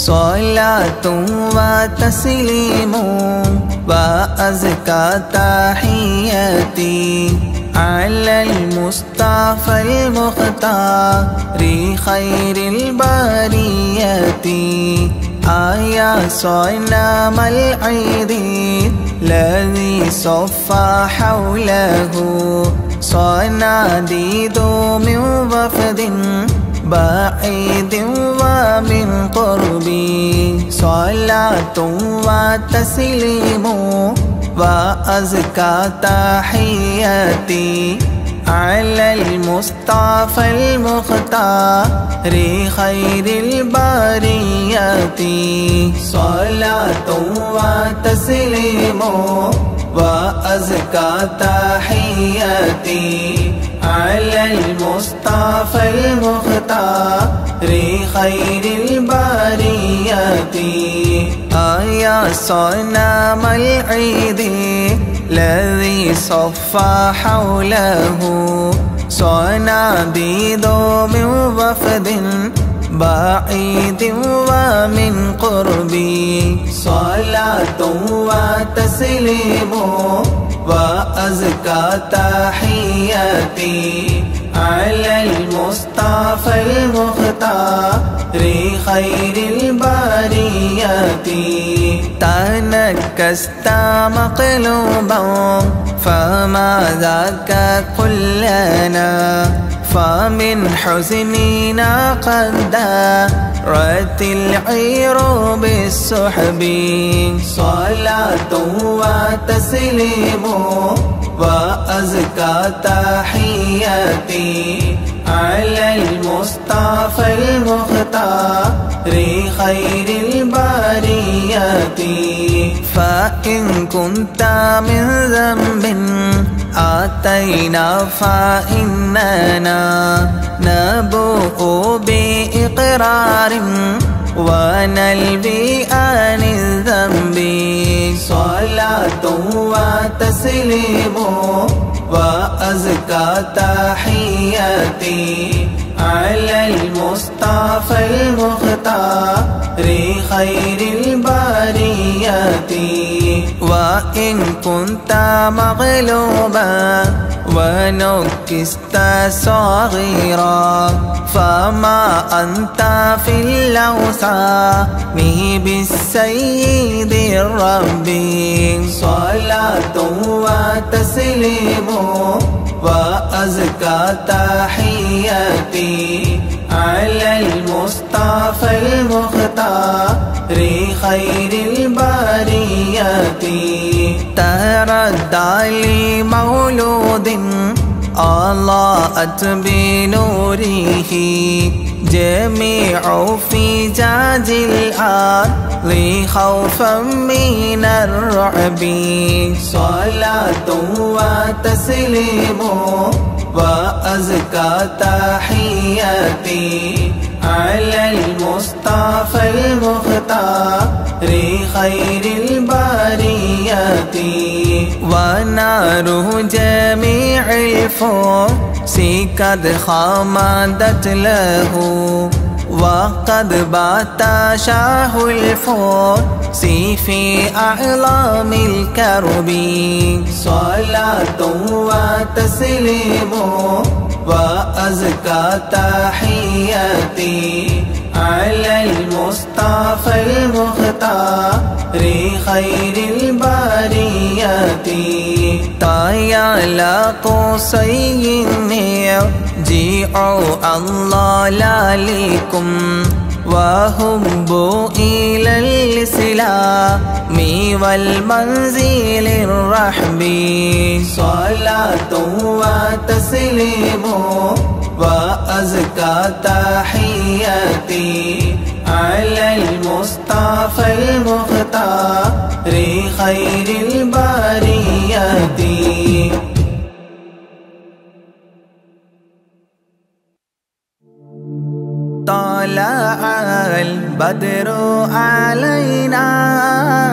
صلاة وتسليم وأزكى تحياتي على المصطفى المختار خير البريات. يا صنم العيد الذي صفى حوله صناديد من وفد بعيد ومن قربي. صلاة وتسليم وأزكى تحياتي على المصطفى المختار خير البريات. صلاة وتسليم وأزكى تحياتي على المصطفى المختار خير البريات. يا صنم العيد الذي صفى حوله صناديد من وفد بعيد ومن قربي. صلاة وتسليم وأزكى تحياتي على المصطفى المختار خير البريات. تنكست مقلوبا فما ذاك قل لنا فمن حزننا قد دارت العير بالسحب. صلاة وتسليم وأزكى تحياتي على المصطفى المختار خير البريات. فإن كنت من ذنب آتينا فإننا نبوء بإقرار ونلبي عن الذنب. صلاة وتسليم وأزكى تحياتي على المصطفى المختار خير البريات. وإن كنت مغلوبا ونكست صغيرا فما أنت في اللوثان بالسيد الرب. صلاة وتسليم وأزكى تحياتي على المصطفى المختار خير البريات. تردى لمولود أضاءت بنوره جميع فجاج الأرض خوفا من الرعب. صلاة وتسليم وأزكى تحياتي على المصطفى المختار خير البريات. ونار جميع الفرس قد خمدت له وقد بات شاه الفرس في أعلام الكرب. صلاة وتسليم وأزكى تحياتي على المصطفى المختار خير البريات. طايا قصي يرجع الله لكم وهبوا إلى الإسلام والمنزل الرحب. صلاة وتسليم وأزكى تحياتي على المصطفى المختار خير البريات. طلع البدر علينا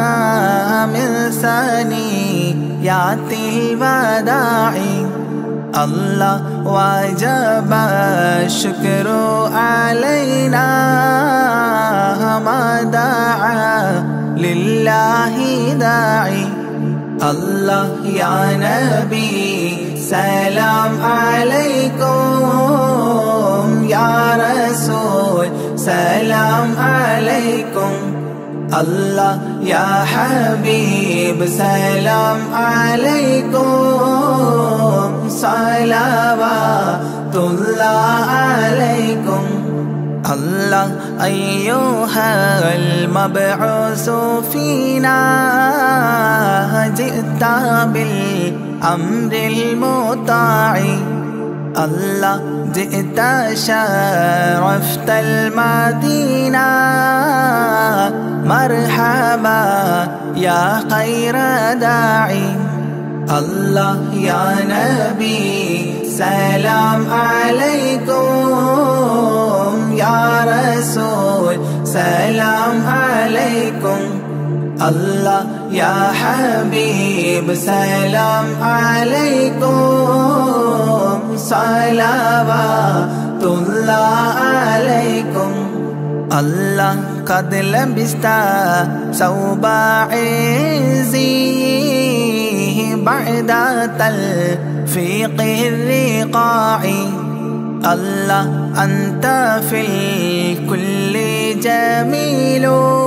من ثنيات الوداع الله وجب الشكر علينا ما دعا لله داعي الله يا نبي سلام عليكم يا رسول سلام عليكم الله يا حبيب سلام عليكم صلوات الله عليكم الله أيها المبعوث فينا جئت بالأمر المطاع الله جئت شرفت المدينة مرحبا يا خير داعي الله يا نبي سلام عليكم يا رسول سلام عليكم الله يا حبيب سلام عليكم صلوات الله عليكم الله قد لبست ثوب عزي بعد تلفيق الرقاع الله أنت في الكل جميل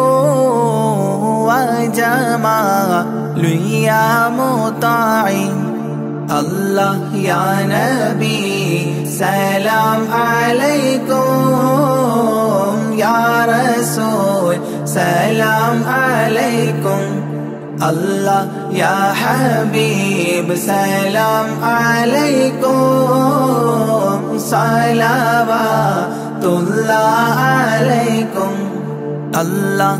وجمال يا مطاع الله يا نبي سلام عليكم يا رسول سلام عليكم الله يا حبيب سلام عليكم صلوات الله عليكم الله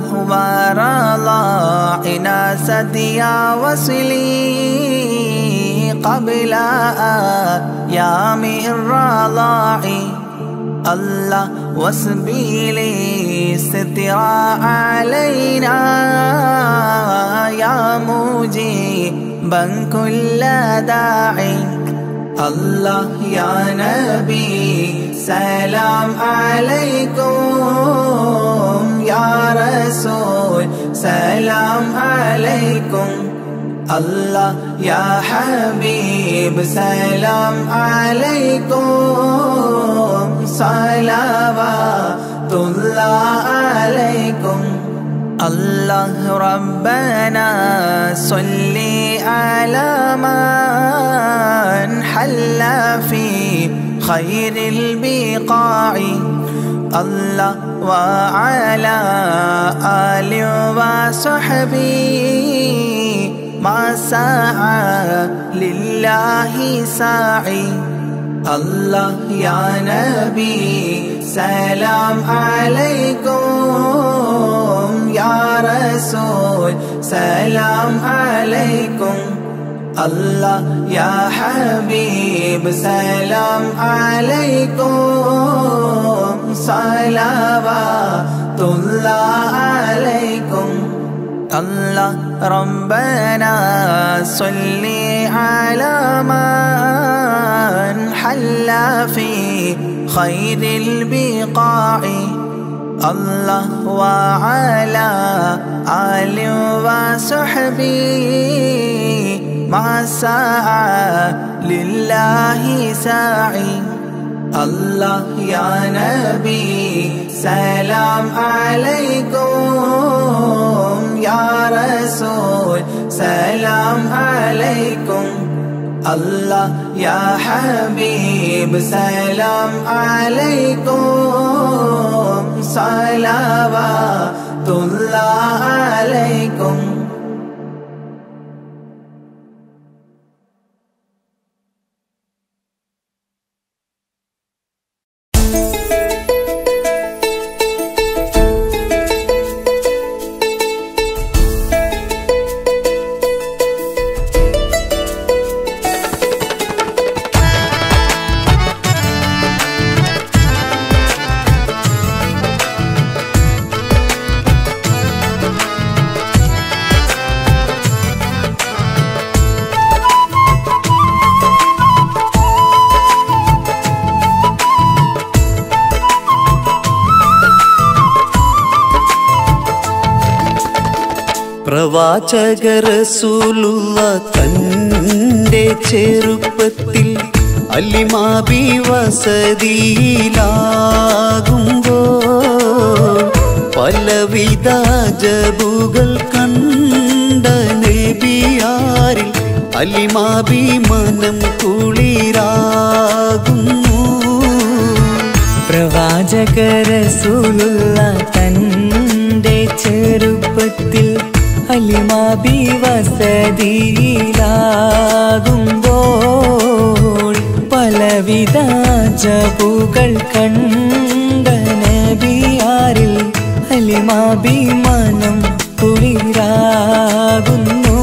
ورضاعنا سديا وصلي قبل أيام الرضاع الله واسبيلي سترا علينا يا مجيبا كل داعي الله يا نبي سلام عليكم يا رسول سلام عليكم الله يا حبيب سلام عليكم صلوات الله عليكم الله ربنا صل على من حل في خير البقاع الله وعلى آله وصحبه ما سعى لله ساعي الله يا نبي سلام عليكم يا رسول سلام عليكم الله يا حبيب سلام عليكم صلوات الله عليكم الله ربنا صل على من حل في خير البقاع الله وعلى آله وصحبه ما سعى لله ساعي الله يا نبي سلام عليكم يا رسول سلام عليكم الله يا حبيب سلام عليكم صلوات الله عليكم പ്രവാചക റസൂലുള്ള തന്റെ ചെറുപ്പത്തിൽ അലിമാബി വസതിയിലാകുമ്പോൾ പലവിധ ജബുകൾ കണ്ട നബിയാരിൽ അലിമാബി മനം കുളിരാകുന്നു. പ്രവാചക റസൂലുള്ള തന്റെ ചെറുപ്പത്തിൽ അലിമാബി വസതിയിലാകുമ്പോൾ പലവിധ ജബുകൾ കണ്ട നബിയാരിൽ അലിമാബി മനം കുളിരാകുന്നു.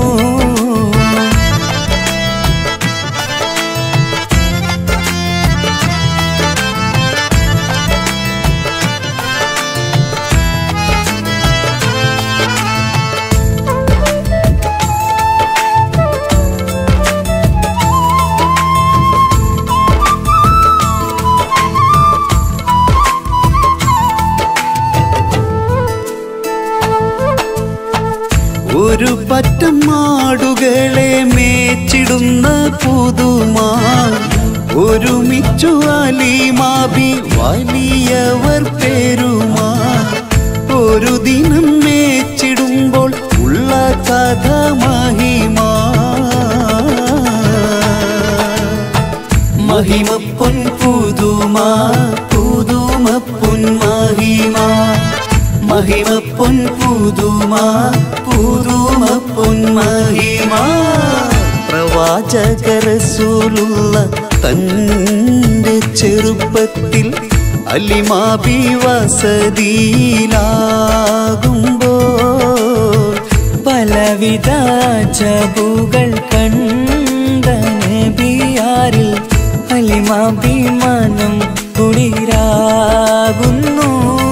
ഒരു പറ്റം മാടുകളെ മേച്ചിടുന്ന പുതുമാ ഒരുമിച്ചു അലിമാബി വലിയവർ പെരുമാ ഒരു ദിനം മേച്ചിടുമ്പോൾ ഉള്ള കഥ മഹിമാ മഹിമ പൊൻ പുതുമാ പുതുമ പൊൻ മഹിമാ മഹിമ പൊൻ പുതുമാ പുതുമ പൊൻ മഹിമാ. പ്രവാചക റസൂലുള്ള തന്റെ ചെറുപ്പത്തിൽ അലിമാബി വസതിയിലാകുമ്പോൾ പലവിധ ജബുകൾ കണ്ട നബിയാരിൽ അലിമാബി മനം കുളിരാകുന്നു.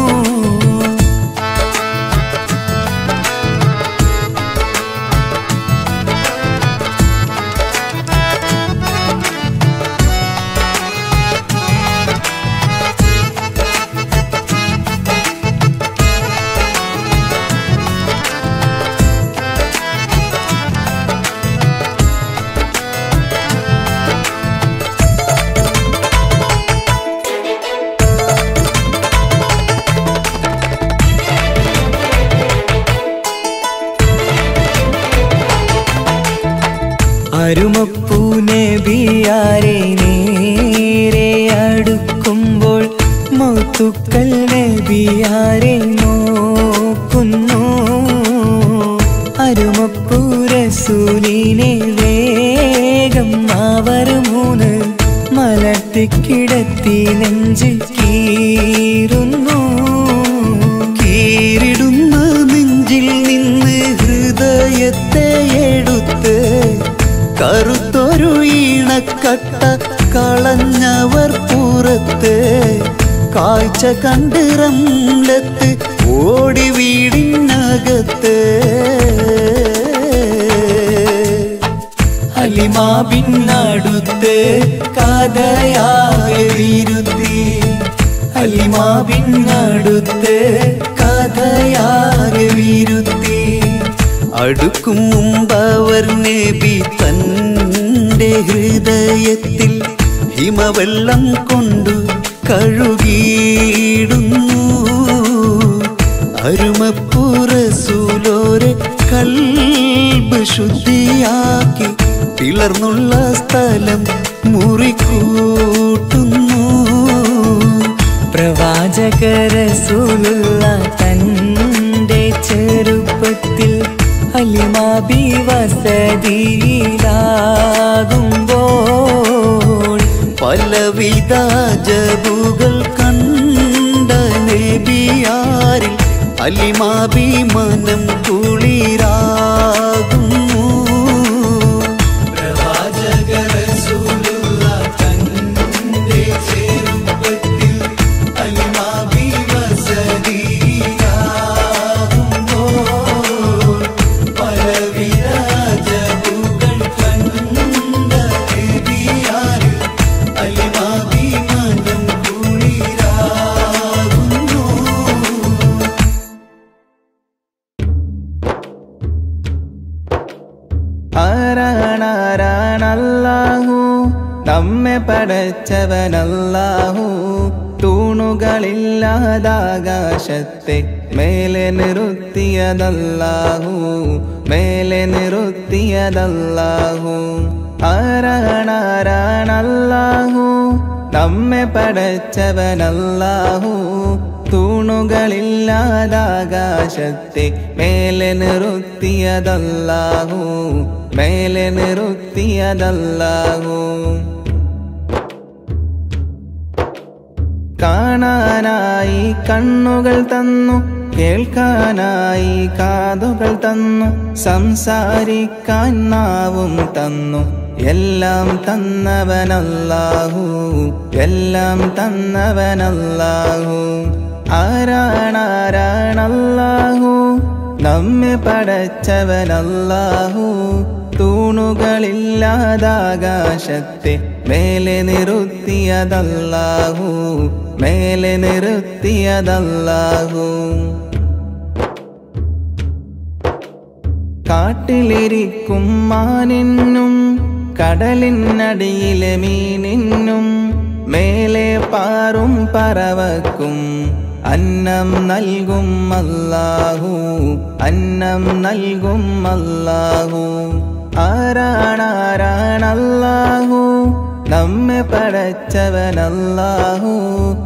അരുമപ്പൂ നബിയാരെ നേരെ അടുക്കുമ്പോൾ മൗത്തുക്കൽ നബിയാരെ നോക്കുന്നു. അരുമപ്പൂ റസൂലിനെ വേഗം അവർ മൂന്ന് മലർത്തിക്കിടത്തി നെഞ്ച് കീറുന്നു. കീറിടുന്ന നെഞ്ചിൽ നിന്ന് ഹൃദയത്തെ എടുത്ത് കറുത്തൊരു ഈണക്കട്ട കളഞ്ഞവർ പുറത്ത് കാഴ്ച കണ്ട് റംലത്ത് ഓടി വീടിനകത്ത് അലിമാബിനടുത്ത് കഥയാകെ വിരുത്തി അലിമാബിനടുത്ത് കഥയാകെ വിരുത്തി അടുക്കും മുമ്പവർ നബി തന്റെ ഹൃദയത്തിൽ ഹിമവെള്ളം കൊണ്ടു കഴുകിയിടുന്നു. അരുമപ്പൂ റസൂലോരെ കൽബ് ശുദ്ധിയാക്കി പിളർന്നുള്ള സ്ഥലം മുറിക്കൂട്ടുന്നു. പ്രവാചക റസൂലുള്ള തന്റെ ചെറുപ്പത്തിൽ അലിമാബി വസതിയിലാകുമ്പോൾ പലവിധ ജബുകൾ കണ്ട നബിയാരിൽ അലിമാബി മനം കുളിരാകുന്നു. പ്രവാചക റസൂലുള്ള തന്റെ ചെറുപ്പത്തിൽ അലിമാബി വസതിയിലാകുമ്പോൾ പലവിധ ജബുകൾ കണ്ട നബിയാരിൽ അലിമാബി മനം കുളിരാകുന്നു. നമ്മെ പടച്ചവനല്ലാഹു തൂണുകളില്ലാതാകാശത്തെ മേലെ നിർത്തിയതല്ലാഹു മേലെ നിർത്തിയതല്ലാഹു ആരാണാരാണല്ലാഹു നമ്മെ പടച്ചവനല്ലാഹു തൂണുകളില്ലാതാകാശത്തെ മേലെ നിർത്തിയതല്ലാഹു മേലെ നിർത്തിയതല്ലാഹു കാണാനായി കണ്ണുകൾ തന്നു കേൾക്കാനായി കാതുകൾ തന്നു സംസാരിക്കാൻ നാവും തന്നു എല്ലാം തന്നവനല്ലാഹു എല്ലാം തന്നവനല്ലാഹു ആരാണാരാണല്ലാഹു നമ്മെ പടച്ചവനല്ലാഹു തൂണുകളില്ലാതാകാശത്തെ മേലെ നിർത്തിയതല്ലാഹു മേലെ നിർത്തിയതല്ലാഹു കാട്ടിലിരിക്കും മാനിനും കടലിനടിയിലെ മീനിനും മേലെ പാറും പറവക്കും അന്നം നൽകും അല്ലാഹു അന്നം നൽകും അല്ലാഹു ആരാണാരാണല്ലാഹു നമ്മെ പടച്ചവനല്ലാഹു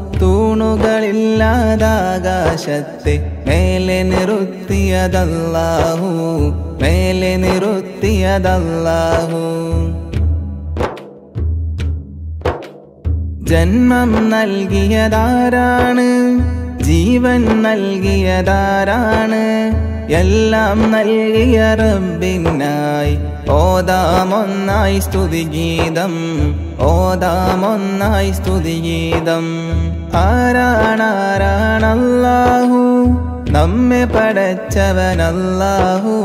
തൂണുകളില്ലാതാകാശത്തെ മേലെ നിർത്തിയതല്ലാഹു മേലെ നിർത്തിയതല്ലാഹു ജന്മം നൽകിയതാരാണ് ജീവൻ നൽകിയതാരാണ് എല്ലാം നൽകിയ റബ്ബിനായി ഓതാമൊന്നായി സ്തുതിഗീതം ഓതാമൊന്നായി സ്തുതിഗീതം ആരാണാരാണല്ലാഹു നമ്മെ പടച്ചവനല്ലാഹു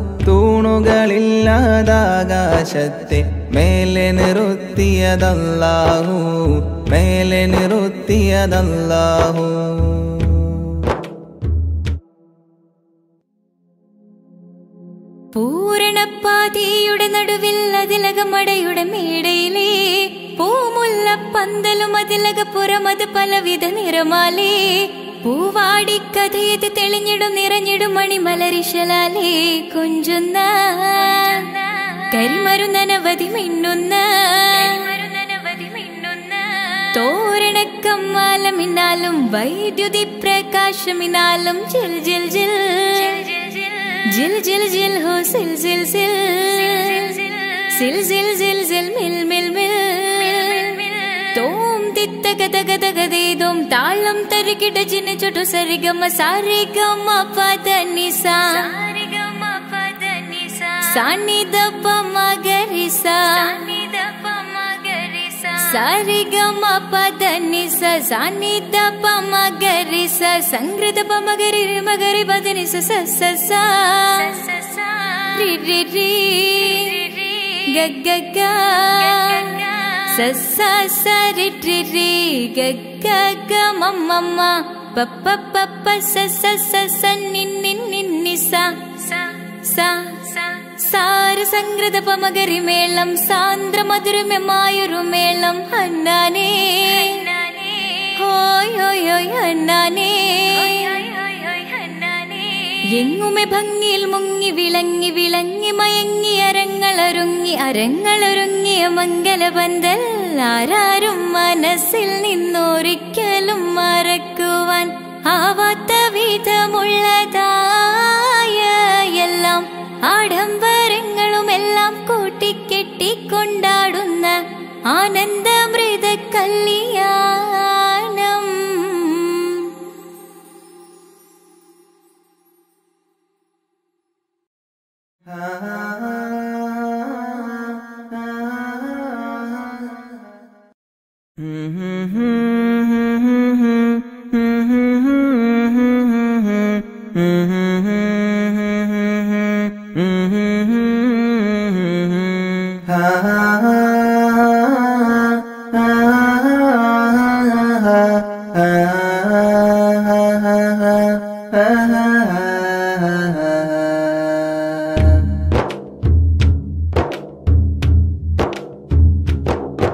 തൂണുകളില്ലാതാകാശത്തെ മേലെ നിർത്തിയതല്ലാഹു മേലെ നിർത്തിയതല്ലാഹു പൂരണപ്പാതിയുടെ നടുവിൽ അതിലകമടയുടെ മേടയിലേ പൂമുല്ലപ്പന്തലും അതിലകപ്പുറമത് പലവിധ നിറമാലേ പൂവാടിക്കഥയത് തെളിഞ്ഞിടും നിറഞ്ഞിടും മണിമലരിശലാലേ കൊഞ്ചുന്ന കരിമരുന്നനവധി മിന്നുന്ന തോരണക്കമ്മാലമിന്നാലും വൈദ്യുതി പ്രകാശമിന്നാലും ജിൽ ജിൽ ജിൽ ജിൽ ജിൽ ജിൽ ഹോ സിൽ സിൽ സിൽ സിൽ സിൽ സിൽ സിൽ മിൽ മിൽ മിൽ തോം തിത്തഗതഗതഗതേതും താളം തരികിട ജിന ചുട്ടു സരിഗമ സാരിഗമ പദനിസ സാനിദപ മഗരിസ സാരിഗമ പദനിസ സാനിദപ മഗരിസ സംഗൃതപ മഗരി മഗരി പദനിസ സ സ സ രി രി രി ഗ ഗ ഗ സ സ സ രി രി രി ഗ ഗ ഗ മ മ മ പ പ പ പ സ സ സ സ നി നി നി നി സ സ സാര സംഗൃത പമഗരി മേളം സാന്ദ്ര മധുരമമായൊരു മേളം ഹന്നാനേ ഹോയ് ഹോയ് ഹോയ് ഹന്നാനേ എങ്ങുമെ ഭംഗിയിൽ മുങ്ങി വിളങ്ങി വിളങ്ങി മയങ്ങി അരങ്ങളൊരുങ്ങിയ മംഗലപന്തൽ ആരാരും മനസ്സിൽ നിന്നൊരിക്കലും മറക്കുവാൻ ആവാത്ത വിധമുള്ളതായ എല്ലാം ആഡംബരങ്ങളും എല്ലാം കൂട്ടിക്കെട്ടിക്കൊണ്ടാടുന്ന ആനന്ദമൃത കല്യാണം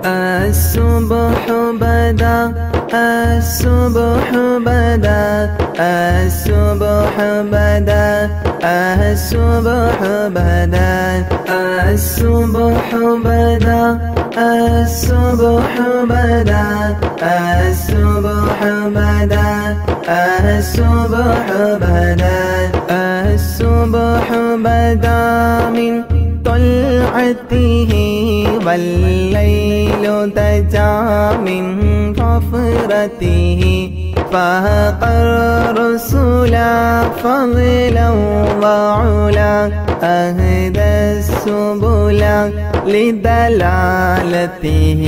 الصبح بدا الصبح بدا الصبح بدا الصبح بدا الصبح بدا الصبح بدا الصبح بدا الصبح بدا الصبح بدا من طلعته والليل دجا من غفرته فاق الرسل فضلا وعلا أهدى السبل لدلالته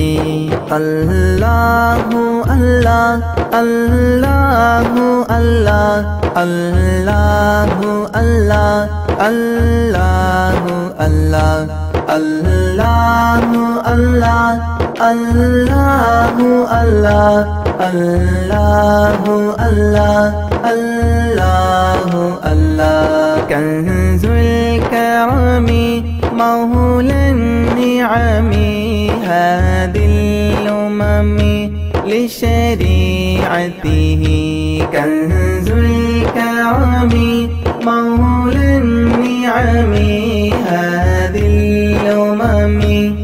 الله الله الله الله الله الله الله الله الله الله الله الله الله الله الله الله كنز الكرم مولى النعم هادي الأمم لشريعته كنز الكرم مولى النعم هادي الأمم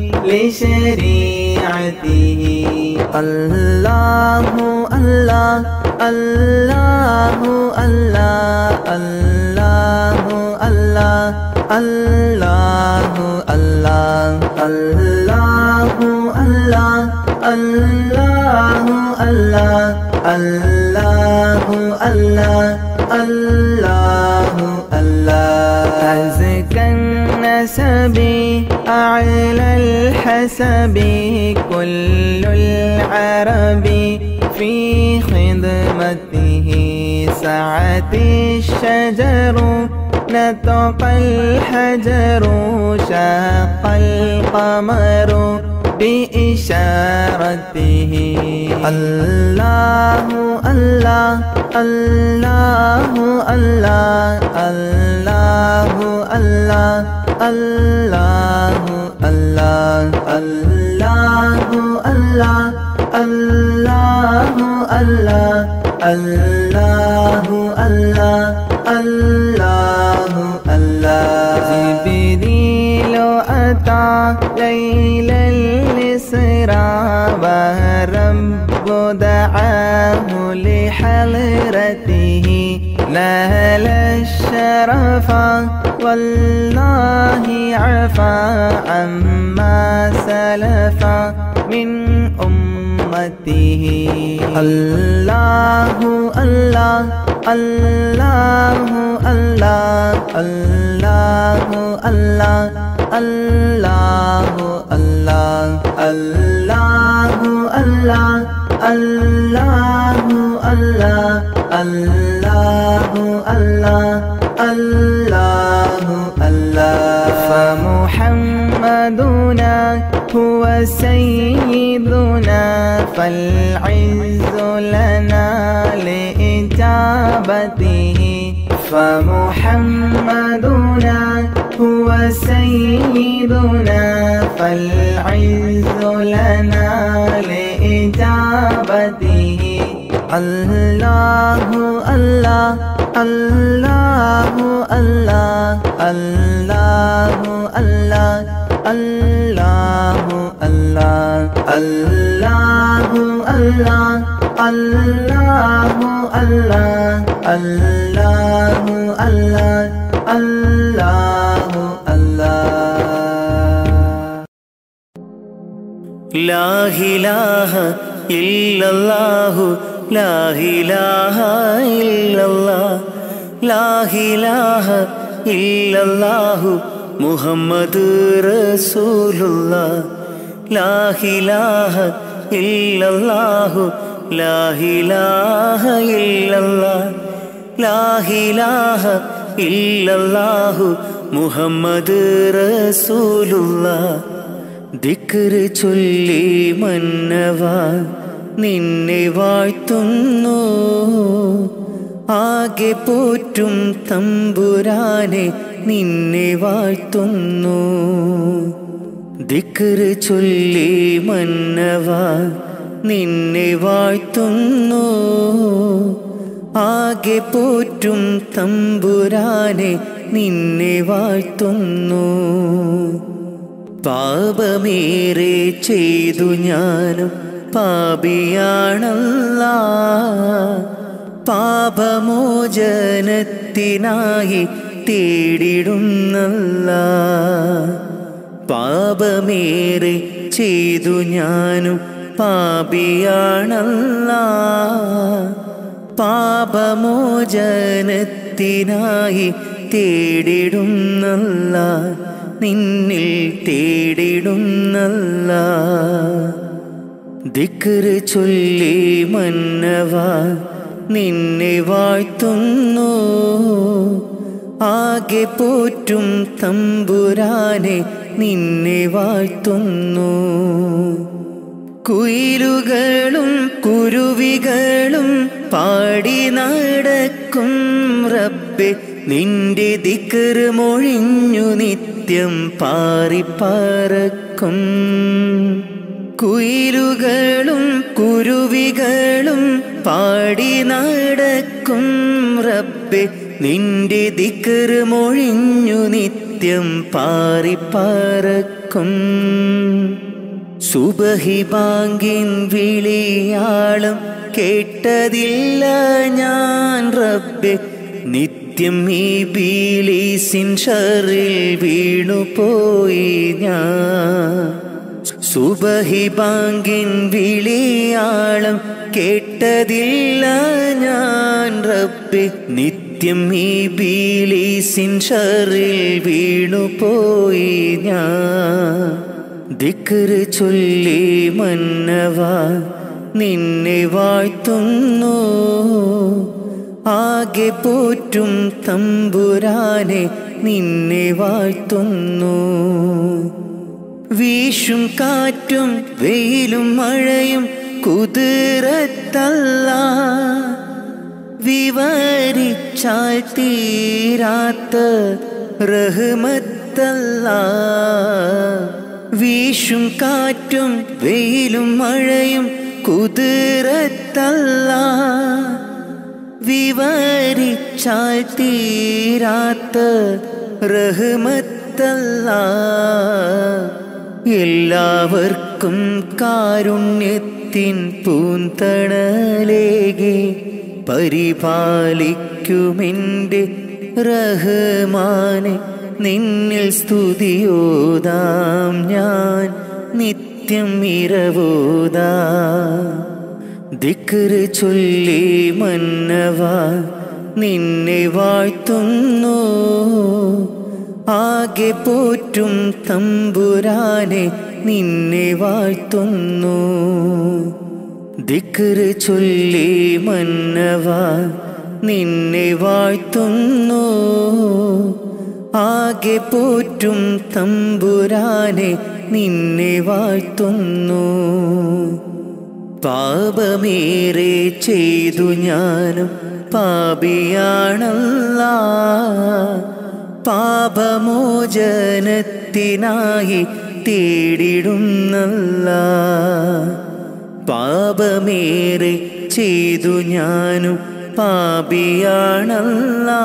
لشريعته الله الله الله الله الله الله الله الله الله الله الله الله الله الله الله الله أزكى النسب أعلى الحسب كل العرب في خدمته سعت الشجر نطق الحجر شاق القمر بإشارته الله الله الله الله الله الله الله الله الله الله الله الله الله الله الله الله جبريل أتى ليل الإسراء والرب دعاه لحضرته نال الشرف والله عفا عما سلف من أمته الله الله الله الله الله الله الله الله الله الله الله الله الله الله الله الله فمحمدنا هو سيدنا فالعز لنا لإجابته فمحمدنا هو سيدنا فالعز لنا لإجابته الله الله الله الله الله الله الله الله الله الله الله الله الله الله الله الله لا إله إلا الله لا إله إلا الله لا إله إلا الله محمد رسول الله لا إله إلا الله لا إله إلا الله لا إله إلا الله محمد رسول الله ദിക്റ് ചൊല്ലി മന്നവാ നിന്നെ വാഴ്ത്തുന്നു ആകെ പോറ്റും തമ്പുരാനെ നിന്നെ വാഴ്ത്തുന്നു ദിക്റ് ചൊല്ലി മന്നവാ നിന്നെ വാഴ്ത്തുന്നു ആകെ പോറ്റും തമ്പുരാനെ നിന്നെ വാഴ്ത്തുന്നു പാപമേറെ ചെയ്തു ഞാനും പാപിയാണല്ലാ പാപമോചനത്തിനായി തേടിടുന്നല്ലാ പാപമേറെ ചെയ്തു ഞാനും പാപിയാണല്ലാ പാപമോചനത്തിനായി തേടിടുന്നല്ലാ നിന്നിൽ തേടിടുന്നല്ലാ ദിക്റ് ചൊല്ലി മന്നവാ നിന്നെ വാഴ്ത്തുന്നു ആകെ പോറ്റും തമ്പുരാനെ നിന്നെ വാഴ്ത്തുന്നു കുയിലുകളും കുരുവികളും പാടി നടക്കും റബ്ബേ നിന്റെ ദിക്റ് മൊഴിഞ്ഞു നിത്യം പാറിപ്പറക്കും കുയിലുകളും കുരുവികളും പാടി നടക്കും റബ്ബേ നിന്റെ ദിക്റ് മൊഴിഞ്ഞു നിത്യം പാറിപ്പറക്കും സുബഹി ബാങ്കിൻ വിളിയാളം കേട്ടതില്ല ഞാൻ റബ്ബേ നിത്യം ഈ ബിലീസിൻ ഷറിൽ വീണുപോയി ഞാൻ സുബഹി ബാങ്കിൻ വിളിയാളം കേട്ടതില്ല ഞാൻ റബ്ബേ നിത്യം ഈ ബിലീസിൻ ഷറിൽ വീണുപോയി ഞാൻ ദിക്റ് ചൊല്ലി മന്നവാ നിന്നെ വാഴ്ത്തുന്നു ആകെ പോറ്റും തമ്പുരാനെ നിന്നെ വാഴ്ത്തുന്നു വീശും കാറ്റും വെയിലും മഴയും കുതിരത്തല്ലാ വിവരിച്ചാൽ തീരാത്ത റഹ്മത്തല്ലാ വീശും കാറ്റും വെയിലും മഴയും കുതിരത്തല്ലാ വിവരിച്ചാൽ തീരാത്ത റഹ്മത്തല്ലാ എല്ലാവർക്കും കാരുണ്യത്തിൻ പൂന്തണലേകെ പരിപാലിക്കുമെൻ്റെ റഹ്മാനെ നിന്നിൽ സ്തുതിയോതാം ഞാൻ നിത്യം ഇരവോതാം ദിക്റ് ചൊല്ലി മന്നവാ നിന്നെ വാഴ്ത്തുന്നു ആകെ പോറ്റും തമ്പുരാനെ നിന്നെ വാഴ്ത്തുന്നു ദിക്റ് ചൊല്ലി മന്നവാ നിന്നെ വാഴ്ത്തുന്നു ആകെ പോറ്റും തമ്പുരാനെ നിന്നെ വാഴ്ത്തുന്നു പാപമേറെ ചെയ്തു ഞാനും പാപിയാണല്ലാ പാപമോചനത്തിനായി തേടിടുന്നല്ലാ പാപമേറെ ചെയ്തു ഞാനും പാപിയാണല്ലാ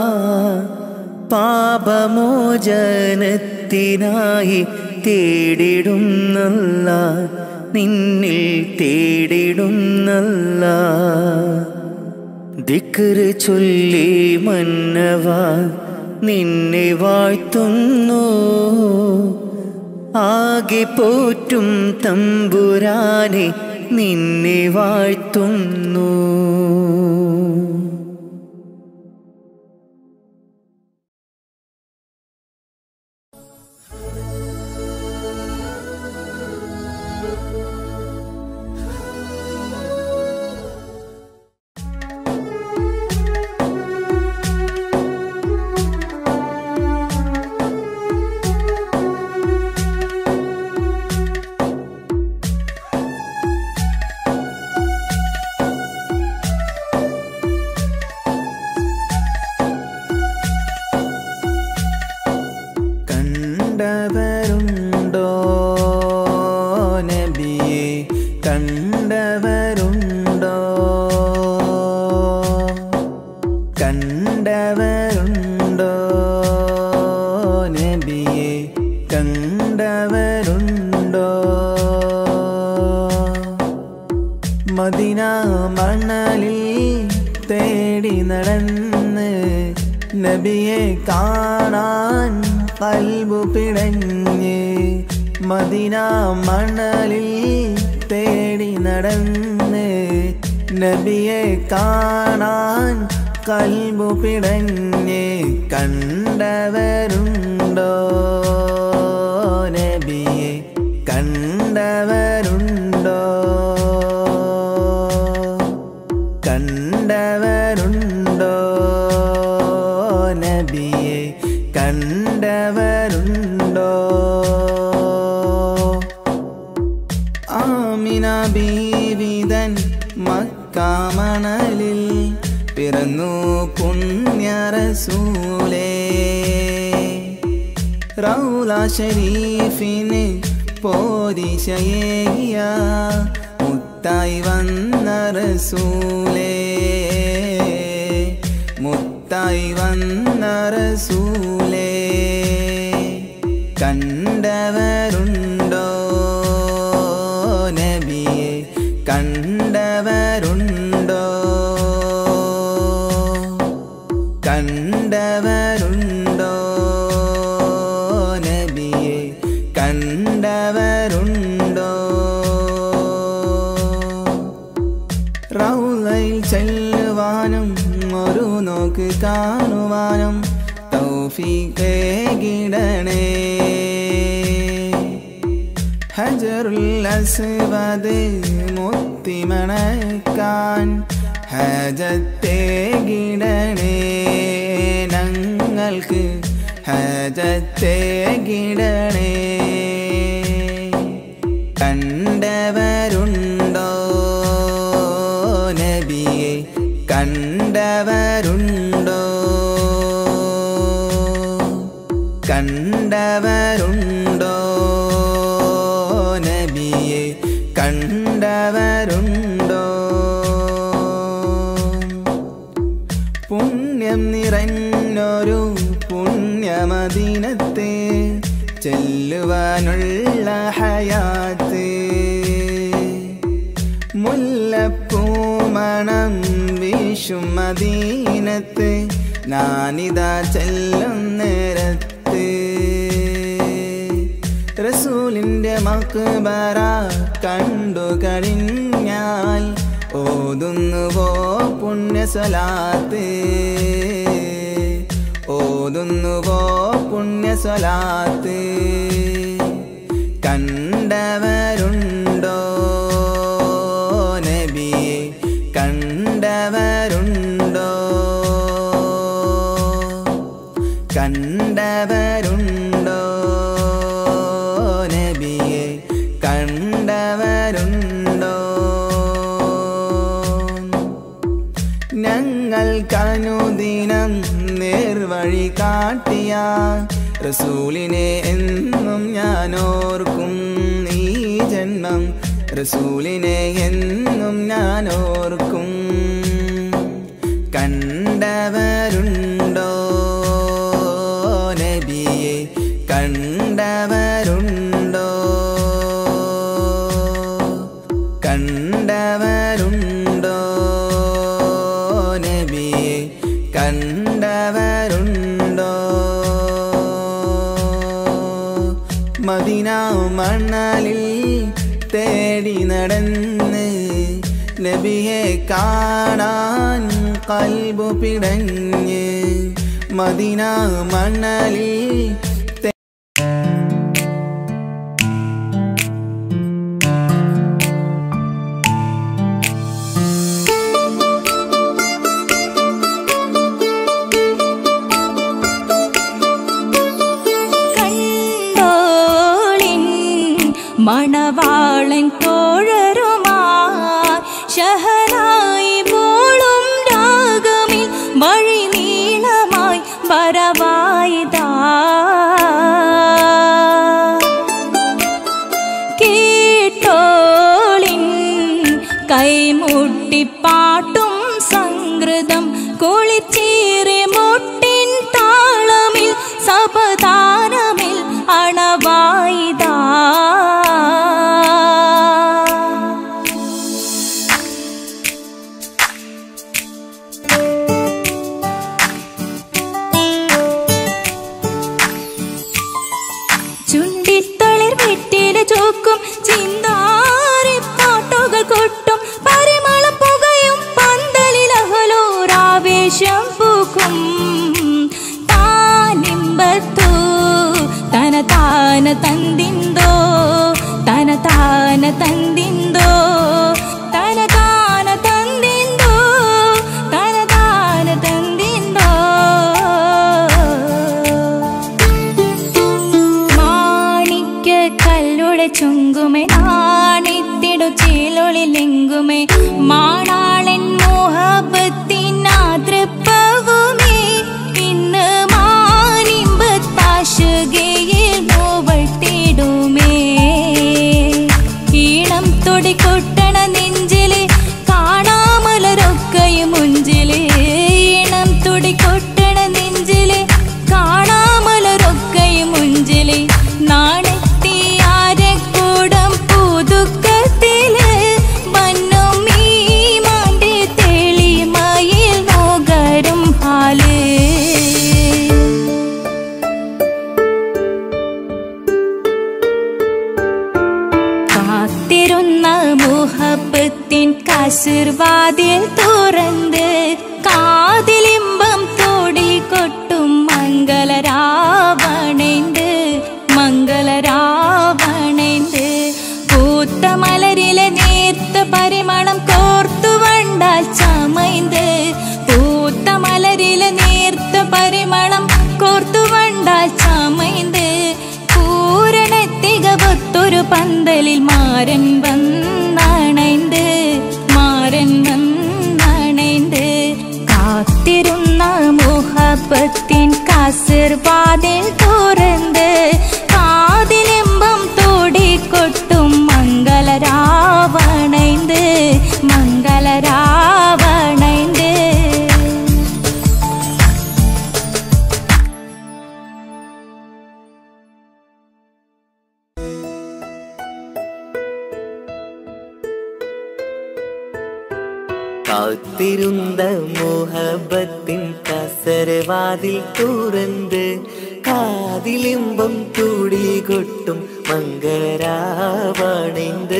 പാപമോചനത്തിനായി തേടിടുന്നല്ലാ നിന്നിൽ തേടിടുന്നല്ലാ ദിക്റ് ചൊല്ലി മന്നവാ നിന്നെ വാഴ്ത്തുന്നു ആകെ പോറ്റും തമ്പുരാനെ നിന്നെ വാഴ്ത്തുന്നു നബിയെ കണ്ടവരുണ്ടോ കണ്ടവരുണ്ടോ നബിയെ കണ്ടവരുണ്ടോ മദീന മണലിൽ തേടി നടന്ന് നബിയെ കാണാൻ ഖൽബ് പിടഞ്ഞ് മദീന മണലിൽ തേടി നടന്ന് നബിയെ കാണാൻ ഖൽബ് പിടഞ്ഞ് കണ്ടവരുണ്ടോ നബിയെ കണ്ടവരുണ്ടോ കണ്ടവരുണ്ടോ നബിയെ കണ്ടവരുണ്ടോ ആമിന ബീവിതൻ മക്കാമണലിൽ പിറന്നു പുണ്യ റസൂലേ റൗള ശരീഫിന് പോരിശയേകിയ മുത്തായി വന്ന റസൂലേ മുത്തായി വന്ന റസൂലേ കണ്ടവരുണ്ടോ നബിയെ കണ്ടവരുണ്ടോ കണ്ടവരുണ്ടോ നബിയെ കണ്ടവരുണ്ടോ റൗളയിൽ ചെല്ലുവാനും ഒരു നോക്ക് കാണുവാനും തൗഫീഖേകിടണേ ഹജറുൽ അസ്വദ് മുത്തിമണക്കാൻ ഹജത്തേകിടണേ ഞങ്ങൾക്ക് ഹജത്തേകിടണേ കണ്ടവരുണ്ടോ നബിയെ കണ്ടവരുണ്ടോ കണ്ടവരുണ്ടോ നബിയെ കണ്ടവരുണ്ടോ പുണ്യം നിറഞ്ഞൊരു പുണ്യമദീനത്തെ ചെല്ലുവാനുള്ള ഹയാത്ത് മുല്ലപ്പൂമണം വീശും മദീനത്ത് ഞാനിതാ ചെല്ലും നേരത്ത് റസൂലിൻ്റെ മക്ബറ കണ്ടു കഴിഞ്ഞാൽ ഓതുന്നുവോ പുണ്യസലാത്ത് ഓതുന്നുവോ പുണ്യസലാത്ത് കണ്ടവരുണ്ടോ നബിയെ കണ്ടവരുണ്ടോ കണ്ടവരുണ്ടോ നബിയെ കണ്ടവരുണ്ടോ ഞങ്ങൾക്കനുദിനം നേർവഴി കാട്ടിയ റസൂലിനെ എന്നും ഞാൻ ഓർക്കും ഈ ജന്മം റസൂലിനെ എന്നും ഞാൻ ഓർക്കും കണ്ടവരുണ്ടോ നബിയെ കണ്ടവരുണ്ടോ കണ്ടവരുണ്ടോ നബിയെ കണ്ടവരുണ്ടോ മദീന മണലിൽ തേടി നടന്ന് നബിയെ കാണാൻ ഖൽബ് പിടഞ്ഞ് മദീന മണലിൽ മണവാളൻ തോഴരുമാ ശഹനായി പോളും രാഗമിൽ വഴി നീളമായി വരവായിതാ മേലെങ്കുമേ മാണാളൻ മോഹബത്തിനാതൃപ്പവുമേ ഇന്ന് മാനിമ്പത്താശുകയിൽ നോവട്ടിടുമേ ഈണം തൊടിക്കൊട്ടണ നെഞ്ചില് കാണാമലരൊക്കെയും മുഞ്ചില് ഈണം തൊടിക്കൊട്ടണ നെഞ്ചില് കാണാമലരൊക്കെയും മുഞ്ചില് നാണത്തിയാരെ കൂടം പുതുക്കത്തില് വന്നും ഈ മാണ്ടി തെളിമയിൽ നോകരും ഹാല് കാത്തിരുന്ന മുഹബത്തിൻ കസിർവാതിൽ തുറന്ന് കാതിലിമ്പം തോടി കൊട്ടും മംഗളരാവണേന്ത് മംഗളരാവണേന്ത് പൂത്ത മലരിലെ നേർത്ത പരിമളം കോർത്തു വണ്ടാൽ ചമൈന്ത് പൂത്ത മലരിലെ നേർത്ത പരിമളം കോർത്തു വണ്ടാൽ ചമൈന്ത് പൂരണ തികവത്തൊരു പന്തലിൽ മാരൻ വന്നണൈന്ത് മാരൻ വന്നണൈന്ത് കാത്തിരുന്ന മുഹബത്തിൻ കസിർവാതിൽ തുറന്ന് കാതിലിമ്പം തോടിക്കൊട്ടും മംഗളരാവണൈന്ത് മംഗളരാവണൈന്ത് കാത്തിരുന്ന മോഹബത്തിൻ കസരവാതിൽ തുറന്ന് കാതിലിമ്പം തുടികൊട്ടും മംഗളരാവണേന്ത്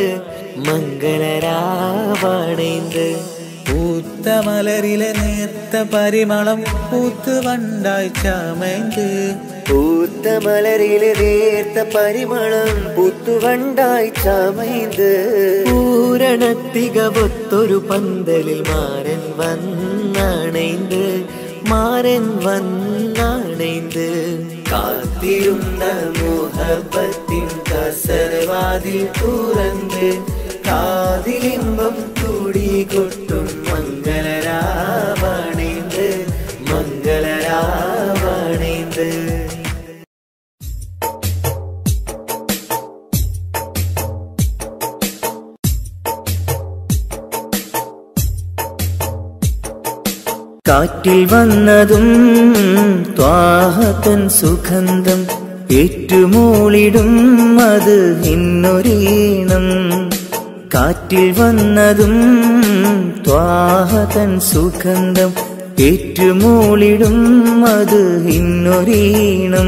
മംഗളരാവണേന്ത് പൂത്ത മലരിലെ നേർത്ത പരിമളം പൂത്ത് വണ്ടായി ചമൈന്ത് പൂത്ത മലരിലെ നേർത്ത പരിമളം പൂത്തുവണ്ടായി ചമൈന്ത് പൂരണത്തികവൊത്തൊരു പന്തലിൽ മാരൻ വന്നണൈന്ത് മാരൻ വന്നണൈന്ത് കാത്തിരുന്ന മുഹബത്തിൻ കസരവാതിൽ തുറന്ന് കാതിലിമ്പം തുടികൊട്ടും മംഗളരാവണേന്ത് മംഗളരാവണേന്ത് കാറ്റിൽ വന്നതും ത്വാഹതൻ സുഗന്ധം ഏറ്റുമൂളിടും അത് ഇന്നൊരീണം കാറ്റിൽ വന്നതും ത്വാഹതൻ സുഗന്ധം ഏറ്റുമൂളിടും അത് ഇന്നൊരീണം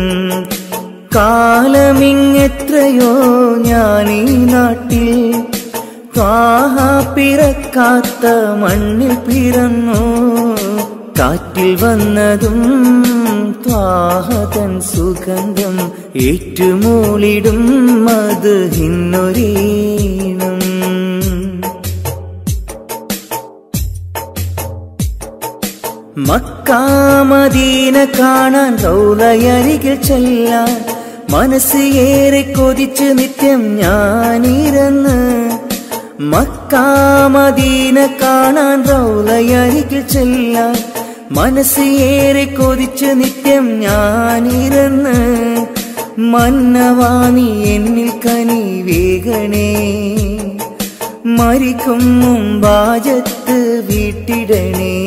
കാലമിങ്ങെത്രയോ ഞാനീ നാട്ടിൽ ത്വാഹ പിറക്കാത്ത മണ്ണിൽ പിറന്നു കാറ്റിൽ വന്നതും ത്വാഹതൻ സുഗന്ധം ഏറ്റുമൂളിടും അത് ഇന്നൊരീണം മക്കാ മദീന കാണാൻ റൗളയരികിൽ ചെല്ലാൻ മനസ്സ് ഏറെ കൊതിച്ച് നിത്യം ഞാനിരന്ന് മക്കാ മദീന കാണാൻ റൗളയരികിൽ ചെല്ലാൻ മനസ്സ് ഏറെ കൊതിച്ച് നിത്യം ഞാനിരന്ന് മന്നവാണി എന്നിൽ കനി വേഗണേ മരിക്കും മുമ്പാജത്ത് വീട്ടിടണേ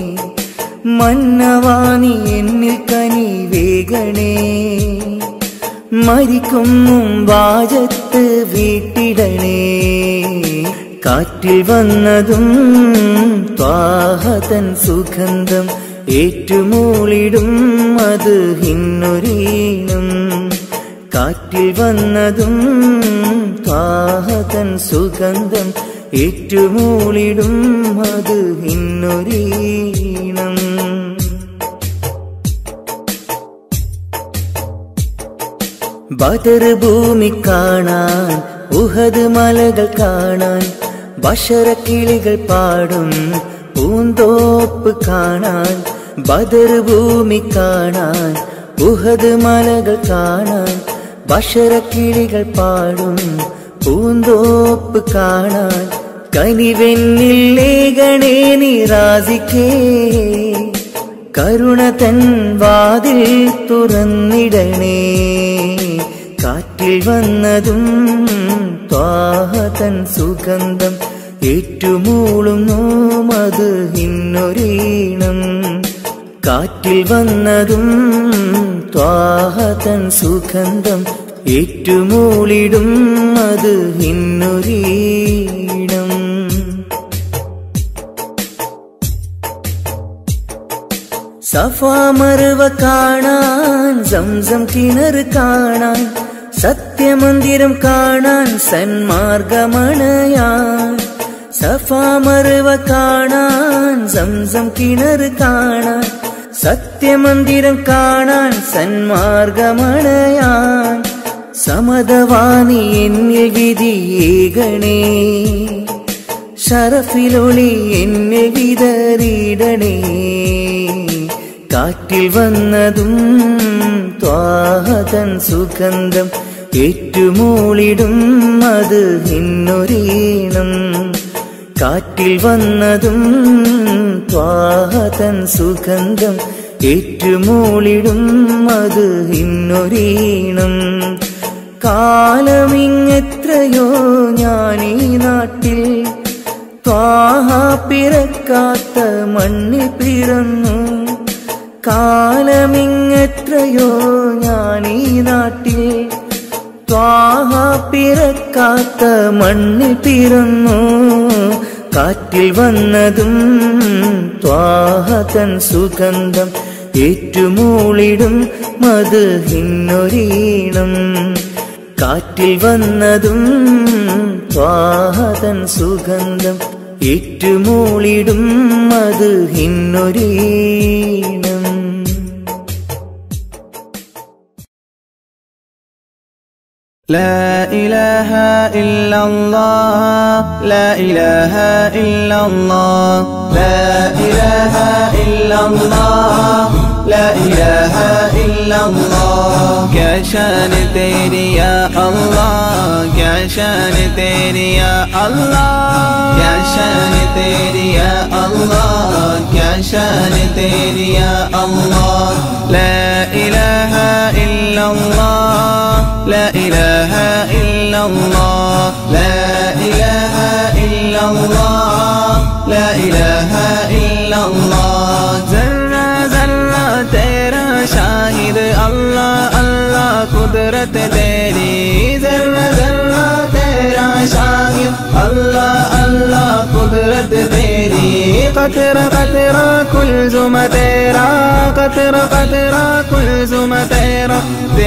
മന്നവാണി എന്നിൽ കനി വേഗണേ മരിക്കും മുമ്പാജത്ത് വീട്ടിടണേ കാറ്റിൽ വന്നതും ത്വാഹതൻ സുഗന്ധം ഏറ്റുമൂളിടും അത് ഇന്നൊരീണം കാറ്റിൽ വന്നതും ത്വാഹതൻ സുഗന്ധം ഏറ്റുമൂളിടും അത് ഇന്നൊരീണം ബദർ ഭൂമി കാണാൻ ഉഹദ് മലകൾ കാണാൻ ബഷറക്കിളികൾ പാടും പൂന്തോപ്പ് കാണാൻ ബദർ ഭൂമി കാണാൻ ഉഹദ് മലകൾ കാണാൻ ബഷറക്കിളികൾ പാടും പൂന്തോപ്പ് കാണാൻ കനിവെന്നിൽ ലേഖനേ നിറാസിക്കേ കരുണ തൻ വാതിൽ തുറന്നിടണേ കാറ്റിൽ വന്നതും ത്വാഹ തൻ സുഗന്ധം ഏറ്റുമൂളുന്നു മത് ഇന്നൊരീണം കാറ്റിൽ വന്നതും ത്വാഹ തൻ സുഗന്ധം ഏറ്റുമൂളിടും അത് ഇന്നൊരീണം സഫാ മർവ കാണാൻ സംസം കിണർ കാണാൻ സത്യമന്ദിരം കാണാൻ സന്മാർഗമണയാൻ സഫാ മർവ കാണാൻ സംസം കിണർ കാണാൻ സത്യമന്ദിരം കാണാൻ സന്മാർഗമണയാൻ സമതവാനി എന്നിൽ വിധിയേകണേ ശരഫിലൊളി എന്നിൽ വിതറിയിടണേ കാറ്റിൽ വന്നതും ത്വാഹ തൻ സുഗന്ധം ഏറ്റുമൂളിടും അത് ഇന്നൊരീണം കാറ്റിൽ വന്നതും ത്വാഹ തൻ സുഗന്ധം ഏറ്റുമൂളിടും അത് ഇന്നൊരീണം കാലമിങ്ങെത്രയോ ഞാനീ നാട്ടിൽ ത്വാഹ പിറക്കാത്ത മണ്ണിൽ പിറന്നു കാലമിങ്ങെത്രയോ ഞാനീ നാട്ടിൽ ത്വാഹ പിറക്കാത്ത മണ്ണിൽ പിറന്നു കാറ്റിൽ വന്നതും ത്വാഹ തൻ സുഗന്ധം ഏറ്റുമൂളിടും മത് ഇന്നൊരീണം കാറ്റിൽ വന്നതും ത്വാഹ തൻ സുഗന്ധം ഏറ്റുമൂളിടും മത് ഇന്നൊരീണം لا إله إلا الله لا إله إلا الله لا إله إلا الله لا إله إلا الله क्या शान तेरी या अल्लाह क्या शान तेरी या अल्लाह क्या शान तेरी या अल्लाह क्या शान तेरी या अल्लाह لا إله إلا الله لا إله إلا الله لا إله إلا الله لا إله إلا الله ذرة ذرة तेरा शाहिद अल्लाह अल्लाह कुदरत तेरी ذرة ذرة तेरा शाहिद अल्लाह अल्लाह कुदरत तेरी قطرة قطرة कुलजुम तेरा قطرة قطرة कुलजुम तेरा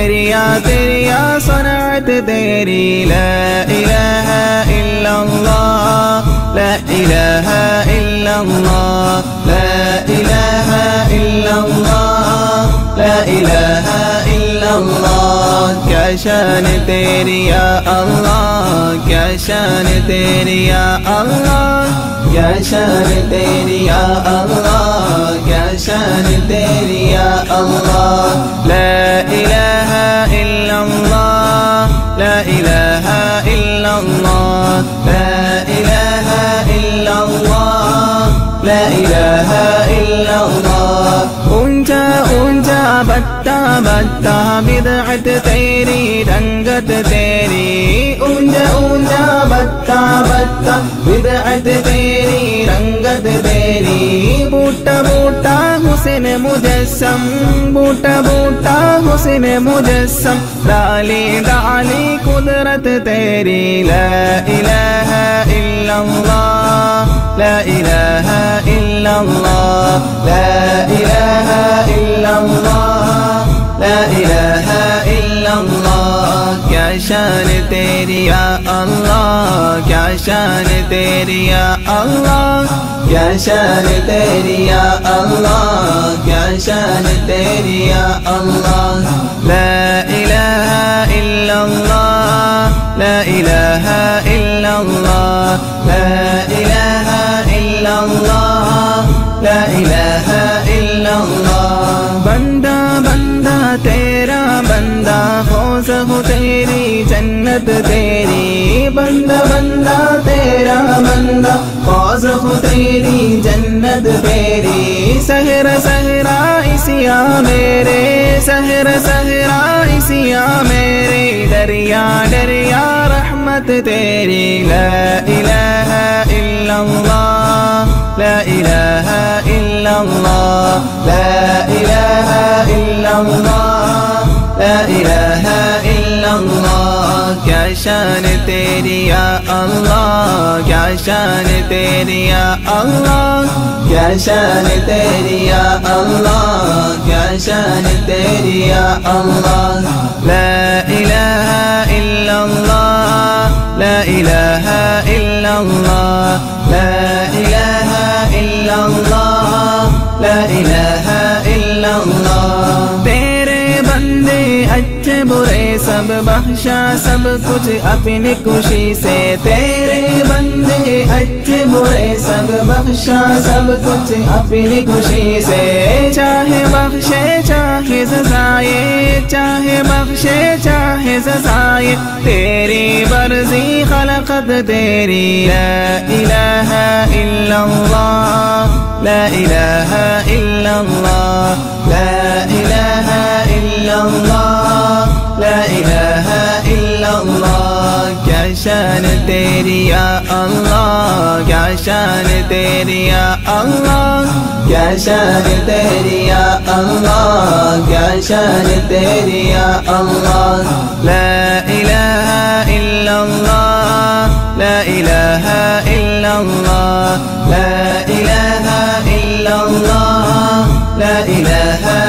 तेरिया सनअत तेरी لا إله إلا الله لا إله إلا الله لا إله إلا الله لا إله إلا الله क्या शान तेरी या अल्लाह क्या शान तेरी या अल्लाह क्या शान तेरी या अल्लाह क्या शान तेरी या अल्लाह لا إله إلا الله لا إله إلا الله لا إله إلا الله لا إله إلا الله ऊंचा ऊंचा बत्ता बत्ता बिदअत तेरी रंगत तेरी ऊंचा ऊंचा बत्ता बत्ता बिदअत तेरी रंगत तेरी बूटा बूटा हुस्न मुजस्सम बूटा बूटा हुस्न मुजस्सम डाली डाली कुदरत तेरी لا إله إلا الله لا إله إلا الله لا إله إلا الله لا إله إلا الله क्या शान तेरी या अल्लाह क्या शान तेरी या अल्लाह क्या शान तेरी या अल्लाह क्या शान तेरी या अल्लाह لا إله إلا الله لا إله إلا الله لا إله إلا الله لا إله إلا الله बंदा बंदा तेरा बंदा खौस हो तेरी जन्नत तेरी बंदा बंदा तेरा बंदा बरज़ख़ तेरी जन्नत तेरी सहरा सहरा इसिया मेरे सहरा सहरा इसिया मेरे दरिया दरिया रहमत तेरी ला इलाहा इल्लल्लाह ला इलाहा इल्लल्लाह ला इलाहा इल्लल्लाह ला इलाहा इल्लल्लाह क्या शान तेरी या अल्लाह क्या शान तेरी या अल्लाह क्या शान तेरी या अल्लाह क्या शान तेरी या अल्लाह ला इलाहा इल्लल्लाह ला इलाहा इल्लल्लाह ला इलाहा इल्लल्लाह ला इलाहा इल्लल्लाह तेरे बंदे अच्छे बुरे सब बख्शा सब कुछ अपनी खुशी से तेरे बंदे अच्छे बुरे सब बख्शा सब कुछ अपनी खुशी से चाहे बख्शे चाहे सजाए चाहे बख्शे चाहे सजाए तेरी मर्जी खलकत तेरी ला इलाहा इल्लल्लाह ला इलाहा इल्लल्लाह ला इलाहा इल्लल्लाह ला इलाहा इल्लल्लाह क्या शान तेरी या अल्लाह क्या शान तेरी या अल्लाह क्या शान तेरी या अल्लाह क्या शान तेरी या अल्लाह ला इलाहा इल्लल्लाह ला इलाहा इल्लल्लाह ला इलाहा इल्लल्लाह ला इलाहा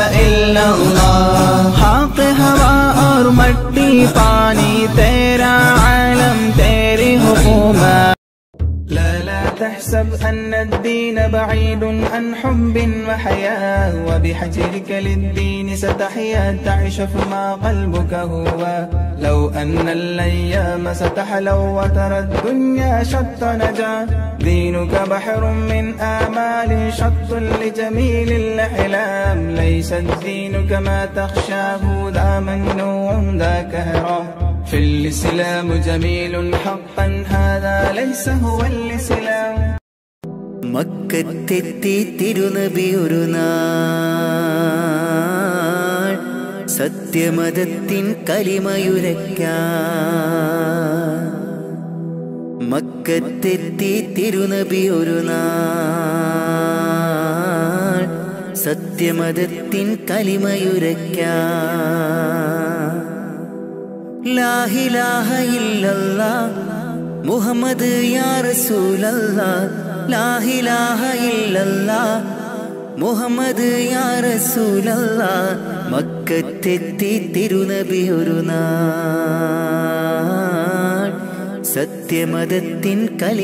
इल्लल्लाह हक हवा और मट्टी पानी तेरा आलम तेरी हुकूमत لا تحسب أن الدين بعيد عن حب وحياة وبحجرك للدين ستحيا تعيش فيما قلبك هو لو أن الأيام ستحلو وترى الدنيا شط نجاة دينك بحر من آمال شط لجميل الأحلام ليس الدين كما تخشاه ذا منوع ذا كهرام في الإسلام جميل حقا هذا ليس هو الإسلام മക്കത്തെത്തി തിരുനബി ഒരു നാൾ സത്യമതത്തിൻ കലിമയുരയ്ക്കാൻ മക്കത്തെത്തി തിരുനബി ഒരു നാൾ സത്യമതത്തിൻ കലിമയുരയ്ക്കാൻ ലാ ഇലാഹ ഇല്ലല്ലാഹ് മുഹമ്മദ് യാ റസൂലല്ലാഹ് ലാ ഇലാഹ ഇല്ലല്ലാഹ് മുഹമ്മദ് യാ റസൂലല്ലാഹ് മക്കത്തെത്തി തിരുനബി ഒരു നാൾ സത്യമതത്തിൻ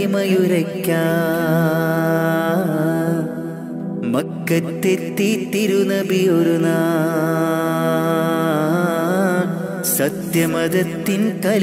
കലിമയുരയ്ക്കാൻ മക്കത്തെത്തി തിരുനബി ഒരു നാൾ സത്യമതത്തിൻ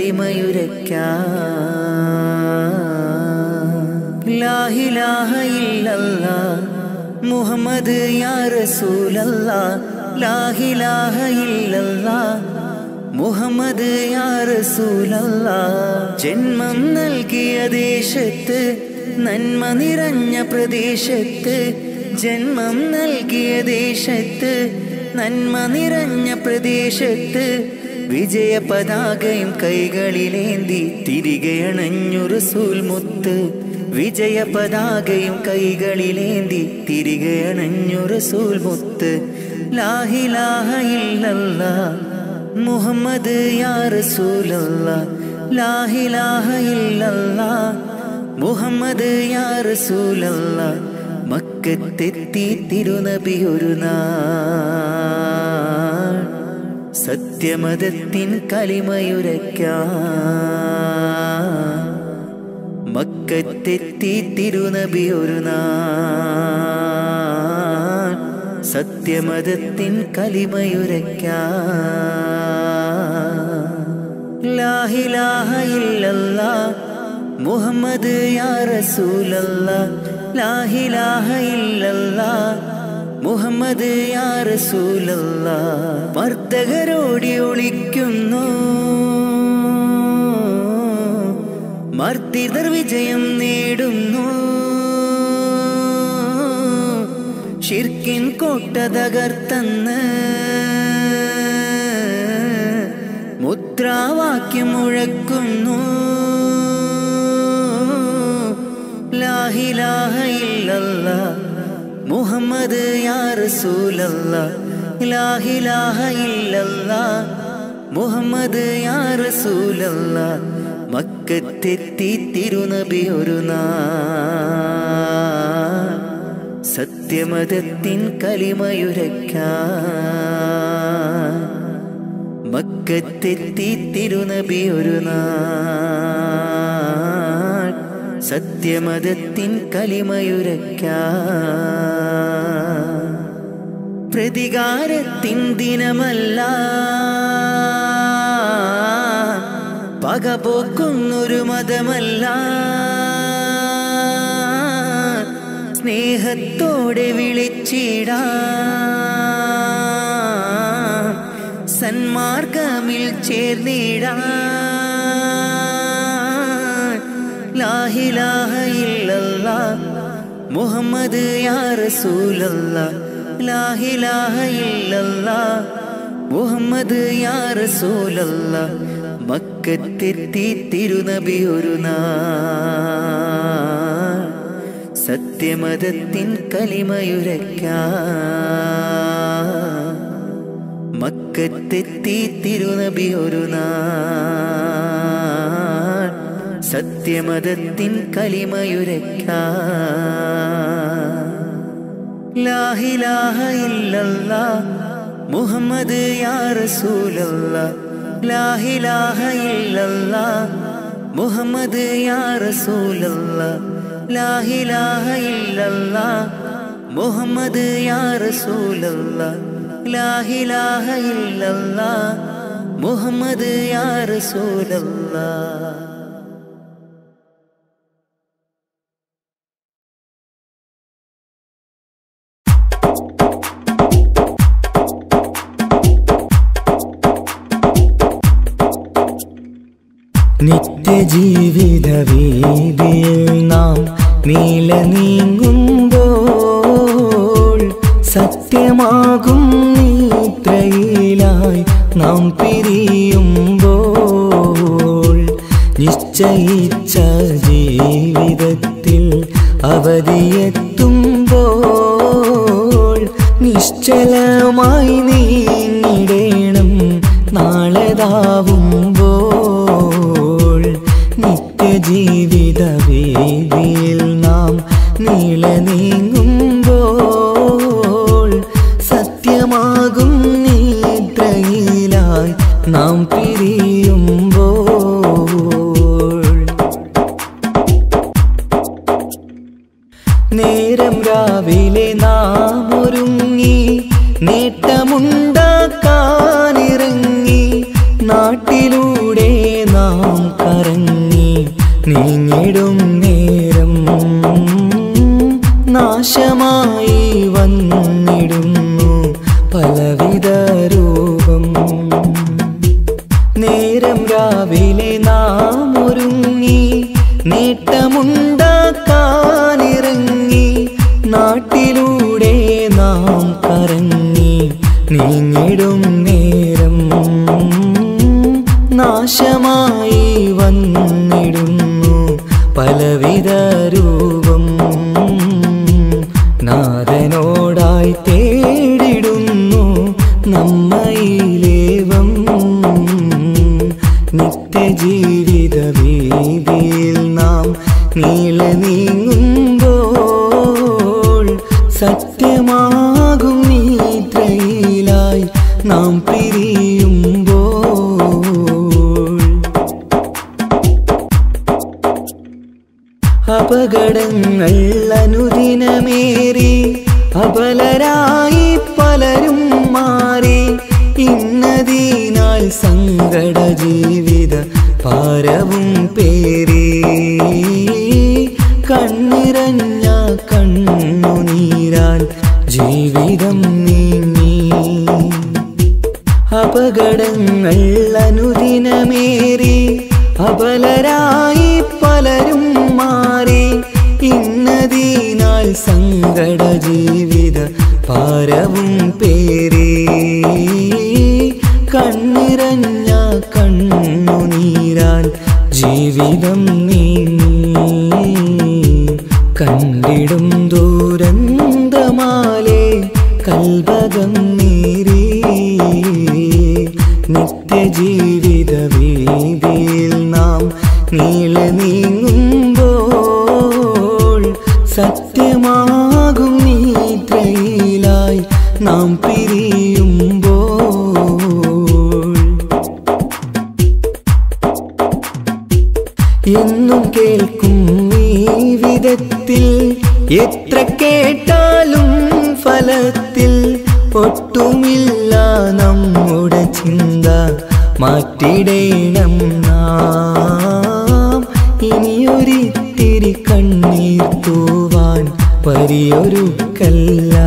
കലിമയുരയ്ക്കാൻ ലാ ഇലാഹ ഇല്ലല്ലാഹ് മുഹമ്മദ് യാ റസൂലല്ലാഹ് ലാ ഇലാഹ ഇല്ലല്ലാഹ് മുഹമ്മദ് യാ റസൂലല്ലാഹ് ജന്മം നൽകിയ ദേശത്ത് നന്മ നിറഞ്ഞ പ്രദേശത്ത് ജന്മം നൽകിയ ദേശത്ത് നന്മ നിറഞ്ഞ പ്രദേശത്ത് വിജയ പതാകയും കൈകളിലേന്തി തിരികെ അണഞ്ഞു റസൂൽ മുത്ത് വിജയ പതാകയും കൈകളിലേന്തി തിരികെ അണഞ്ഞു റസൂൽ മുത്ത് ലാ ഇലാഹ ഇല്ലല്ലാഹ് മുഹമ്മദ് യാ റസൂലല്ലാഹ് ലാ ഇലാഹ ഇല്ലല്ലാഹ് മുഹമ്മദ് യാ റസൂലല്ലാഹ് മക്കത്തെത്തി തിരുനബി ഒരു നാൾ സത്യമതത്തിൻ കലിമയുരയ്ക്കാൻ മക്കത്തെത്തി തിരുനബി ഒരു നാൾ സത്യമതത്തിൻ കലിമയുരയ്ക്കാൻ ലാ ഇലാഹ ഇല്ലല്ലാഹ് മുഹമ്മദ് യാ റസൂലല്ലാഹ് ലാ ഇലാഹ ഇല്ലല്ലാഹ് മുഹമ്മദ് യാ റസൂലല്ലാഹ് മർദ്ദകരോടി ഒളിക്കുന്നു മർദ്ദിതർ വിജയം നേടുന്നു ഷിർക്കിൻ കോട്ട തകർത്തന്ന് മുദ്രാവാക്യം മുഴക്കുന്നു ലാ ഇലാഹ ഇല്ലല്ലാഹ് മുഹമ്മദ് യാ റസൂലല്ലാഹ് ലാ ഇലാഹ ഇല്ലല്ലാഹ് മുഹമ്മദ് യാ റസൂലല്ലാഹ് മക്കത്തെത്തി തിരുനബി ഒരു നാൾ സത്യമതത്തിൻ കലിമയുരയ്ക്കാൻ മക്കത്തെത്തി തിരുനബി ഒരു നാൾ സത്യമതത്തിൻ കലിമയുരയ്ക്കാൻ പ്രതികാരത്തിൻ ദിനമല്ല പകപോക്കുന്നൊരു മതമല്ല സ്നേഹത്തോടെ വിളിച്ചിടാം സന്മാർഗമിൽ ചേർന്നിടാം ലാ ഇലാഹ ഇല്ലല്ലാഹ് മുഹമ്മദ് യാ റസൂലല്ലാഹ് ലാ ഇലാഹ ഇല്ലല്ലാഹ് മുഹമ്മദ് യാ റസൂലല്ലാഹ് മക്കത്തെത്തി തിരുനബി ഒരു നാൾ സത്യമതത്തിൻ കലിമയുരയ്ക്കാൻ മക്കത്തെത്തി തിരുനബി ഒരു നാൾ സത്യമതത്തിൻ കലിമയുരയ്ക്കാൻ ലാ ഇലാഹ ഇല്ലല്ലാഹ് മുഹമ്മദ് യാ റസൂലല്ലാഹ് ലാ ഇലാഹ ഇല്ലല്ലാഹ് മുഹമ്മദ് യാ റസൂലല്ലാഹ് ലാ ഇലാഹ ഇല്ലല്ലാഹ് മുഹമ്മദ് യാ റസൂലല്ലാഹ് ലാ ഇലാഹ ഇല്ലല്ലാഹ് മുഹമ്മദ് യാ റസൂലല്ലാഹ്. നിത്യജീവിത വീതിയിൽ നാം നീല നീങ്ങുമ്പോൾ സത്യമാകും നിദ്രയിലായി നാം പിരിയുമ്പോൾ നിശ്ചയിച്ച ജീവിതത്തിൽ അവധിയെത്തുമ്പോൾ നിശ്ചലമായി നീങ്ങിടേണം നാളെതാവുമ്പോൾ നിത്യജീവിത വേദിയിൽ നാം നീള നീങ്ങുമ്പോൾ സത്യമാകും നിദ്രയിലായി നാം പിരിയുമ്പോൾ നേരം രാവിലെ നാം ഒരുങ്ങി നേട്ടമുണ്ടാക്കാനിറങ്ങി നാട്ടിലൂടെ നാം കറങ്ങി നീങ്ങിടും നേരം നാശമായി വന്നിടുന്നു പലവിധ രൂപം. നേരം രാവിലെ നാം ഒരുങ്ങി നേട്ടമുണ്ടാക്കാനിറങ്ങി നാട്ടിലൂടെ നാം കറങ്ങി നീങ്ങിടും നേരം നാശമായി വന്നിടുന്നു പലവിധ രൂപം. നാഥനോടായി തേടിടുന്നു നമ്മയിലേവം നിത്യജീവിത വീതിയിൽ നാം നീള നീങ്ങുമ്പോൾ സത്യമാകും നിദ്രയിലായി നാം പിരിയുമ്പോൾ അപകടങ്ങൾ അനുദിനമേറി അബലരായി പലരും മാറി ഇന്നതിനാൽ സങ്കട ജീവിത ഭാരവും പേറി കണ്ണിറഞ്ഞ കണ്ണുനീരാൽ ജീവിതം നീങ്ങി. അപകടങ്ങൾ അനുദിനമേറി അബലരായി പലരും മാറി ഇന്നതിനാൽ സങ്കട ജീവിത കണ്ടിടും ദൂരന്തമാലേ കൽബകം നീറി നിത്യജീവിത വീതിയിൽ നാം നീളെ നീങ്ങുമ്പോൾ സത്യമാകും നിദ്രയിലായി നാം പിരിയുമ്പോൾ എന്നും കേൾക്കും ഈ വിധത്തിൽ എത്ര കേട്ടാലും ഫലത്തിൽ ഒട്ടുമില്ല നമ്മുടെ ചിന്ത മാറ്റിടേണം നാം ഇനിയൊരിത്തിരി കണ്ണീർ തൂവാൻ പരിയൊരുക്കല്ല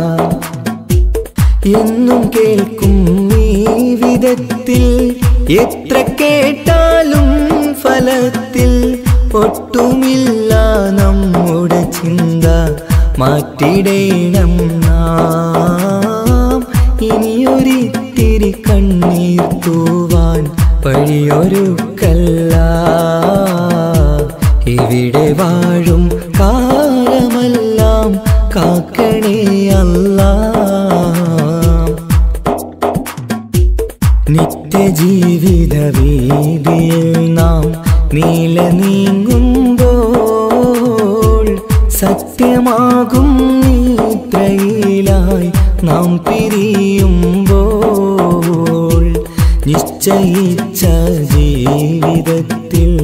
എന്നും കേൾക്കും ഈ വിധത്തിൽ എത്ര കേട്ടാലും ഫലത്തിൽ ഒട്ടുമില്ല നമ്മുടെ ചിന്ത മാറ്റിടേണം നാം ഇനിയൊരിത്തിരി കണ്ണീർ തൂവാൻ വഴിയൊരുക്കല്ല ഇവിടെ വാഴും കാലമെല്ലാം കാക്കണേ അല്ലാ നിത്യജീവിത വീതിയിൽ നാം നീല നീങ്ങുമ്പോൾ സത്യമാകും നിദ്രയിലായി നാം പിരിയുമ്പോൾ നിശ്ചയിച്ച ജീവിതത്തിൽ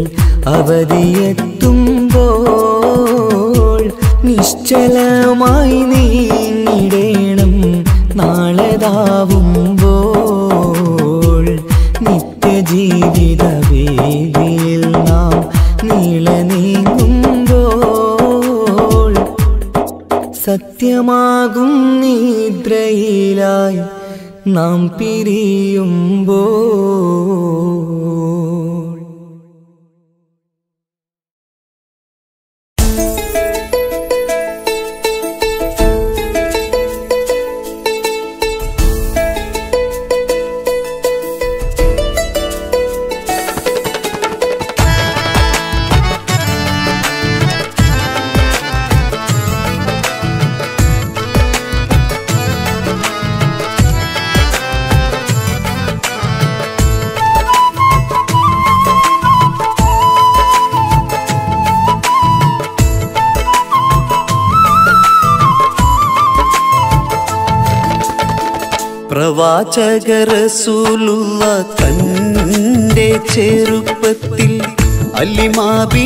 അവധിയെത്തുമ്പോൾ നിശ്ചലമായി നീങ്ങിടേണം നാളെതാവുമ്പോൾ നിത്യജീവിത വീതിയിൽ നാം നീള നീങ്ങുമ്പോൾ സത്യമാകും നിദ്രയിലായി നാം പിരിയുമ്പോൾ പ്രവാചക റസൂലുള്ള തന്റെ ചെറുപ്പത്തിൽ അലിമാബി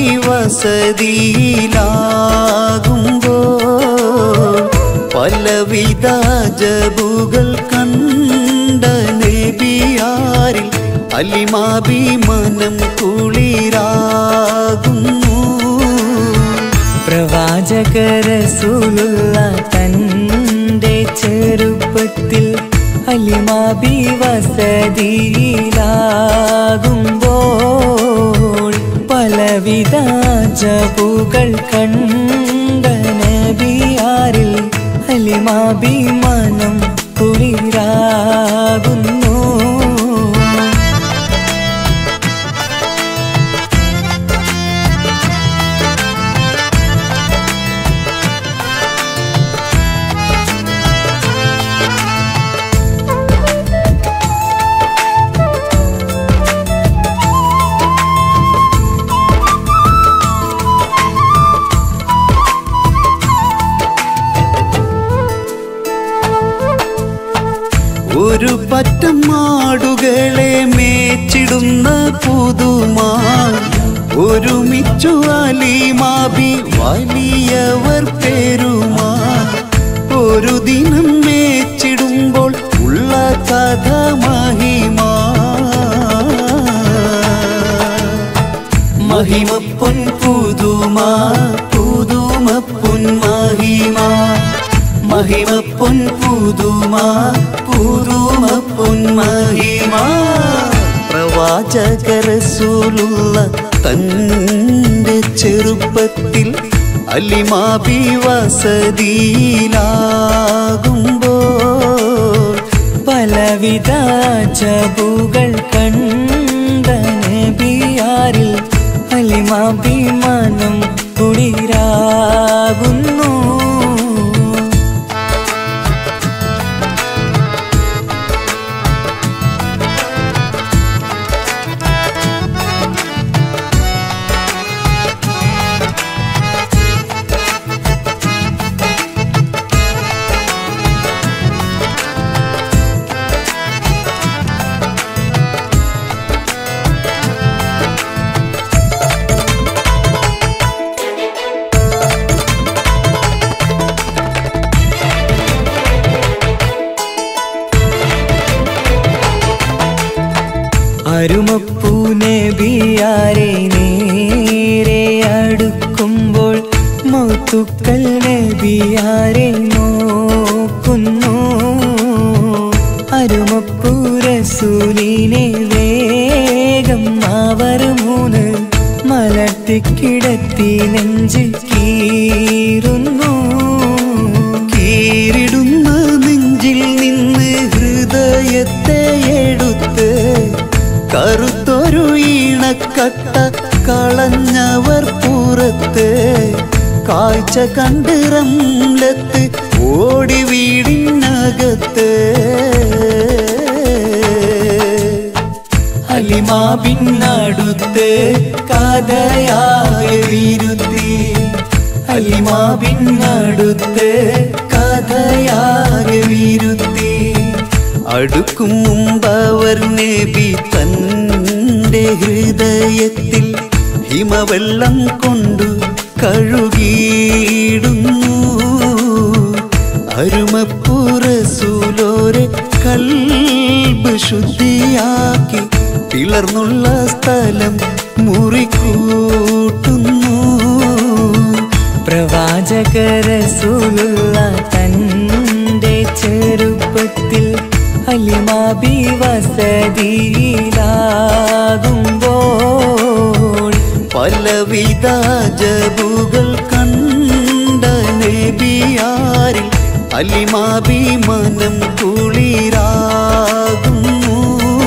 വസതിയിലാകുമ്പോൾ പലവിധ ജബുകൾ കണ്ട നബിയാരിൽ അലിമാബി മനം കുളിരാകുന്നു. പ്രവാചക റസൂലുള്ള തന്റെ ചെറുപ്പത്തിൽ അലിമാബി വസതിയിലാകുമ്പോൾ പലവിധ ജബുകൾ കണ്ട നബിയാരിൽ അലിമാബി മനം കുളിരാകുന്നു. ഒരു പറ്റം മാടുകളെ മേച്ചിടുന്ന പുതുമാ ഒരുമിച്ചു അലിമാബി വലിയവർ പെരുമാ ഒരു ദിനം മേച്ചിടുമ്പോൾ ഉള്ള കഥ മഹിമാ മഹിമപ്പൊൻ പുതുമാ പുതുമപ്പൊൻ മഹിമാ മഹിമപ്പൊൻ പുതുമാ പുതുമപ്പൊൻ മഹിമാ. പ്രവാചക റസൂലുള്ള തന്റെ ചെറുപ്പത്തിൽ അലിമാബി വസതിയിലാകുമ്പോൾ പലവിധ ജബുകൾ കണ്ട നബിയാരിൽ അലിമാബി മനം കുളിരാകുന്നു. അരുമപ്പൂ നബിയാരെ നേരെ അടുക്കുമ്പോൾ മൗത്തുക്കൾ നബിയാരെ നോക്കുന്നു. അരുമപ്പൂ റസൂലിനെ വേഗം അവർ മൂന്ന് മലർത്തിക്കിടത്തി നെഞ്ച് കീറുന്നു. കീറിടുന്ന നെഞ്ചിൽ നിന്ന് ഹൃദയത്തെ എടുത്ത് കറുത്തൊരു ഈണക്കട്ട കളഞ്ഞവർ പുറത്ത്. കാഴ്ച കണ്ട് റംലത്ത് ഓടി വീടിനകത്ത്. ഹലിമാ ബിന്നടുത്ത് കഥയാകെ വിരുത്തി. ഹലിമാ ബിന്നടുത്ത് കഥയാകെ വിരുത്തി. അടുക്കും മുമ്പവർ നബി തന്റെ ഹൃദയത്തിൽ ഹിമവെള്ളം കൊണ്ടു കഴുകിയിടുന്നു. അരുമപ്പൂ റസൂലോരെ കൽബ് ശുദ്ധിയാക്കി പിളർന്നുള്ള സ്ഥലം മുറിക്കൂട്ടുന്നു. പ്രവാചക റസൂലുള്ള തന്റെ ചെറുപ്പത്തിൽ ഹലിമാ ബി വസതിയിലാകുമ്പോൾ പലവിധ ജബുകൾ കണ്ട നബിയാരിൽ ഹലിമാ ബി മനം കുളിരാകുന്നു.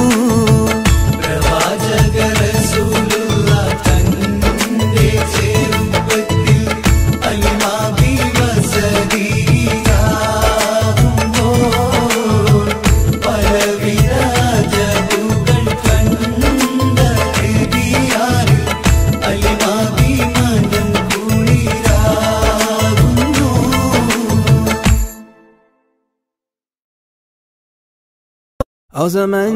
പ്രവാചക റസൂലുള്ള തന്റെ ചെറുപ്പത്തിൽ ഹലിമാ ബി വസതിയിലാകുമ്പോൾ പലവിധ ജബുകൾ കണ്ട നബിയാരിൽ ഹലിമാ ബി മനം കുളിരാകുന്നു. O zaman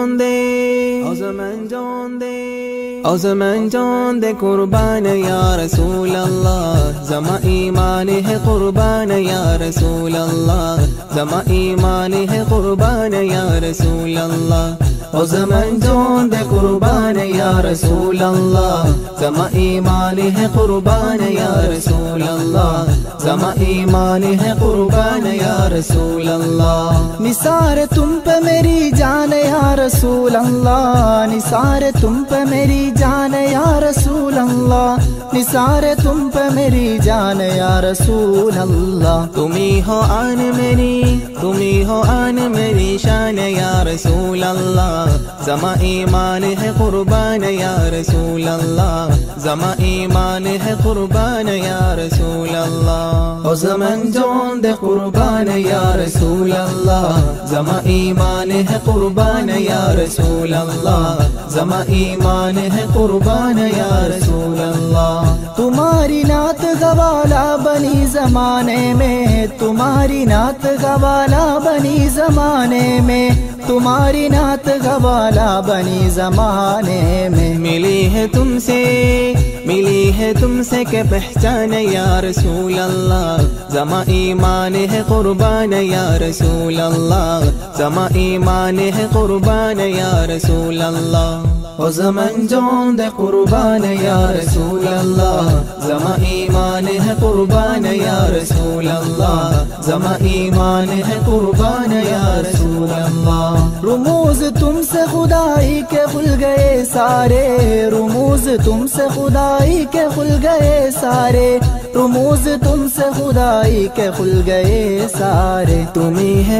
jonde कुर्बान या रसूल अल्लाह. जमा ईमान है कुर्बान या रसूल अल्लाह. जमा ईमान है कुर्बान या रसूल अल्लाह. O zaman jonde कुर्बान या रसूल अल्लाह. जमा ईमान है कुर्बान या रसूल अल्लाह. जमा ईमान है कुर्बान या रसूल अल्लाह. निसार तुम पे मेरी जान या रसूल अल्लाह. निसार तुम पे मेरी जान या रसूल अल्लाह. निसार तुम पे मेरी जान या रसूल अल्लाह. तुम्ही हो आन मेरी, तुम्ही हो आन मेरी शान या रसूल अल्लाह. जमा ईमान है कुर्बान या रसूल अल्लाह. जमा ईमान है कुर्बान या रसूल अल्लाह. ओ ज़मन जोंद कुर्बान या रसूल अल्लाह. जमा ईमान है कुर्बान या रसूल अल्लाह. जमा ईमान है कुर्बान या रसूल अल्लाह. तुम्हारी नात गवाला बनी जमाने में. तुम्हारी नात गवाला बनी जमाने में. तुम्हारी नात गवाला बनी जमाने में. मिली है तुमसे, मिली है तुमसे के पहचान या रसूल अल्लाह. जमा ईमान है कुर्बान या रसूल अल्लाह. जमा ईमान है कुर्बान या रसूल अल्लाह. ओ ज़मन जोंद कुर्बान या रसूल अल्लाह. जमा ईमान है कुर्बान या रसूल अल्लाह. जमा ईमान है कुर्बान या रसूल अल्लाह. रुमूज तुमसे खुदाई के खुल गए सारे. रुमूज तुमसे खुदाई के खुल गए सारे. रुमूज तुमसे खुदाई के खुल गए सारे। तुम्ही है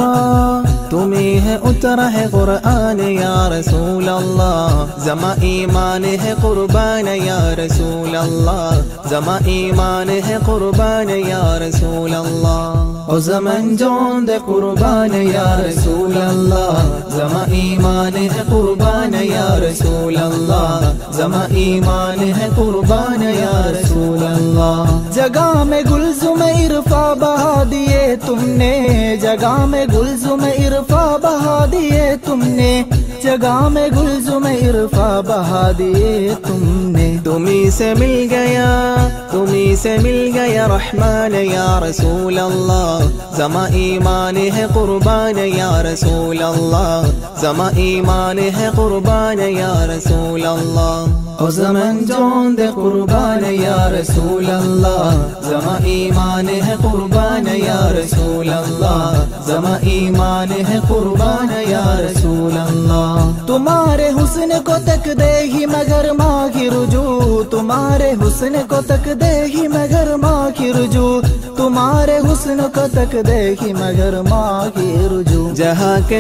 उतरा है कुरान या रसूल अल्लाह, जमा ईमान है कुर्बान या रसूल अल्लाह, जमा ईमान है कुर्बान या रसूल अल्लाह। ओ ज़मन जोन दे कुर्बान या रसूल अल्लाह, जमा ईमान है कुर्बान या रसूल अल्लाह, जमा ईमान है कुर्बान या रसूल अल्लाह। जगह में गुलज़ुम इरफा बहा दिए तुमने, जगह में गुलज़ुम इरफा बहा दिए तुमने, जगह में गुलज़ुम इरफा बहा दिए तुमने। तुम्ही से मिल गया रहमान या रसूल अल्लाह, जमा ईमान है कुर्बान या रसूल अल्लाह, जमा ईमान है कुर्बान या रसूल अल्लाह। ओ ज़मन जोन दे कुर्बान या रसूल अल्लाह, जमा ईमान है कुर्बान या रसूल अल्लाह, जमा ईमान है कुर्बान या रसूल अल्लाह। तुम्हारे हुस्न को तक दे ही मगर माँ की रुजू, तुम्हारे हुस्न को तक दे ही मगर माँ की रुजू, तुम्हारे हुस्न को तक दे ही मगर माँ की रुजू। जहाँ के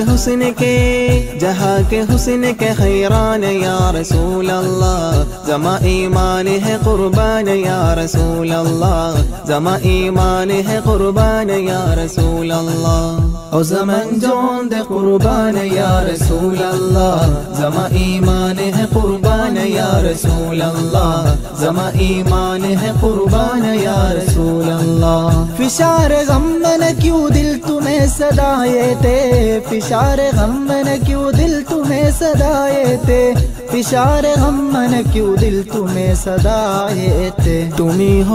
हुस्न के खैरान या रसूल अल्लाह, जमा ईमान है कुर्बान या रसूल अल्लाह, जमा ईमान है कुर्बान या रसूल अल्लाह। ओ ज़मन जोन दे कुर्बान या रसूल अल्लाह, जमा ईमान है कुर्बान या रसूल अल्लाह, जमा ईमान है कुर्बान या रसूल अल्लाह। फिशार गम न क्यों दिल तुम्हें सदाए थे, फिशार गम न क्यों दिल तुम्हें सदाए थे, फिशार गम न क्यों दिल तुम्हें सदाए थे। तुम्ही हो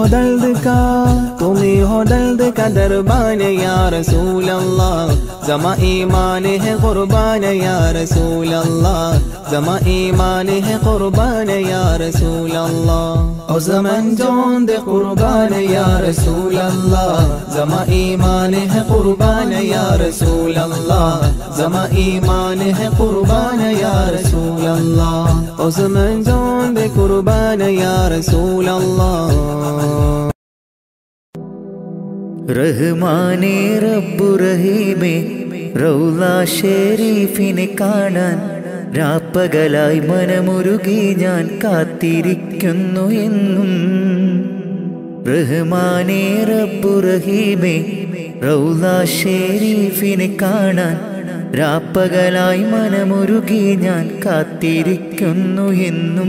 दर्द का दरबान या रसूल अल्लाह, जमा ईमान है कुर्बान या रसूल अल्लाह, जमा ईमान है कुर्बान या रसूल अल्लाह। ओ ज़मन जोन दे कुर्बान या रसूल अल्लाह, जमा ईमान है कुर्बान या रसूल अल्लाह, जमा ईमान है कुर्बान या रसूल अल्लाह। ओ ज़मन जोन दे कुर्बान या रसूल अल्लाह। റഹ്മാനേ റബ്ബു റഹീമേ റൗള ഷരീഫിനെ കാണാൻ രാപ്പകലായി മനമുരുകി ഞാൻ കാത്തിരിക്കുന്നു എന്നും. റഹ്മാനേ റബ്ബു റഹീമേ റൗള ഷരീഫിനെ കാണാൻ രാപ്പകലായി മനമുരുകി ഞാൻ കാത്തിരിക്കുന്നു എന്നും.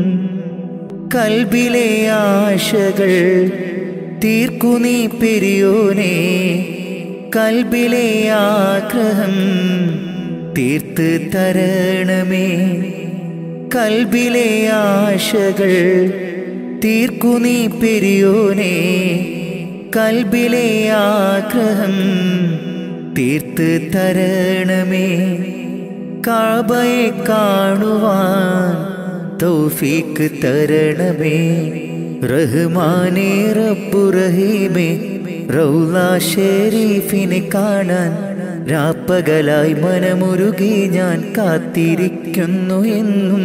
കൽബിലെ ആശകൾ തീർക്കു നീ പെരിയോനെ, കൽബിലെ ആഗ്രഹം തീർത്ത് തരണമേ, കൽബിലെ ആശകൾ തീർക്കു നീ പെരിയോനെ, കൽബിലെ ആഗ്രഹം തീർത്ത് തരണമേ. കഅബയെ കാണുവാൻ തൗഫീഖ് തരണമേ. റഹ്മാനേ റബ്ബു റഹീമേ റൗള ഷരീഫിനെ കാണാൻ രാപ്പകലായി മനമുരുകി ഞാൻ കാത്തിരിക്കുന്നു എന്നും.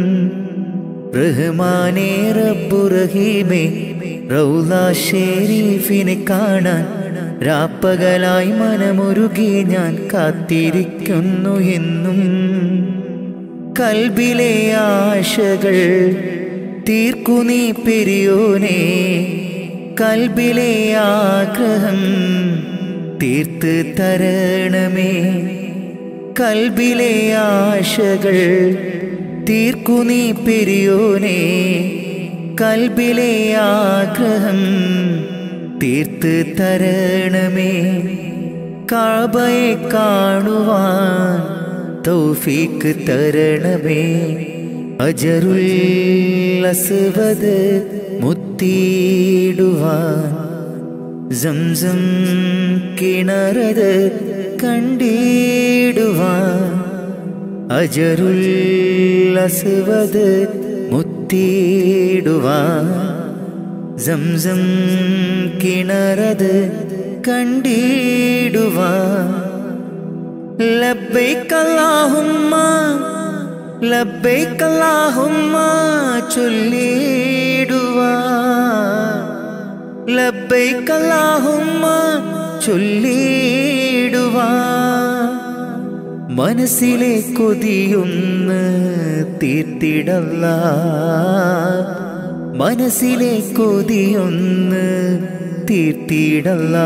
റഹ്മാനേ റബ്ബു റഹീമേ റൗള ഷരീഫിനെ കാണാൻ രാപ്പകലായി മനമുരുകി ഞാൻ കാത്തിരിക്കുന്നു എന്നും. കൽബിലെ ആശകൾ തീർക്കു നീ പെരിയോനെ, കൽബിലെ ആഗ്രഹം തീർത്ത് തരണമേ, കൽബിലെ ആശകൾ തീർക്കു നീ പെരിയോനെ, കൽബിലെ ആഗ്രഹം തീർത്ത് തരണമേ. കഅബയെ കാണുവാൻ തൗഫീഖ് തരണമേ. അജറുൽ അസ്വദ് മുത്തിയിടുവാൻ സംസം കിണറത് കണ്ടിടുവാൻ. അജറുൽ അസ്വദ് മുത്തിയിടുവാൻ സംസം കിണറത് കണ്ടിടുവാൻ. ലബ്ബൈക അല്ലാഹുമ്മ ലബ്ബൈക അല്ലാഹുമ്മ ചൊല്ലിടുവാൻ. ലബ്ബൈക അല്ലാഹുമ്മ ചൊല്ലിടുവാൻ മനസ്സിലെ കൊതിയൊന്ന് തീർത്തിടല്ലാ, മനസ്സിലെ കൊതിയൊന്ന് തീർത്തിടല്ലാ.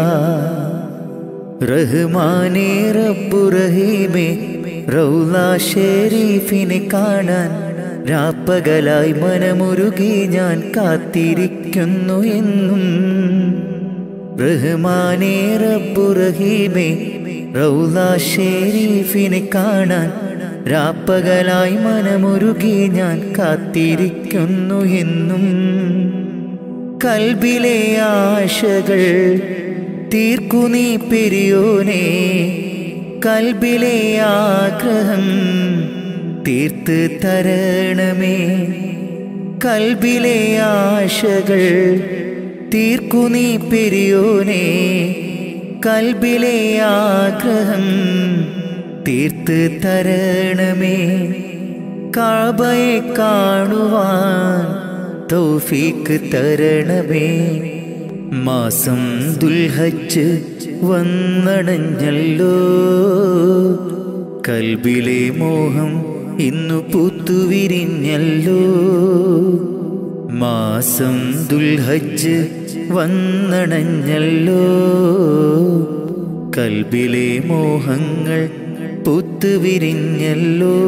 റഹ്മാനേ റബ്ബു റഹീമേ റൗള ഷരീഫിനെ കാണാൻ രാപ്പകലായി മനമുരുകി ഞാൻ കാത്തിരിക്കുന്നു എന്നും. റഹ്മാനേ റബ്ബു റഹീമേ റൗള ഷരീഫിനെ കാണാൻ രാപ്പകലായി മനമുരുകി ഞാൻ കാത്തിരിക്കുന്നു എന്നും. കൽബിലെ ആശകൾ തീർക്കു നീ പെരിയോനേ, കൽബിലെ ആഗ്രഹം തീർത്ത് തരണമേ. കൽബിലെ ആശകൾ തീർക്കു നീ പെരിയോനേ, കൽബിലെ ആഗ്രഹം തീർത്ത് തരണമേ. കഅബയെ കാണുവാൻ തൗഫീഖ് തരണമേ. മാസം ദുൽഹജ്ജ് വന്നണഞ്ഞല്ലോ, കൽബിലെ മോഹം ഇന്നു പൂത്തുവിരിഞ്ഞല്ലോ. മാസം ദുൽഹജ്ജ് വന്നണഞ്ഞല്ലോ, കൽബിലെ മോഹങ്ങൾ പൂത്തുവിരിഞ്ഞല്ലോ.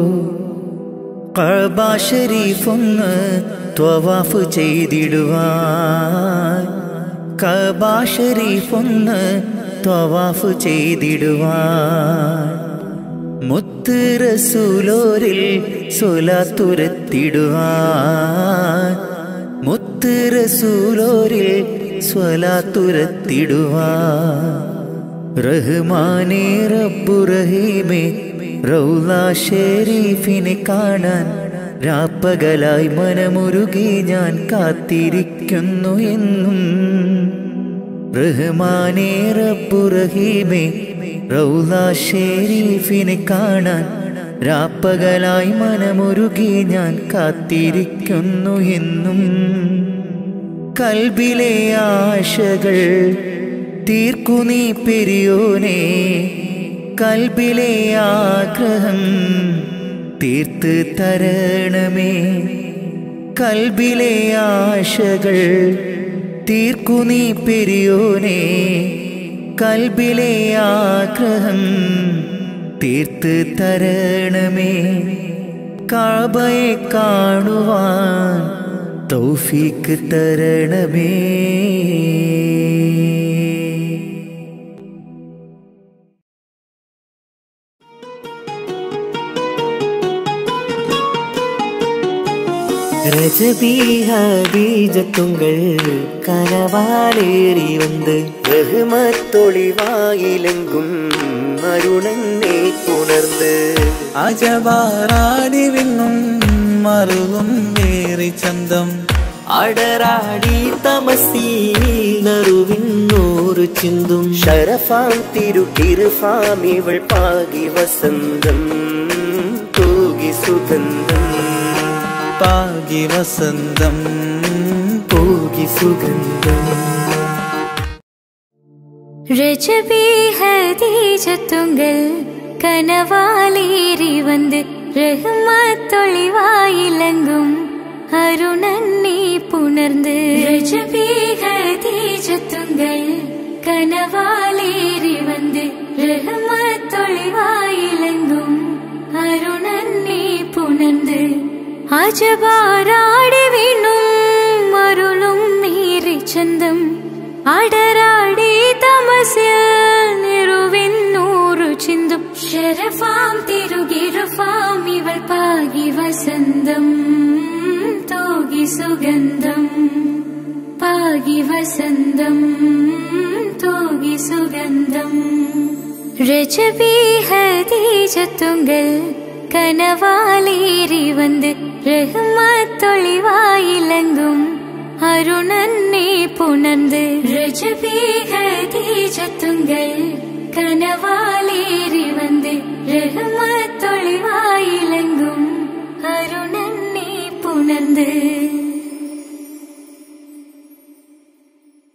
കഅബ ശരീഫൊന്ന് ത്വവാഫ് ചെയ്തിടുവാൻ, കഅബ ശരീഫൊന്ന് ത്വവാഫ് ചെയ്തിടുവാൻ. മുത്ത് റസൂലോരിൽ സ്വലാത്തുരത്തിടുവാൻ, മുത്ത് റസൂലോരിൽ സ്വലാത്തുരത്തിടുവാൻ. റഹ്മാനേ റബ്ബു റഹീമേ റൗള ഷരീഫിനെ കാണാൻ രാപ്പകലായി മനമുരുകി ഞാൻ കാത്തിരിക്കുന്നു എന്നും. റഹ്മാനേ റബ്ബു റഹീമേ റൗള ഷരീഫിനെ കാണാൻ രാപ്പകലായി മനമുരുകി ഞാൻ കാത്തിരിക്കുന്നു എന്നും. കൽബിലെ ആശകൾ തീർക്കു നീ പെരിയോനേ, കൽബിലെ ആഗ്രഹം തീർത്ത് തരണമേ. കൽബിലെ ആശകൾ തീർക്കു നീ പെരിയോനേ, കൽബിലെ ആഗ്രഹം തീർത്ത് തരണമേ. കഅബയെ കാണുവാൻ തൗഫീഖ് തരണമേ. ரஜபி ஹதீஜத்துங்கள் கனவாலேறி வந்து ரஹ்மத்தொளிவாயிலெங்கும் அருணன்னே உணர்ந்து അജവാറാടി വിണ്ണും മറുകും വേറി ചന്തം അടരാടി തമസീൽ നറുവിന്നൂറ് ചിന്തും ഷറഫാം തിരുകിർഫാം ഇവൾ പാകി വസന്തം തൂകി സുഗന്ധം പാകി വസന്തം പോകി സുഗന്ധം. രജബി ഹദീജത്തുങ്ങൾ കനവാലേറി വന്ന് റഹ്മത്തൊളിവായിലങ്കും അരുണന്നെ പുണർന്ന്. രജബി ഹദീജത്തുങ്ങൾ കനവാലേറി വന്ന് റഹ്മത്തൊളിവായിലങ്കും അരുണന്നെ പുണർന്ന്. അജബാറാടി വീണും മരുളും നീറി ചന്തം അടരാടി തമസിൽ നിറുവിന്നൂറു ചിന്തും ഷറഫാം തിരുകിർഫാം ഇവൾ പാകി വസന്തം തൂകി സുഗന്ധം പാകി വസന്തം തൂകി സുഗന്ധം. രജബി ഹദീജത്തുങ്ങൾ കനവാലേറി വന്ന് റഹ്മത്തൊളിവായിലങ്കും അരുണന്നെ പുണർന്ന്. രജബി ഹദീജത്തുങ്ങൾ കനവാലേറി വന്ന് റഹ്മത്തൊളിവായിലങ്കും അരുണന്നെ പുണർന്ന്.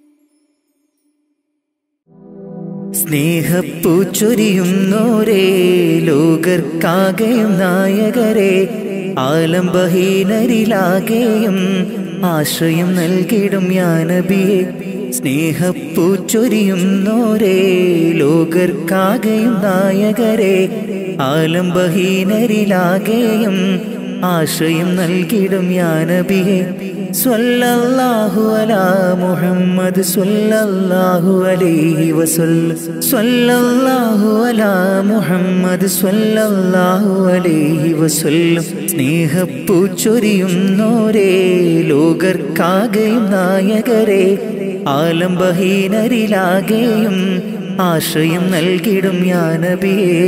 സ്നേഹപ്പൂച്ചൊരിയുന്നോരേ ലോകർക്കാകെയും നായകരെ ആലംബഹീനരിലാകെയും ആശ്രയം നൽകിടും യാ നബിയേ സ്നേഹപ്പൂച്ചൊരിയുന്നോരേ ലോകർക്കാകെയും നായകരെ ആലംബഹീനരിലാകെയും ആശ്രയം നൽകിടും യാ നബിയേ സ്വല്ലല്ലാഹു അലാ മുഹമ്മദ് സ്വല്ലല്ലാഹു അലൈഹി വസല്ലം സ്വല്ലല്ലാഹു അലാ മുഹമ്മദ് സ്വല്ലല്ലാഹു അലൈഹി വസല്ലം സ്നേഹപ്പൂച്ചൊരിയുന്നോരേ ലോകർക്കാകെയും നായകരെ ആലംബഹീനരിലാകെയും ആശ്രയം നൽകിടും യാ നബിയേ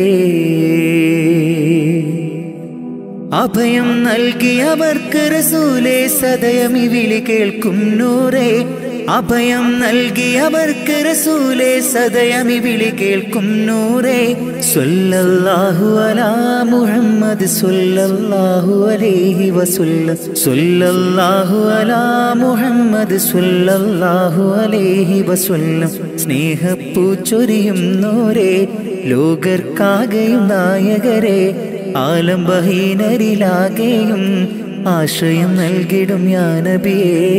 അഭയം നൽകിയവർക്ക് റസൂലേ സദയമി വിളി കേൾക്കും നൂറേ അഭയം നൽകിയവർക്ക് റസൂലേ സദയമി വിളി കേൾക്കും നൂറേ സ്വല്ലല്ലാഹു അലാ മുഹമ്മദ് സ്വല്ലല്ലാഹു അലൈഹി വസല്ലം സ്വല്ലല്ലാഹു അലാ മുഹമ്മദ് സ്വല്ലല്ലാഹു അലൈഹി വസല്ലം സ്നേഹപ്പൂച്ചൊരിയുന്നോരേ ലോകർക്കാകെയും നായകരെ ആലംബഹീനരിലാകെയും ആശ്രയം നൽകിടും യാ നബിയേ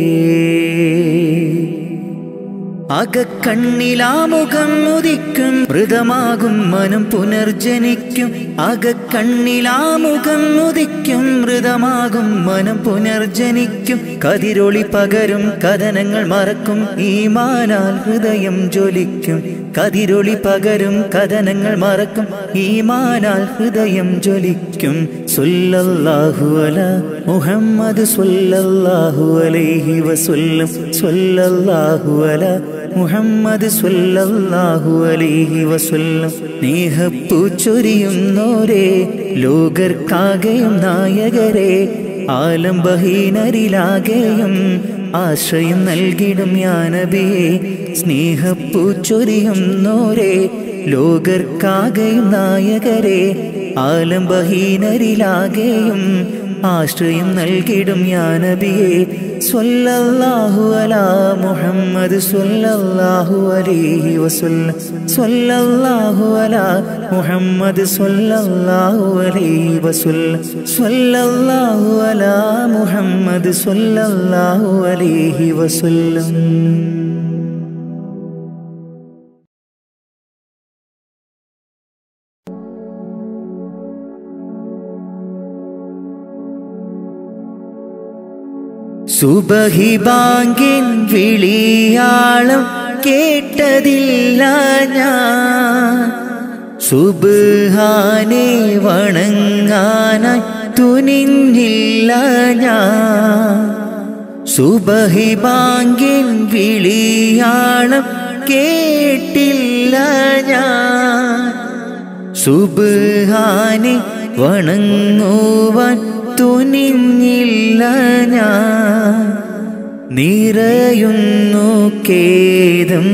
അകക്കണ്ണിലാമുഖം ഉദിക്കും മൃതമാകും മനം പുനർജനിക്കും അകക്കണ്ണിലാമുഖം ഉദിക്കും മൃതമാകും മനം പുനർജനിക്കും കതിരൊളി പകരും കഥനങ്ങൾ മറക്കും ഈമാനാൽ ഹൃദയം ജ്വലിക്കും കതിരൊളി പകരും കഥനങ്ങൾ മറക്കും ഈമാനാൽ ഹൃദയം ജ്വലിക്കും സ്വല്ലല്ലാഹു അലാ മുഹമ്മദ് സ്വല്ലല്ലാഹു അലൈഹി വസല്ലം സ്വല്ലല്ലാഹു അലാ മുഹമ്മദ് സ്വല്ലല്ലാഹു അലൈഹി വസല്ലം സ്നേഹപ്പൂച്ചൊരിയുന്നോരേ ലോകർക്കാകെയും നായകരെ ആലംബഹീനരിലാകെയും ആശ്രയം നൽകിടും യാ നബിയേ സ്നേഹപ്പൂച്ചൊരിയുന്നോരേ ലോകർക്കാകെയും നായകരെ ആലംബഹീനരിലാകെയും ആശ്രയം നൽകിടും യാ നബിയേ സ്വല്ലല്ലാഹു അലാ മുഹമ്മദ് സ്വല്ലല്ലാഹു അലൈഹി വസല്ലം സ്വല്ലല്ലാഹു അലാ മുഹമ്മദ് സ്വല്ലല്ലാഹു അലൈഹി വസല്ലം സ്വല്ലല്ലാഹു അലാ മുഹമ്മദ് സ്വല്ലല്ലാഹു അലൈഹി വസല്ലം സുബഹി ബാങ്കിൻ വിളിയാളം കേട്ടതില്ല ഞാൻ സുബ്ഹാനെ വണങ്ങാനായി തുനിഞ്ഞില്ല ഞാൻ സുബഹി ബാങ്കിൻ വിളിയാളം കേട്ടില്ല ഞാൻ സുബ്ഹാനെ വണങ്ങുവാൻ തുനിഞ്ഞില്ല ഞാൻ നിറയുന്നു ഖേദം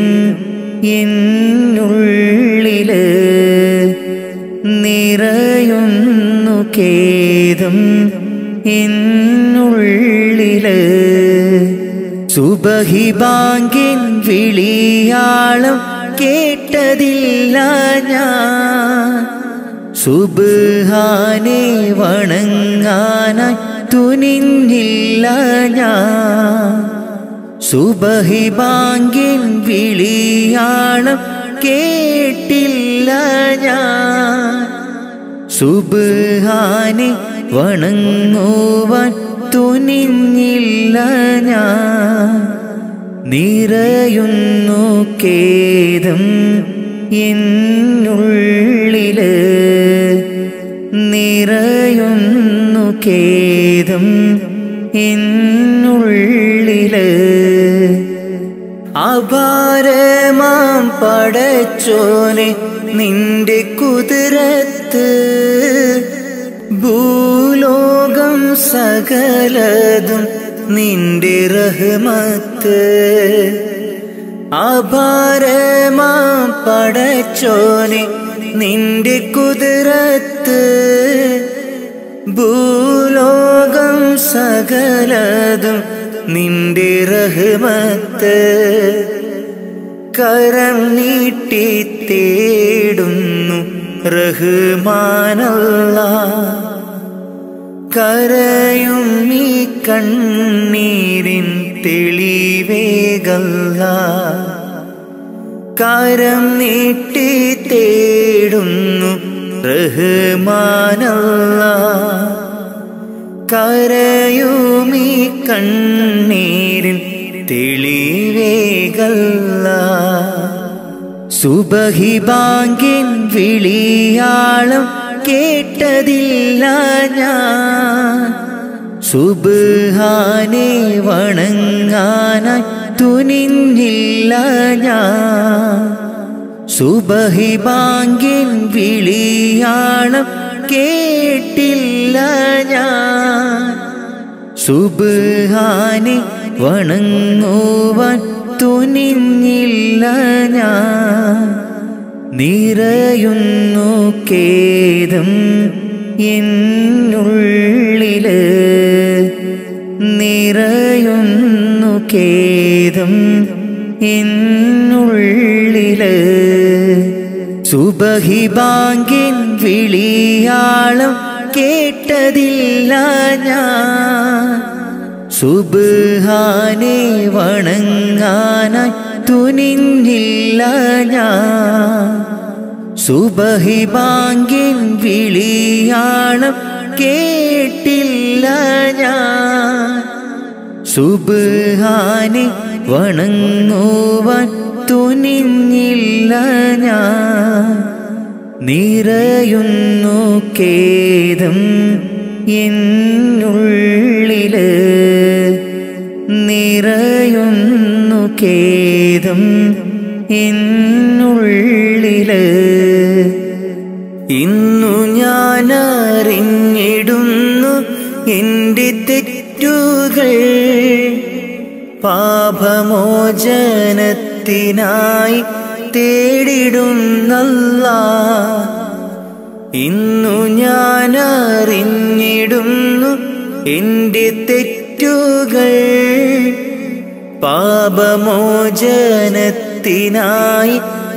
എന്നുള്ളില് നിറയുന്നു ഖേദം എന്നുള്ളില് സുബഹി ബാങ്കിൻ വിളിയാളം കേട്ടതില്ല ഞാൻ സുബ്ഹാനെ വണങ്ങാനായി തുനിഞ്ഞില്ല ഞാൻ സുബഹി ബാങ്കിൻ വിളിയാളം കേട്ടില്ല ഞാൻ സുബ്ഹാനെ വണങ്ങുവാൻ തുനിഞ്ഞില്ല ഞാൻ നിറയുന്നു ഖേദം എന്നുള്ളില് നിറയുന്നു ഖേദം എന്നുള്ളില് അപാരമാം പടച്ചോനെ നിന്റെ കുതിരത്ത് ഭൂലോകം സകലതും നിന്റെ റഹ്മത്ത് അപാരമാം പടച്ചോനെ നിന്റെ കുതിരത്ത് ഭൂലോകം സകലതും നിന്റെ റഹ്മത്ത് കരം നീട്ടി തേടുന്നു റഹ്മാനല്ലാഹ്. കരയും ഈ കണ്ണീരിൻ തെളിവേകല്ലാഹ്. കരം നീട്ടി തേടുന്നു റഹ്മാനല്ലാഹ്. കരയും ഈ കണ്ണീരിൻ തെളിവേകല്ലാഹ്. സുബഹി ബാങ്കിൻ വിളിയാളം കേട്ടതില്ല ഞാൻ. സുബ്ഹാനെ വണങ്ങാനായി തുനിഞ്ഞില്ല ഞാൻ. സുബഹി ബാങ്കിൻ വിളിയാളം കേട്ടില്ല ഞാൻ. സുബ്ഹാനെ വണങ്ങുവാൻ തുനിഞ്ഞില്ല ഞാൻ. നിറയുന്നു ഖേദം എന്നുള്ളില്. നിറയുന്നു ഖേദം എന്നുള്ളില്. സുബഹി ബാങ്കിൻ വിളിയാളം കേട്ടതില്ല ഞാൻ. സുബ്ഹാനെ വണങ്ങാനായി തുനിഞ്ഞില്ല ഞാൻ. സുബഹി ബാങ്കിൻ വിളിയാളം കേട്ടില്ല ഞാൻ. സുബ്ഹാനെ വണങ്ങുവാൻ തുനിഞ്ഞില്ല ഞാൻ. നിറയുന്നു ഖേദം എന്നുള്ളില്. നിറയുന്നു ഖേദം എന്നുള്ളില്. ഇന്നു ഞാൻ അറിഞ്ഞിടുന്നു എൻ്റെ തെറ്റുകൾ. പാപമോചനത്തിനായി തേടിടുന്നല്ലാഹ്. ഇന്നു ഞാൻ അറിഞ്ഞിടുന്നു എൻ്റെ തെറ്റുകൾ. പാപമോചനത്തിനായി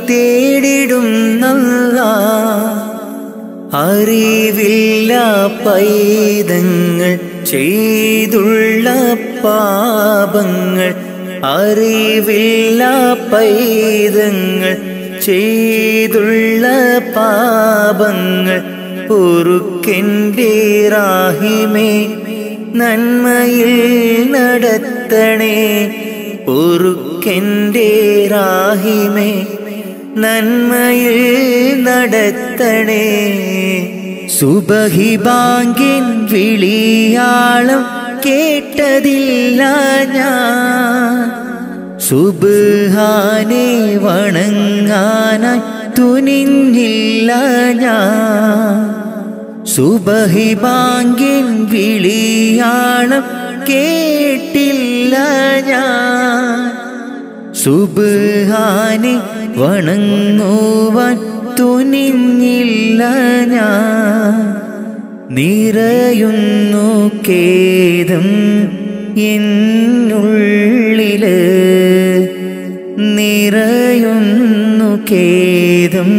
തേടിടുന്നല്ലാഹ്. അറിവില്ല പൈതങ്ങൾ ചെയ്തുള്ള പാപങ്ങൾ. അറിവില്ല പൈതങ്ങൾ ചെയ്തുള്ള പാപങ്ങൾ. പൊറുക്കെൻ്റെ റാഹിമേ നന്മയിൽ നടത്തണേ. പൊറുക്കെൻ്റെ റാഹിമേ നന്മയിൽ നടത്തണേ. സുബഹി ബാങ്കിൻ വിളിയാളം കേട്ടതില്ല ഞാൻ. സുബ്ഹാനെ വണങ്ങാനായി തുനിഞ്ഞില്ല ഞാൻ. സുബഹി ബാങ്കിൻ വിളിയാളം കേട്ടില്ല ഞാൻ. സുബ്ഹാനെ വണങ്ങുവാൻ തുനിഞ്ഞില്ല ഞാൻ. നിറയുന്നു ഖേദം എന്നുള്ളില്. നിറയുന്നു ഖേദം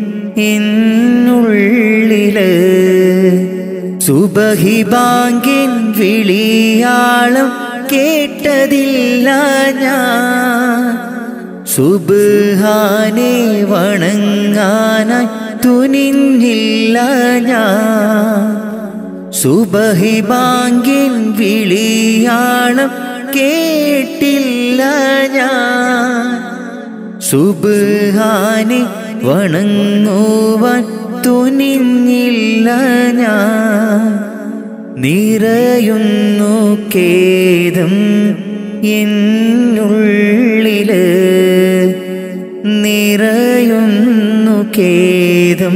എന്നുള്ളില്. സുബഹി ബാങ്കിൻ വിളിയാളം കേട്ടതില്ല ഞാൻ. സുബ്ഹാനെ വണങ്ങാനായി തുനിഞ്ഞില്ല ഞാൻ. സുബഹി ബാങ്കിൻ വിളിയാളം കേട്ടില്ല ഞാൻ. സുബ്ഹാനെ വണങ്ങുവാൻ തുനിഞ്ഞില്ല ഞാൻ. നിറയുന്നു ഖേദം എന്നുള്ളില്. നിറയുന്നു ഖേദം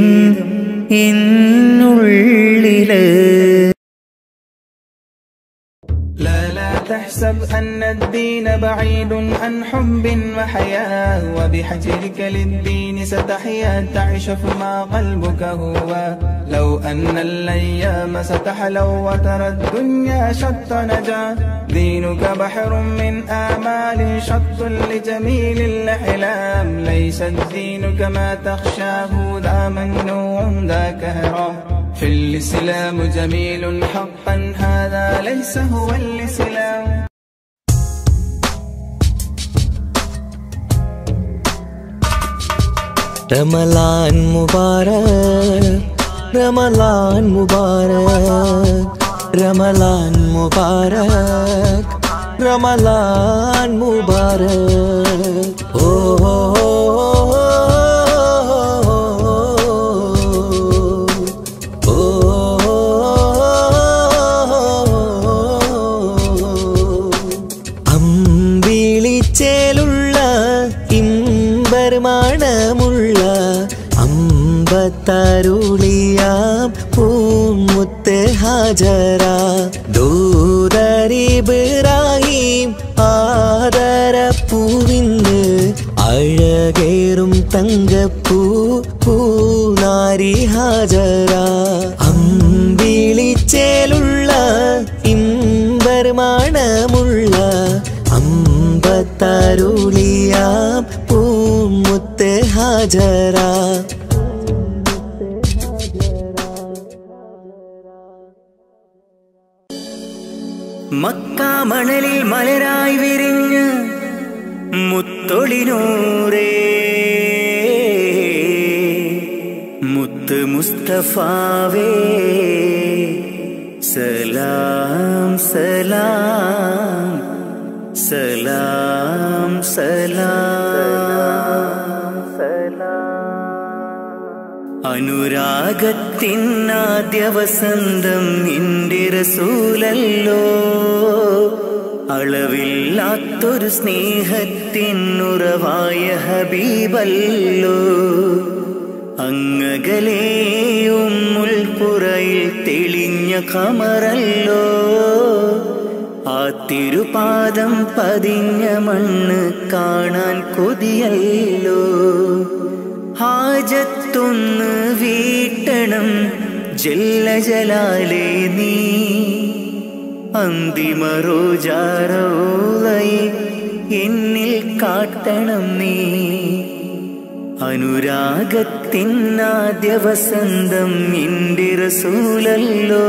എന്നുള്ളില്. لا تحزن احسب أن الدين بعيد عن حب وحياة، وبحجرك للدين ستحيا تعيش فيما قلبك هو. لو أن الأيام ستحلو وترى الدنيا شط نجا، دينك بحر من آمال شط لجميل الأحلام. ليس الدين كما تخشاه ذا منوع ذا كهرا، في الإسلام جميل حقا هذا ليس هو الإسلام. رمضان مبارك رمضان مبارك رمضان مبارك رمضان مبارك. അമ്പിളിച്ചേലുള്ള ഇമ്പർമാണമുള്ള അമ്പത്തരുളിയാം പൂമുത്ത് ഹാജറ, ദൂതരിബ്രാഹിം ആദരപ്പൂവിന്ന് അഴകേറും തങ്കപ്പൂ പൂനാരി ഹാജറ. അമ്പിളിച്ചേലുള്ള ഇമ്പർമാണമുള്ള അമ്പത്തരുളിയാം പൂമുത്ത് ഹാജറ. മക്കാ മണലിൽ മലരായി വിരിഞ്ഞ മുത്തൊളിനൂറേ, മുത്ത് മുസ്തഫാവേ സലാം സലാം സലാം സലാം സലാം. അനുരാഗത്തിനാദ്യ വസന്തം നിന്റെ റസൂലല്ലോ, അളവില്ലാത്തൊരു സ്നേഹത്തിനുറവായ ഹബീബല്ലോ. അങ്ങകലേ ഉമ്മുൽ ഖുറയിൽ തെളിഞ്ഞ ഖമറല്ലോ, ആ തിരുപാദം പതിഞ്ഞ മണ്ണ് കാണാൻ കൊതിയല്ലോ. ഹാജത്തൊന്ന് വീട്ടണം ജല്ല ജലാലേ നീ, അന്തിമ റോജാറോളയെ എന്നിൽ കാട്ടണം നീ. അനുരാഗത്തിനാദ്യ വസന്തം നിന്റെ റസൂലല്ലോ,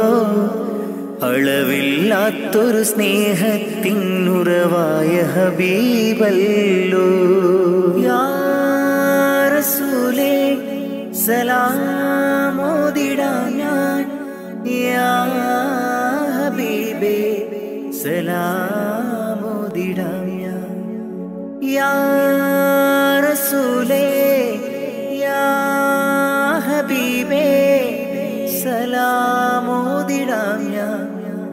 അളവില്ലാത്തൊരു സ്നേഹത്തിനുറവായ ഹബീബല്ലോ. യാ റസൂലേ സലാമോദിടാം ഞാൻ, യാ ഹബീബേ സലാമോദിടാം ഞാൻ. യാ റസൂലേ യാ ഹബീബേ സലാമോദിടാം ഞാൻ,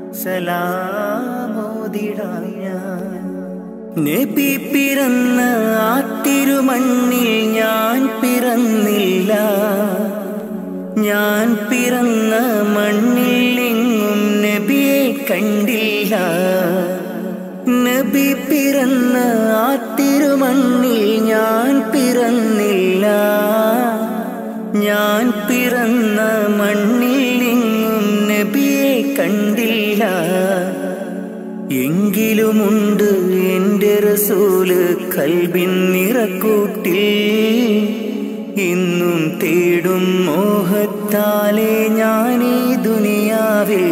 സലാമോദിടാം ഞാൻ. നബി പിറന്ന ആ തിരുമണ്ണിൽ ഞാൻ പിറന്നില്ല, ഞാൻ പിറന്ന മണ്ണിൽ എങ്ങും നബിയെ കണ്ടില്ല. നബി പിറന്ന ആ തിരുമണ്ണിൽ ഞാൻ പിറന്നില്ല, ഞാൻ പിറന്ന മണ്ണിൽ എങ്ങും നബിയെ കണ്ടില്ല. എങ്കിലുമുണ്ട് എൻ്റെ റസൂല് കൽബിൻ നിറക്കൂട്ടിൽ, ഇന്നും തേടും മോഹത്താലെ ഞാനീ ദുനിയാവിൽ.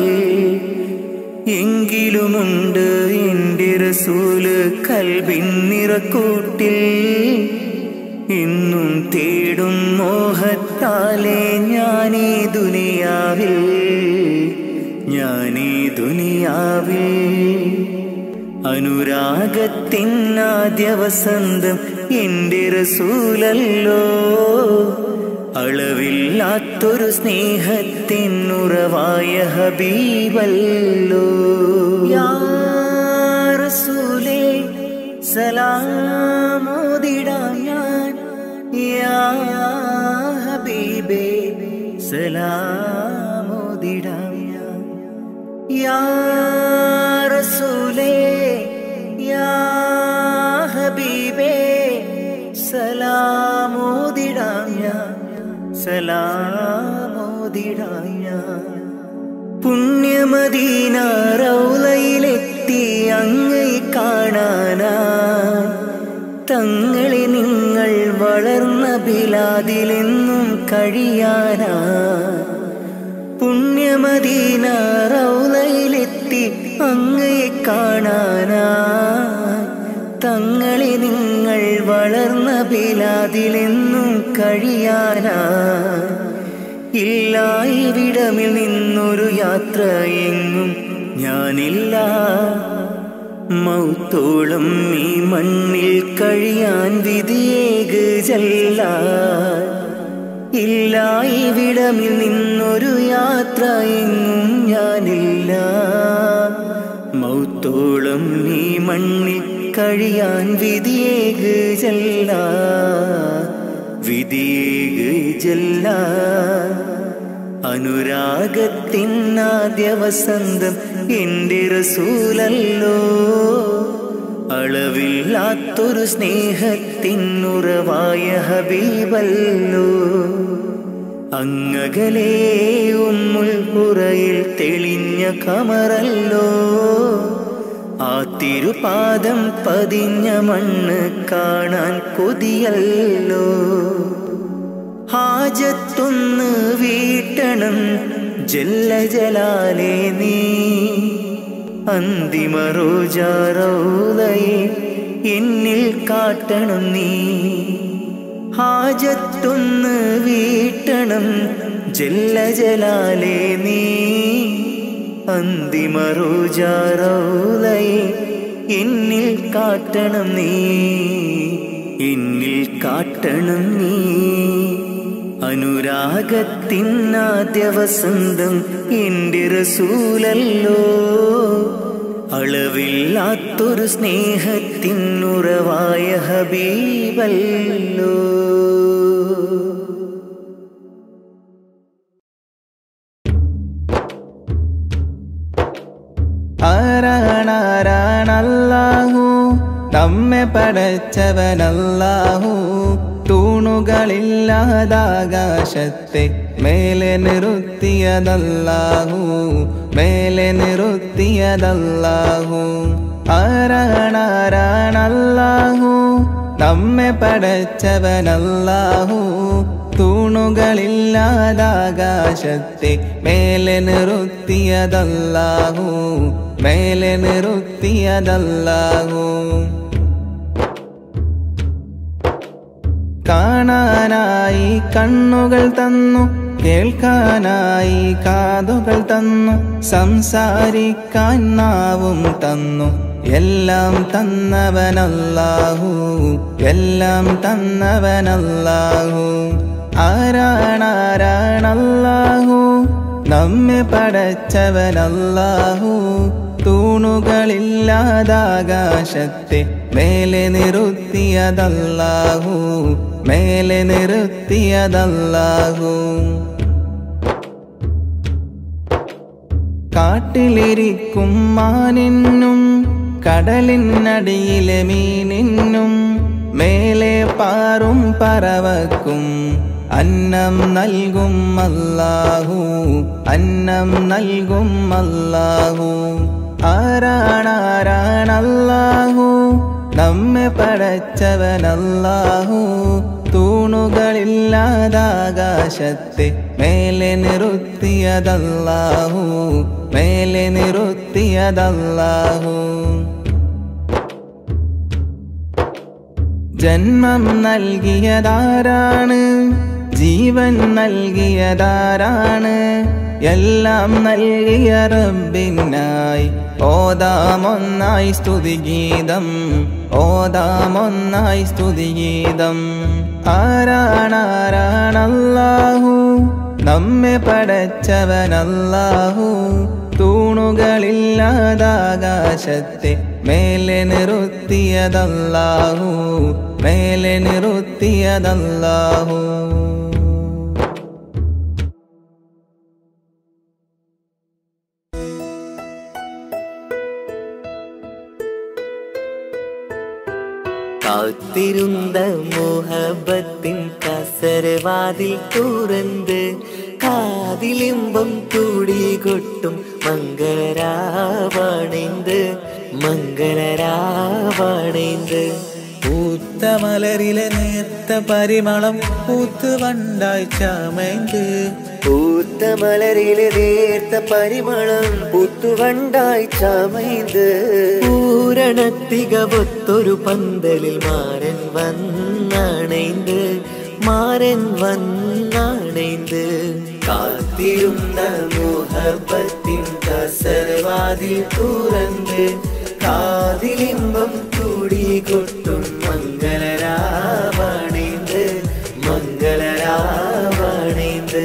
എങ്കിലുമുണ്ട് എൻ്റെ റസൂല് കൽബിൻ നിറക്കൂട്ടിൽ, ഇന്നും തേടും മോഹത്താലെ ഞാനീ ദുനിയാവിൽ, ഞാനീ ദുനിയാവിൽ. അനുരാഗത്തിനാദ്യ വസന്തം എൻ്റെ റസൂലല്ലോ, അളവില്ലാത്തൊരു സ്നേഹത്തിനുറവായ ഹബീബല്ലോ. യാ റസൂലേ സലാമോദിടാം ഞാൻ, യാ ഹബീബേ സലാമോദിടാം ഞാൻ. യാ റസൂലേ സലാമോദിടാം ഞാൻ സലാമോദിടാം ഞാൻ പുണ്യമദീന റൗളയിലെത്തി അങ്ങയെ കാണാനായി തങ്ങളെ നിങ്ങൾ വളർന്ന ബിലാദിലെന്നും കഴിയാനായി പുണ്യമദീന റൗളയിലെത്തി അങ്ങയെ കാണാനായി തങ്ങളെ നിങ്ങൾ വളർന്ന ബിലാദിലെന്നും കഴിയാനായി ഇല്ല ഇവിടമിൽ നിന്നൊരു യാത്ര എങ്ങും ഞാനില്ല മൗത്തോളം ഈ മണ്ണിൽ കഴിയാൻ വിധിയേക് ജല്ല ഇല്ല ഇവിടമിൽ നിന്നൊരു യാത്ര എങ്ങും ഞാനില്ല മൗത്തോളം ഈ മണ്ണിൽ കഴിയാൻ വിധിയേക് ജല്ല വിധിയേക് ജല്ല അനുരാഗത്തിനാദ്യ വസന്തം എൻ്റെ റസൂലല്ലോ അളവില്ലാത്തൊരു സ്നേഹത്തിനുറവായ ഹബീബല്ലോ അങ്ങകലേ ഉമ്മുൽ ഖുറയിൽ തെളിഞ്ഞ കമറല്ലോ ആ തിരുപാദം പതിഞ്ഞ മണ്ണ് കാണാൻ കൊതിയല്ലോ ഹാജത്തൊന്ന് വീട്ടണം ജല്ല ജലാലേ നീ അന്തിമ റോജാ റൗളയെ എന്നിൽ കാട്ടണം നീ ഹാജത്തൊന്ന് വീട്ടണം ജല്ല ജലാലേ നീ അന്തിമ റോജാ റൗളയെ എന്നിൽ കാട്ടണം നീ എന്നിൽ കാട്ടണം നീ അനുരാഗത്തിനാദ്യ വസന്തം എൻ്റെ റസൂലല്ലോ അളവില്ലാത്തൊരു സ്നേഹത്തിനുറവായ ഹബീബല്ലോ ആരാണാരാണല്ലാഹു നമ്മെ പടച്ചവനല്ലാഹു തൂണുകളില്ലാതാകാശത്തെ മേലെ നിർത്തിയതല്ലാഹു മേലെ നിർത്തിയതല്ലാഹു ആരാണാരാണല്ലാഹു നമ്മെ പടച്ചവനല്ലാഹു തൂണുകളില്ലാതാകാശത്തെ മേലെ നിർത്തിയതല്ലാഹു മേലെ നിർത്തിയതല്ലാഹു കാണാനായി കണ്ണുകൾ തന്നു കേൾക്കാനായി കാതുകൾ തന്നു സംസാരിക്കാൻ നാവും തന്നു എല്ലാം തന്നവനല്ലാഹു എല്ലാം തന്നവനല്ലാഹു ആരാണാരാണല്ലാഹു നമ്മെ പടച്ചവനല്ലാഹു തൂണുകളില്ലാതാകാശത്തെ മേലെ നിർത്തിയതല്ലാഹു മേലെ നിർത്തിയതല്ലാഹു കാട്ടിലിരിക്കും മാനിനും കടലിനടിയിലെ മീനിനും മേലെ പാറും പറവക്കും അന്നം നൽകും അല്ലാഹു അന്നം നൽകും അല്ലാഹു ആരാണാരാണല്ലാഹു നമ്മെ പടച്ചവനല്ലാഹു തൂണുകളില്ലാതാകാശത്തെ മേലെ നിർത്തിയതല്ലാഹു മേലെ നിർത്തിയതല്ലാഹു ജന്മം നൽകിയതാരാണ് ജീവൻ നൽകിയതാരാണ് എല്ലാം നൽകിയ റബ്ബിനായി ഓതാമൊന്നായി സ്തുതിഗീതം ഓതാമൊന്നായി സ്തുതിഗീതം ആരാണാരാണല്ലാഹു നമ്മെ പടച്ചവനല്ലാഹു തൂണുകളില്ലാതാകാശത്തെ മേലെ നിർത്തിയതല്ലാഹു മേലെ നിർത്തിയതല്ലാഹു കാത്തിരുന്ന മോഹബത്തിൻ കസരവാതിൽ തുറന്ന് കാതിലിമ്പം കൂടി കൊട്ടും മംഗളരാവണൈന്ത് മംഗളരാവണൈന്ത്. പൂത്ത മലരിലെ നേർത്ത പരിമളം പൂത്ത് വണ്ടായി ചമൈന്ത് പൂത്ത മലരിലെ നേർത്ത പരിമളം പൂത്തുവണ്ടായി ചമൈന്ത്. പൂരണത്തികവൊത്തൊരു പന്തലിൽ മാരൻ വന്നണൈന്ത് മാരൻ വന്നണൈന്ത്. കാത്തിരുന്ന മോഹബത്തിൻ കസരവാതിൽ തുറന്ന് കാതിലിമ്പം കൂടി കൊട്ടും മംഗളരാവണൈന്ത് മംഗളരാവണൈന്ത്.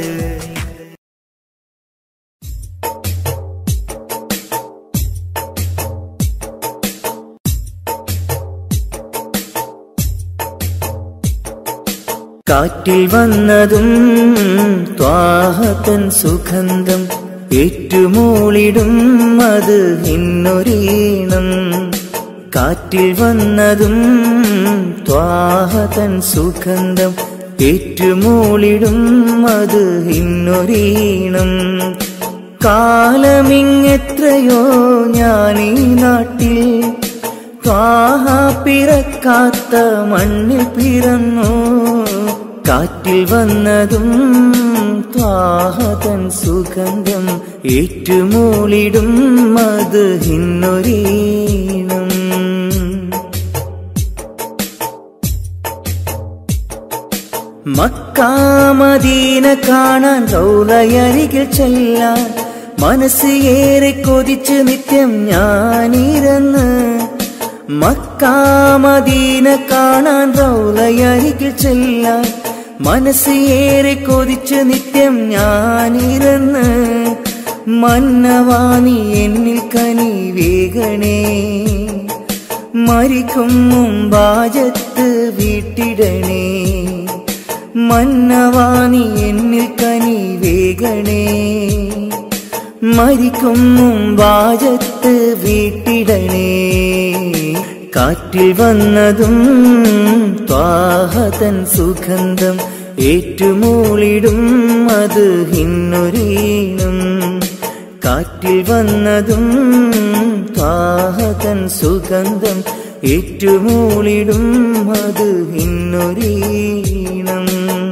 കാറ്റിൽ വന്നതും ത്വാഹതൻ സുഗന്ധം ഏറ്റുമൂളിടും അത് ഇന്നൊരീണം. കാറ്റിൽ വന്നതും ത്വാഹതൻ സുഗന്ധം ഏറ്റുമൂളിടും അത് ഇന്നൊരീണം. കാലമിങ്ങെത്രയോ ഞാനീ നാട്ടിൽ ത്വാഹ പിറക്കാത്ത മണ്ണിൽ പിറന്നു. കാറ്റിൽ വന്നതും ത്വാഹതൻ സുഗന്ധം ഏറ്റുമൂളിടും അത് ഇന്നൊരീണം. മക്ക മദീന കാണാൻ റൗളയരികിൽ ചെല്ലാൻ മനസ്സ് ഏറെ കൊതിച്ച് നിത്യം ഞാനിരന്ന്. മക്ക മദീന കാണാൻ റൗളയരികിൽ ചെല്ലാൻ മനസ്സ് ഏറെ കൊതിച്ച് നിത്യം ഞാനിരന്ന്. മന്നവാനി എന്നിൽ കനി വേഗണേ മരിക്കും മുമ്പാജത്ത് വീട്ടിടണേ. മന്നവാനി എന്നിൽ കനി വേഗണേ മരിക്കും മുമ്പാജത്ത് വീട്ടിടണേ. കാറ്റിൽ വന്നതും ത്വാഹതൻ സുഗന്ധം ഏറ്റുമൂളിടും അത് ഇന്നൊരീണം. കാറ്റിൽ വന്നതും ത്വാഹതൻ സുഗന്ധം ഏറ്റുമൂളിടും അത് ഇന്നൊരീണം.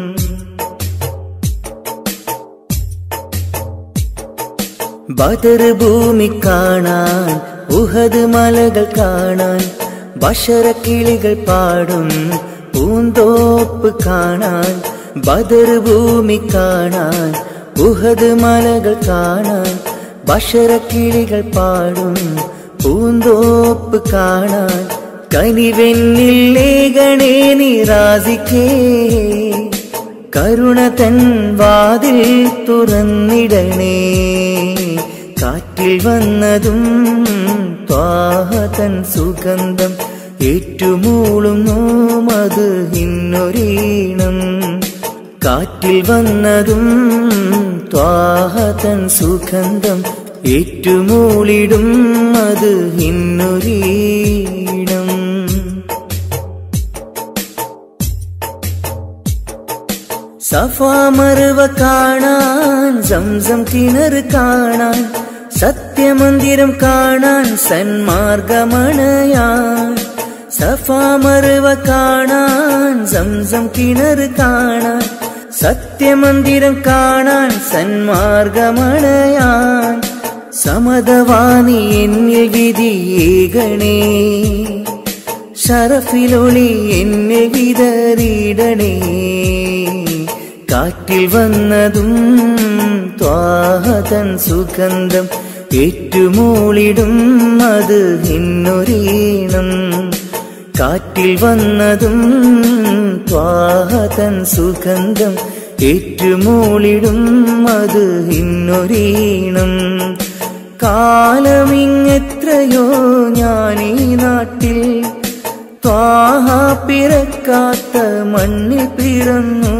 ബദർ ഭൂമി കാണാൻ ഉഹദ് മലകൾ കാണാൻ ബഷറക്കിളികൾ പാടും പൂന്തോപ്പ് കാണാൻ. ബദർ ഭൂമി കാണാൻ ഉഹദ് മലകൾ കാണാൻ ബഷറക്കിളികൾ പാടും പൂന്തോപ്പ് കാണാൻ. കനിവെന്നിൽ ലേഖണേ നിറാസിക്കേ കരുണ തൻ വാതിൽ തുറന്നിടണേ. കാറ്റിൽ വന്നതും ത്വാഹതൻ സുഗന്ധം ഏറ്റുമൂളുന്നു അത് ഇന്നൊരീണം. കാറ്റിൽ വന്നതും ത്വാഹതൻ സുഗന്ധം ഏറ്റുമൂളിടും അത് ഇന്നൊരീണം. സഫാ മർവ കാണാൻ സംസം കിണർ കാണാൻ സത്യമന്ദിരം കാണാൻ സന്മാർഗമണയാൻ. സഫാ മർവ കാണാൻ സംസം കിണർ കാണാൻ സത്യമന്ദിരം കാണാൻ സന്മാർഗമണയാൻ. സമതവാനി എന്നിൽ വിധിയേകണേ ഷറഫിലൊളി എന്നെ വിതറിയിടണേ. കാറ്റിൽ വന്നതും ത്വാഹതൻ സുഗന്ധം ഏറ്റുമൂളിടും അത് ഇന്നൊരീണം. കാറ്റിൽ വന്നതും ത്വാഹതൻ സുഗന്ധം ഏറ്റുമൂളിടും അത് ഇന്നൊരീണം. കാലമിങ്ങെത്രയോ ഞാനീ നാട്ടിൽ ത്വാഹ പിറക്കാത്ത മണ്ണിൽ പിറന്നു.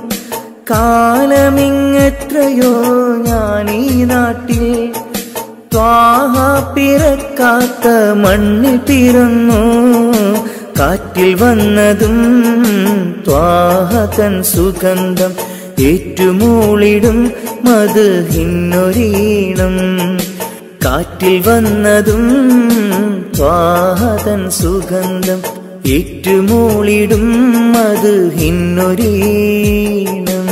കാലമിങ്ങെത്രയോ ഞാനീ നാട്ടിൽ ത്വാഹ പിറക്കാത്ത മണ്ണിൽ പിറന്നു. കാറ്റിൽ വന്നതും ത്വാഹ തൻ സുഗന്ധം ഏറ്റുമൂളിടും മദ്ഹിന്നൊരീണം കാറ്റിൽ വന്നതും ത്വാഹ തൻ സുഗന്ധം ഏറ്റുമൂളിടും മദ്ഹിന്നൊരീണം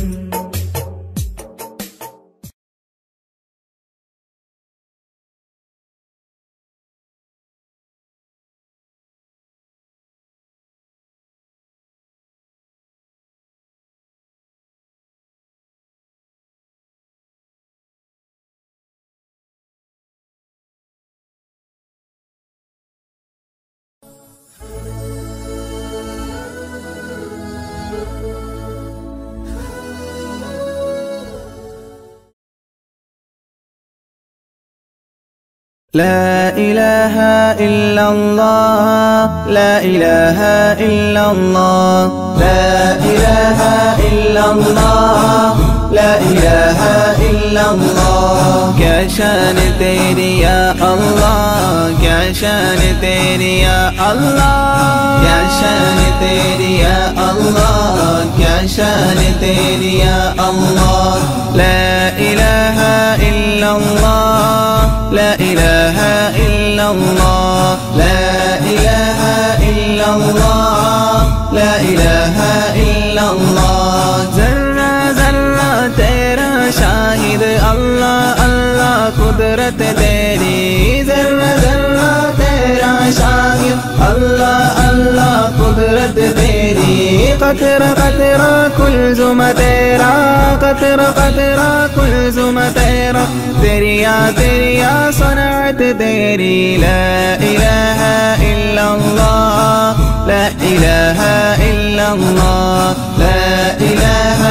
لا إله إلا الله لا إله إلا الله لا إله إلا الله لا إله إلا الله क्या शान तेरी या अल्लाह क्या शान तेरी या अल्लाह क्या शान तेरी या अल्लाह क्या शान तेरी या अल्लाह لا إله إلا الله لا إله إلا الله لا إله إلا الله لا إله إلا الله ذرة ذرة तेरा शाहिद अल्लाह अल्लाह कुदरत तेरी ذرة ذرة तेरा शाहिद अल्लाह अल्लाह कुदरत तेरी قطرة قطرة कुलजुम तेरा قطرة قطرة कुलजुम तेरा तेरिया सनअत तेरी ला इलाहा इल्लल्लाह ला इलाहा इल्लल्लाह ला इलाहा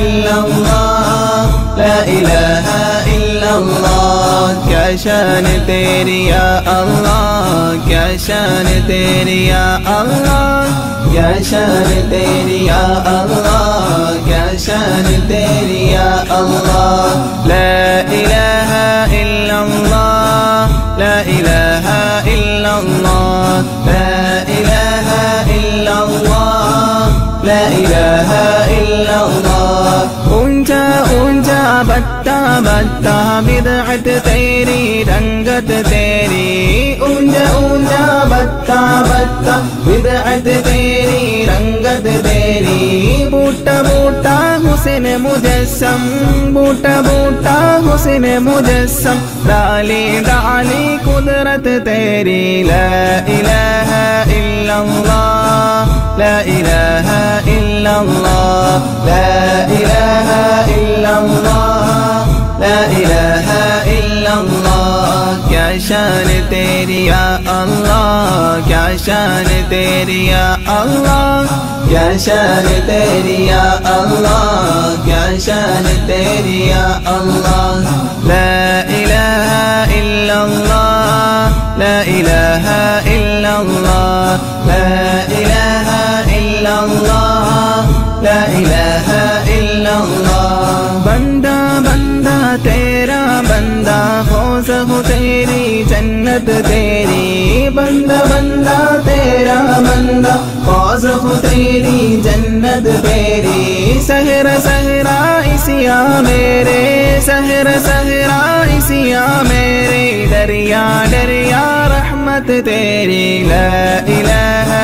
इल्लल्लाह ला इलाहा इल्लल्लाह क्या शान तेरी या अल्लाह क्या शान तेरी या अल्लाह क्या शान तेरी या अल्लाह क्या शान तेरी या अल्लाह ला इलाहा इल्लल्लाह ला इलाहा इल्लल्लाह ला इलाहा इल्लल्लाह ला इलाहा इल्लल्लाह ऊंचा ऊंचा बत्ता बत्ता बिदअत तेरी रंगत तेरी ऊंचा ऊंचा बत्ता बत्ता बिदअत तेरी रंगत तेरी बूटा बूटा हुस्न मुजस्सम बूटा बूटा हुस्न मुजस्सम डाली डाली कुदरत तेरी ला इलाहा इल्लल्लाह ला इलाहा इल्लल्लाह ला इलाहा इल्लल्लाह ला इलाहा इल्लल्लाह क्या शान तेरी या अल्लाह क्या शान तेरी या अल्लाह क्या शान तेरी या अल्लाह क्या शान तेरी या अल्लाह ला इलाहा इल्लल्लाह ला इलाहा इल्लल्लाह ला इलाहा इल्लल्लाह ला इलाहा इल्लल्लाह बंदा बंदा तेरा बंदा फौज हो तेरी जन्नत तेरी बंदा बंदा तेरा बंदा फौज हो तेरी जन्नत तेरी सहरा सहरा इसिया मेरे सहरा सहरा इसिया मेरे दरिया दरिया रहमत तेरी ला इलाहा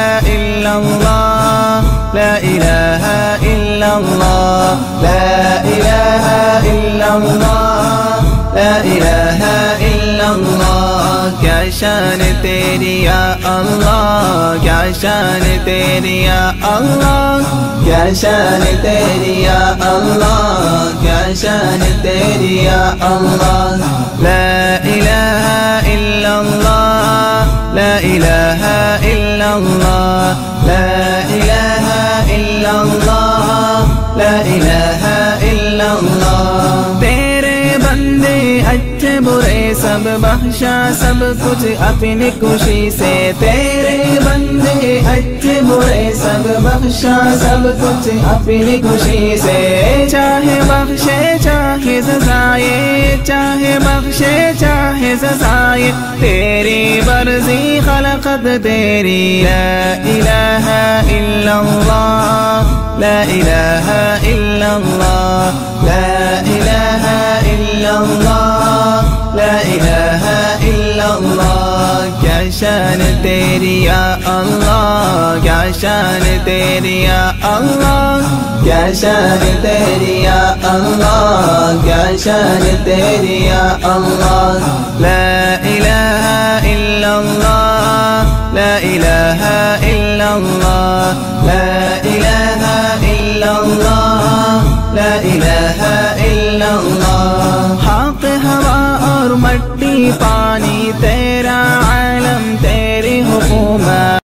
इल्लल्लाह لا إله إلا الله لا إله إلا الله لا إله إلا الله क्या शान तेरी या अल्लाह क्या शान तेरी या अल्लाह क्या शान तेरी या अल्लाह क्या शान तेरी या अल्लाह لا إله إلا الله لا إله إلا الله لا إله إلا الله لا إله إلا الله तेरे बंदे अच्छे बुरे सब बख्शा सब कुछ अपनी खुशी से तेरे बंदे अच्छे बुरे सब बख्शा सब कुछ अपनी खुशी से चाहे बख्शे चाहे सजाए चाहे बख्शे चाहे सजाए तेरी मर्जी खलकत तेरी ला इलाहा इल्लल्लाह ला इलाहा इल्लल्लाह ला इलाहा इल्लल्लाह ला इलाहा इल्लल्लाह क्या शान तेरी या अल्लाह क्या शान तेरी या अल्लाह क्या शान तेरी या अल्लाह क्या शान तेरी या अल्लाह ला इलाहा इल्लल्लाह ला इलाहा इल्लल्लाह ला इलाहा इल्लल्लाह ला इलाहा इल्लल्लाह हक हवा और मट्टी पानी तेरा आलम तेरी हुकूमत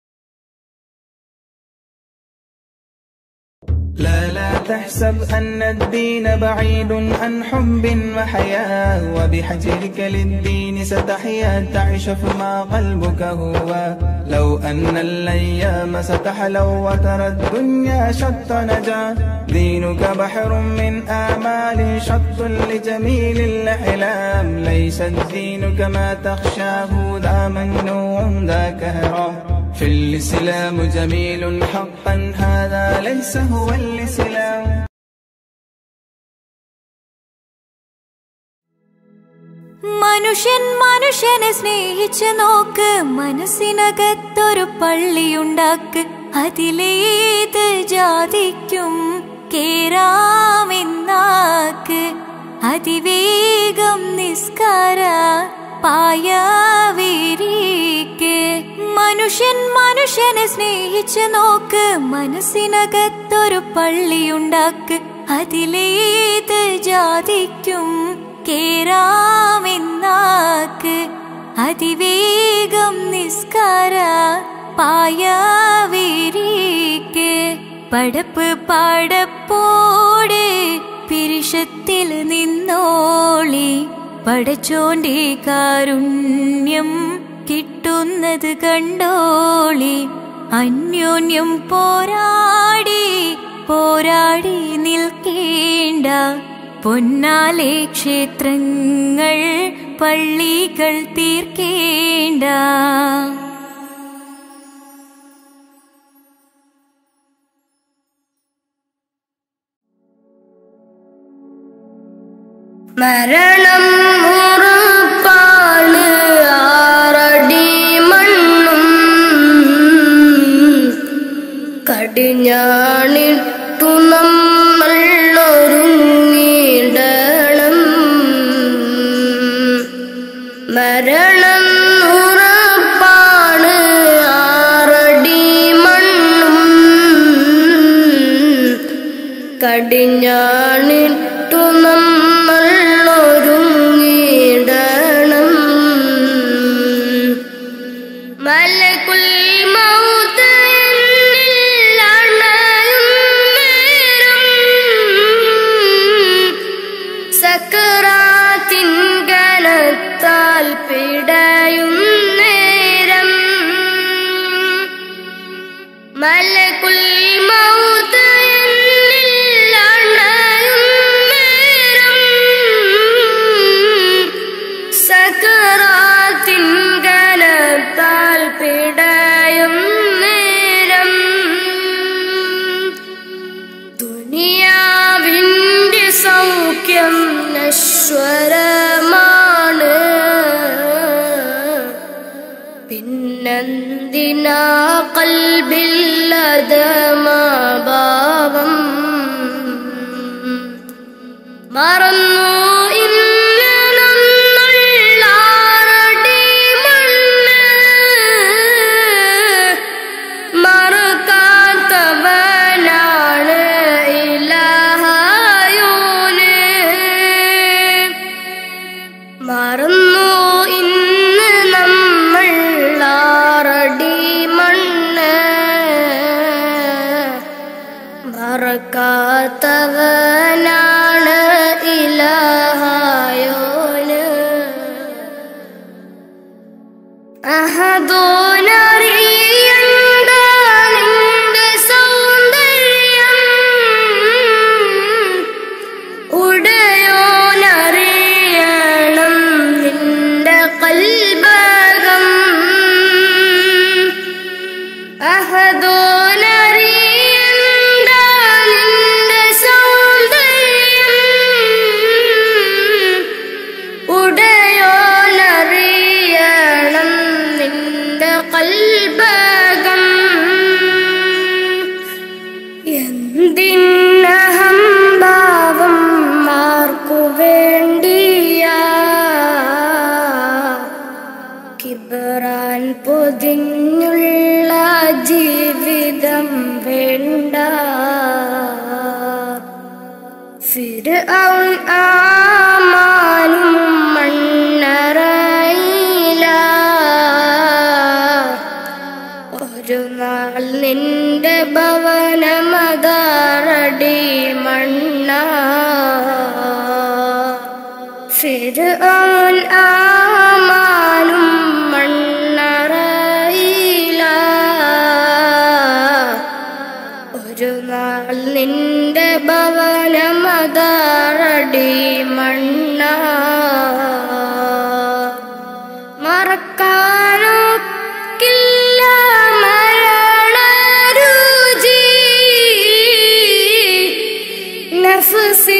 لا تحسب أن الدين بعيد عن حب وحياة وبحجرك للدين ستحيا تعيش فيما قلبك هو لو أن الأيام ستحلو وترى الدنيا شط نجاة دينك بحر من آمال شط لجميل الأحلام ليس الدين كما تخشاه ذا منوع ذا كهرام في الإسلام جميل حقا هذا ليس هو الإسلام മനുഷ്യൻ മനുഷ്യനെ സ്നേഹിച്ചു നോക്ക് മനസ്സിനകത്തൊരു പള്ളിയുണ്ടാക്ക് അതിലേത് ജാതിക്കും കേറാമെന്നാക്ക് അതിവേഗം നിസ്കാര പായവിരിക്ക് മനുഷ്യൻ മനുഷ്യനെ സ്നേഹിച്ചു നോക്ക് മനസ്സിനകത്തൊരു പള്ളിയുണ്ടാക്ക് അതിലേത് ജാതിക്കും കേറാമെന്നാക്ക് അതിവേഗം നിസ്കാര പായവിരിക്ക് പടപ്പ് പടപ്പോടെ പിരിശത്തിൽ നിന്നോളി പടച്ചോന്റെ കാരുണ്യം കിട്ടുന്നത് കണ്ടോളി അന്യോന്യം പോരാടി പോരാടി നിൽക്കേണ്ട പൊന്നാലെ ക്ഷേത്രങ്ങൾ പള്ളികൾ തീർക്കേണ്ട മരണം ഉറപ്പാണ് ആറടി മണ്ണും കടിഞ്ഞാണിട്ടു നമ്മൾ ഒരുങ്ങിടണം മരണം ഉറപ്പാണ് ആറടി മണ്ണും കടിഞ്ഞാണിട്ടു നമ്മൾ ഒരുങ്ങിടണം മലകുൽ മൗത്ത് എന്നിൽ അണയും നേരം സക്കറാത്തിൻ കനത്താൽ പിടയും നേരം മലകുൽ മൗത്ത് എന്നിൽ അണയും നേരം സക്കറാത്തിൻ കനത്താൽ പിടയും നേരം ദുനിയാവിന്റെ സൗഖ്യം നശ്വരമാണ് പിന്നെന്തിനാ കൽബില്ലതമാഭാവം മറന്നു ഇന്ന് നമ്മൾആറടി മണ്ണ് മറക്കാത്തവനാണ് ഇലാഹായോന് മറന്നു ഇന്ന് നമ്മൾ ആറടി മണ്ണ് മറക്കാത്തവനാണ് ഇലാഹായോന് അഹദോനറിയണ്ട നിന്റെ സൗന്ദര്യം ഉടയോനറിയണം നിന്റെ കൽബകം അഹദോനറിയണ്ട നിന്റെ സൗന്ദര്യം ഉടയോനറിയണം നിന്റെ കൽബകം എന്തിനഹംഭാവം ആർക്കു വേണ്ടിയാ കിബറാൻ പൊതിഞ്ഞുള്ള ജീവിതം വേണ്ട ഫിർഔൻ ആമാനും മണ്ണറയില ഒരു നാൾ നിന്റെ ഭവനമതാറടി മണ്ണ ഫിർഔൻ ആമാനും മണ്ണറയില ഒരു നാൾ നിന്റെ ഭവനമതാറടി മണ്ണ മറക്കാനൊക്കില്ല മരണരുചി നഫ്സി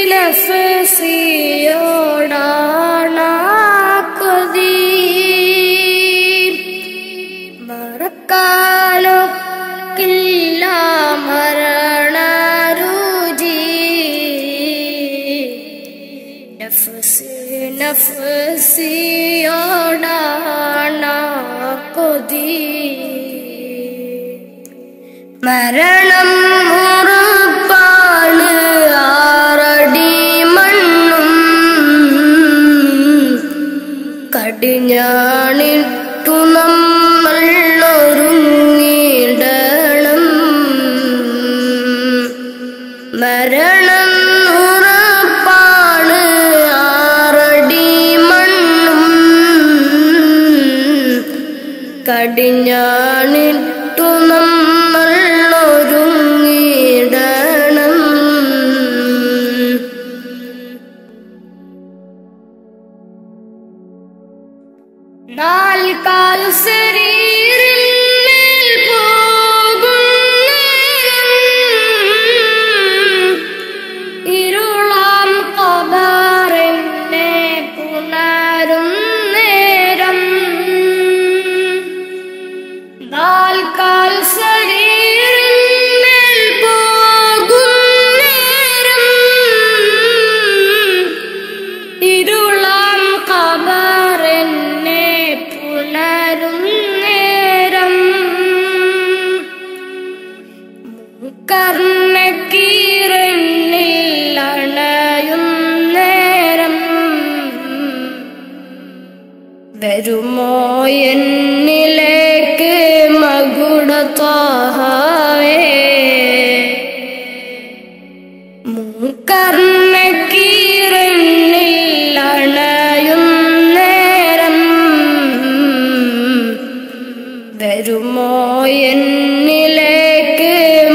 നഫ്സിയോടാണ കൊതി മറക്കാനൊക്കില്ല മരണരുചി നഫ്സി നഫ്സിയോടാണ കൊതി മരണം ഉറപ്പാണ് ആറടി മണ്ണും കടിഞ്ഞാണിട്ടു നമ്മൾ ഒരുങ്ങിടണം മരണം ഉറപ്പാണ് ആറടി മണ്ണും കടിഞ്ഞാണിട്ടു നമ്മൾ ഒരുങ്ങിടണം നാൽക്കാൽ ശരീരമേൽ പോകുന്നേരം ഇരുളാം ഖബറിനെ പുണരും നേരം നാൽക്കാൽ ശരീരമേൽ പോകുന്നേരം ഇരുളാം ഖബറിനെ പുണരും നേരം കർണക്കീരനിൽ അണയും നേരം വരുമോ എന്നിലേക്ക് മകുടത്വാഹവേ കർണക്കീരനിൽ അണയും നേരം വരുമോ എന്നിലേക്ക്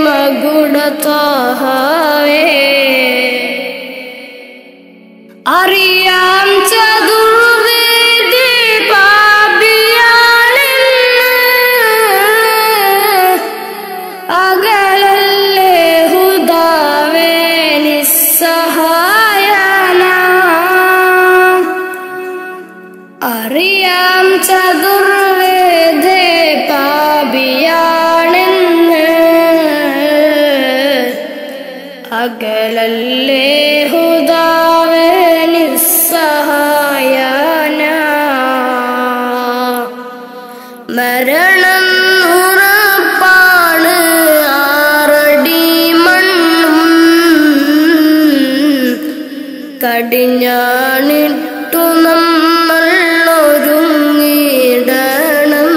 മകുടത്വാഹവേ അറിയാം ചതുർവേദി പാപിയാണെന്ന് അകലല്ലേ ഹുദാവേ നിസ്സഹായന അറിയാം ചതുർവേദി പാപിയാണെന്ന് അകലല്ലേ ഹുദാവേ നിസ്സഹായന മരണം ഉറപ്പാണ് ആറടി മണ്ണും കടിഞ്ഞാണിട്ടു നമ്മൾ ഒരുങ്ങിടണം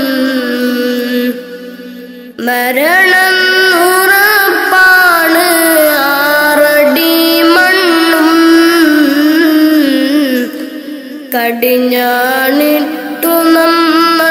മരണം ഉറപ്പാണ് ആറടി മണ്ണും കടിഞ്ഞാണിട്ടു നമ്മൾ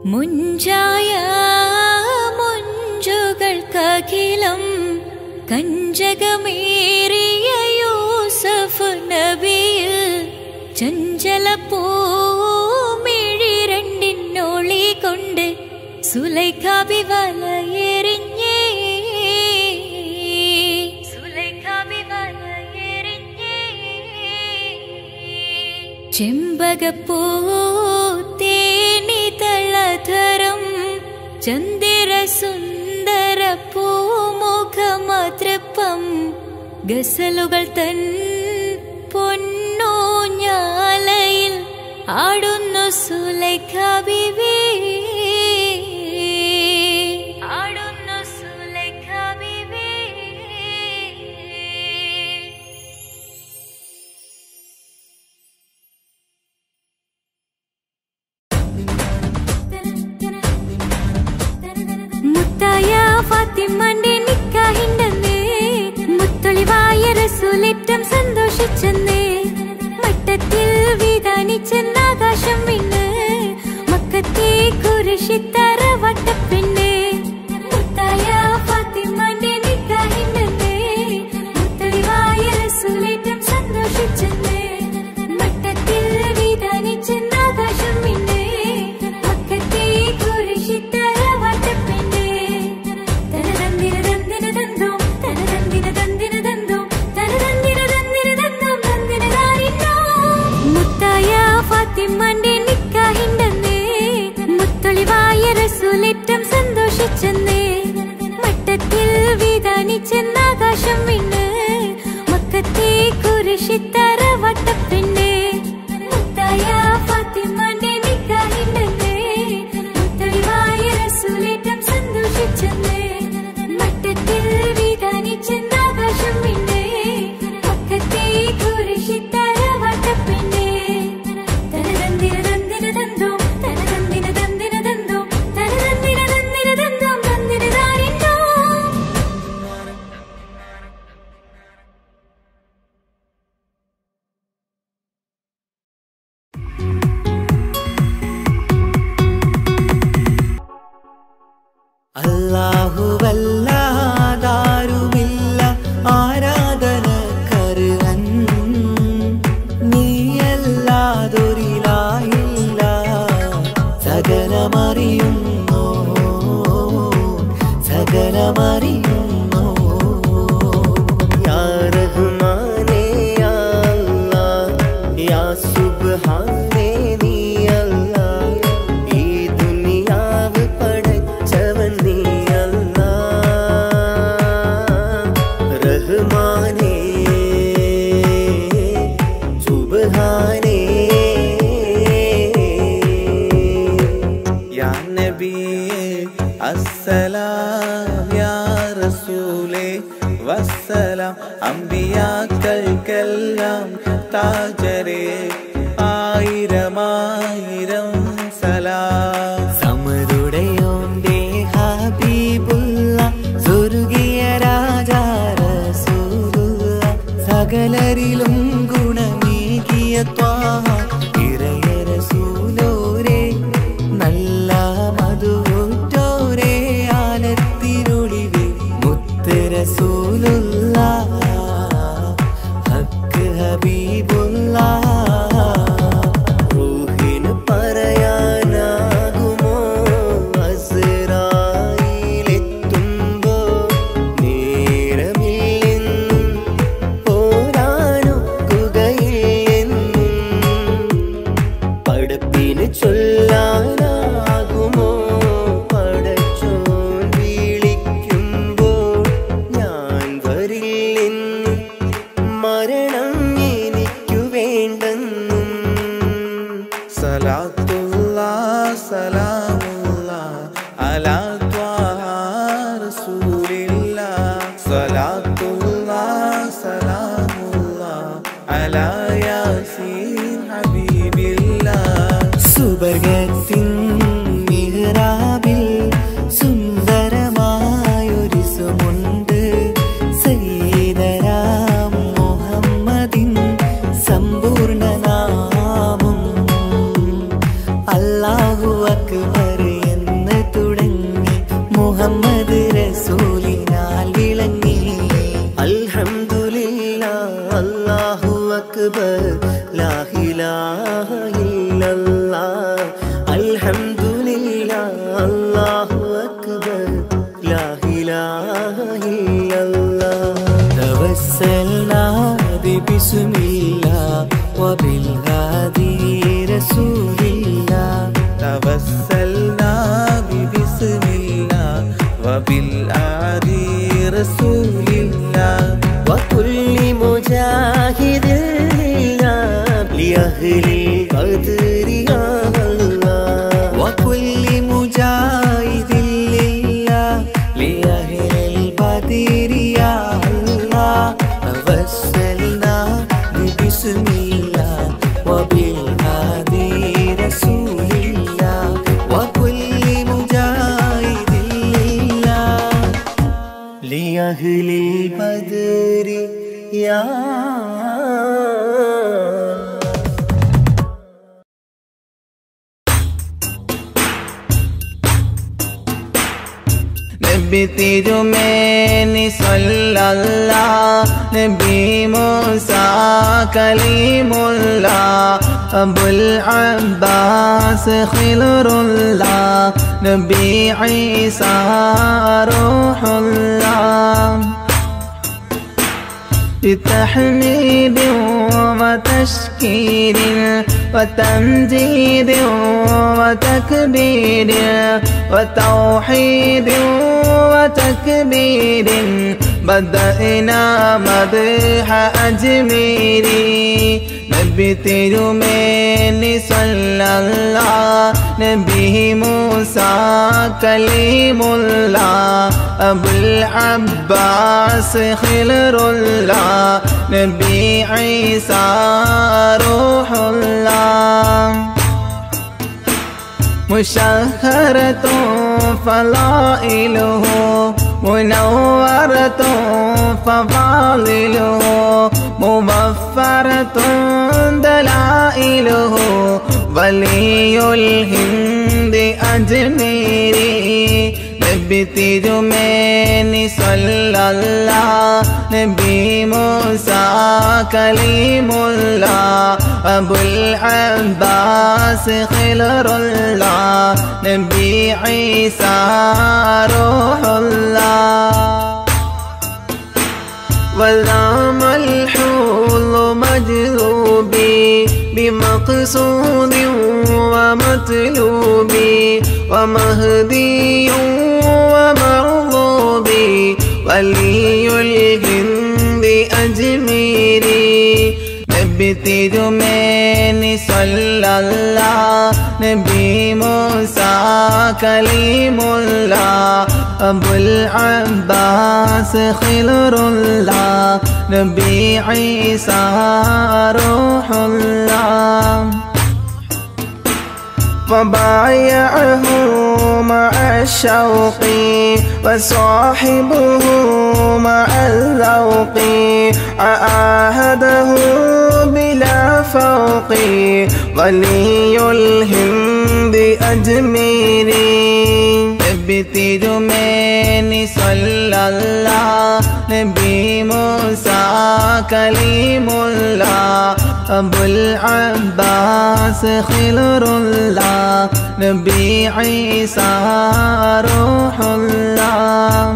മുഞ്ചായ മുഞ്ചുകൾക്കഖിലം കഞ്ചകമേറിയ യൂസഫ് നബിയിൽ ചഞ്ചല പൂമിഴി രണ്ടിനൊളി കൊണ്ട് സുലൈഖ വലയെറിഞ്ഞേ ചെമ്പകപ്പൂ തേനിതളധരം ചന്ദിര സുന്ദര പൂമുഖമതൃപ്പം ഗസലുകൾ തൻ പൊന്നൂഞ്ഞാലയിൽ ആടുന്നു സുലൈഖ ബീവി ഫാത്തിമന്റെ നിക്കാഹിണ്ടെന്ന് മുത്തൊളിവായ റസൂലേറ്റം സന്തോഷിച്ചെന്ന് മട്ടത്തിൽ വിധാനിച്ചെന്നാകാശം വിണ്ണ് മക്കത്തെ കുരിശിത്തറ വട്ടപ്പെണ്ണ് മുത്തായ ഫാത്തിമന്റെ നിക്കാഹിണ്ടെന്ന് മുത്തൊളിവായ റസൂലേറ്റം സന്തോഷിച്ചെന്ന് മട്ടത്തിൽ വിധാനിച്ചെന്നാകാശം വിണ്ണ് മക്കത്തെ കുരിശിത്തറ വട്ടപ്പെണ്ണ് ഫാത്തിമന്റെ നിക്കാഹിണ്ടെന്ന് മുത്തൊളിവായ റസൂലേറ്റം സന്തോഷിച്ചെന്ന് മട്ടത്തിൽ വിധാനിച്ചെന്നാകാശം വിണ്ണ് മക്കത്തെ കുരിശിത്തറ വട്ടപ്പെണ്ണ് മുത്തായ ഫാത്തിമന്റെ നിക്കാഹിണ്ടെന്ന് മുത്തൊളിവായ റസൂലേറ്റം സന്തോഷിച്ചെന്ന് മട്ടത്തിൽ വിധാനിച്ചെന്നാകാശം വിണ്ണ് മക്കത്തെ കുരിശിത്തറ വട്ടപ്പെണ്ണ് അല്ലാഹുവല്ലാതാരുമില്ല ആരാധനക്കർഹൻ നീയല്ലാതൊരിലായില്ല സകലമറിയുന്നോ സകലമറിയുന്നോ യാ റഹ്മാനേ യാ അല്ലാഹ് യാ സുബ്ഹാനേ നീ അല്ലാഹ് ഈ ദുനിയാവ് പടച്ചവൻ നീ അല്ലാഹ് റഹ്മാനേ സുബ്ഹാനേ യാ നബിയേ അസ്സലാം യാ റസൂലേ വസ്സലാം അംബിയാക്കൾക്കെല്ലാം താജരേ ആയിരമായിരം സലാം സമരുടയോന്റെ ഹബീബുള്ള സ്വർഗീയ രാജാ റസൂലുള്ള സകലരിലും ഗുണമേകിയ ത്വാഹ ഇറയ റസൂലോരേ നല്ല മധുറ്റോരേ ആലത്തിനൊളിവേ മുത്ത് റസൂലുള്ള ഹക്ക് ഹബീബുള്ള റൂഹിന് പറയാനാകുമോ അസ്റായിലെത്തുമ്പോ നേരമില്ലെന്നും പോരാനൊക്കുകയില്ലെന്നും പടപ്പിന് ചൊല്ലാനാകുമോ പടച്ചോൻ വിളിക്കുമ്പോൾ ഞാൻ മുഹമ്മദ് റസൂലിനാൽ വിളങ്ങി. അൽഹംദുലില്ലാഹ് അല്ലാഹു അക്ബർ ലാ ഇലാഹ ഇല്ലല്ലാഹ്. അൽഹംദുലില്ലാഹ് അല്ലാഹു അക്ബർ ലാ ഇലാഹ ഇല്ലല്ലാഹ്. توسلنا ببسم الله وبالهادي رسول الله. توسلنا ببسم الله وبالهادي رسول الله. وكل مجاهد لله لأهل القدر يا الله. وكل مجاهد لله لأهل البدر يا الله. توسلنا ببسم الله وبالهادي رسول الله. وكل مجاهد لله لأهل البدر يا നബി തിരുമേനി സല്ലല്ലാഹ് നബി മൂസ കലീമുല്ലാഹ് അബുൽ അബ്ബാസ് ഖിലറുല്ലാഹ് നബി ഈസ റൂഹുല്ലാഹ് بتحميد وتشكير وتمجيد وتكبير وتوحيد وتكبير بدأنا مدح أجميري نبي തിരുമേനി സല്ലല്ലാഹ് നബി മൂസ കലീമുല്ലാഹ് അബുൽ അബ്ബാസ് ഖിലറുല്ലാഹ് നബി ഈസ റൂഹുല്ലാഹ് مشهرة فضائله منورة فضائله موفرة دلائله ولي الهند أجميري നബി തിരുമേനി സല്ലല്ലാഹ് നബി മൂസ കലീമുല്ലാഹ് അബുൽ അബ്ബാസ് ഖിലറുല്ലാഹ് നബി ഈസ റൂഹുല്ലാഹ് والرام الحول مجذوبي بمقصود ومطلوبي ومهدي ومرغوبي ولي الهند أجميري നബി തിരുമേനി സല്ലല്ലാഹ് നബി മൂസ കലീമുല്ലാഹ് അബുൽ അബ്ബാസ് ഖിലറുല്ലാഹ് നബി ഈസ റൂഹുല്ലാഹ് وبايعه مع الشوق وصاحبه مع الذوق عاهده بلا فوق ولي الهند أجميري നബി തിരുമേനി സല്ലല്ലാഹ് നബി മൂസ കലീമുല്ലാഹ് അബുൽ അബ്ബാസ് ഖിലറുല്ലാഹ് നബി ഈസ റൂഹുല്ലാഹ്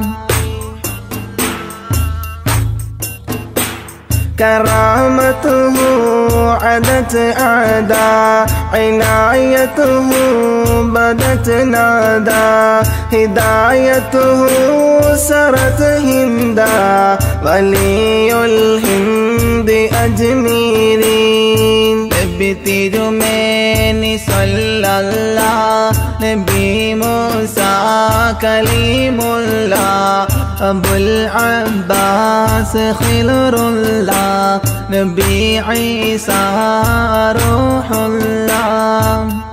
كرامته عدت أعداء عنايته بدت نادى هدايته سرت هندا ولي الهند أجميري നബി തിരുമേനി സല്ലല്ലാഹ് നബി മൂസ കലീമുല്ലാഹ് അബുൽ അബ്ബാസ് ഖിലറുല്ലാഹ് നബി ഈസ റൂഹുല്ലാഹ്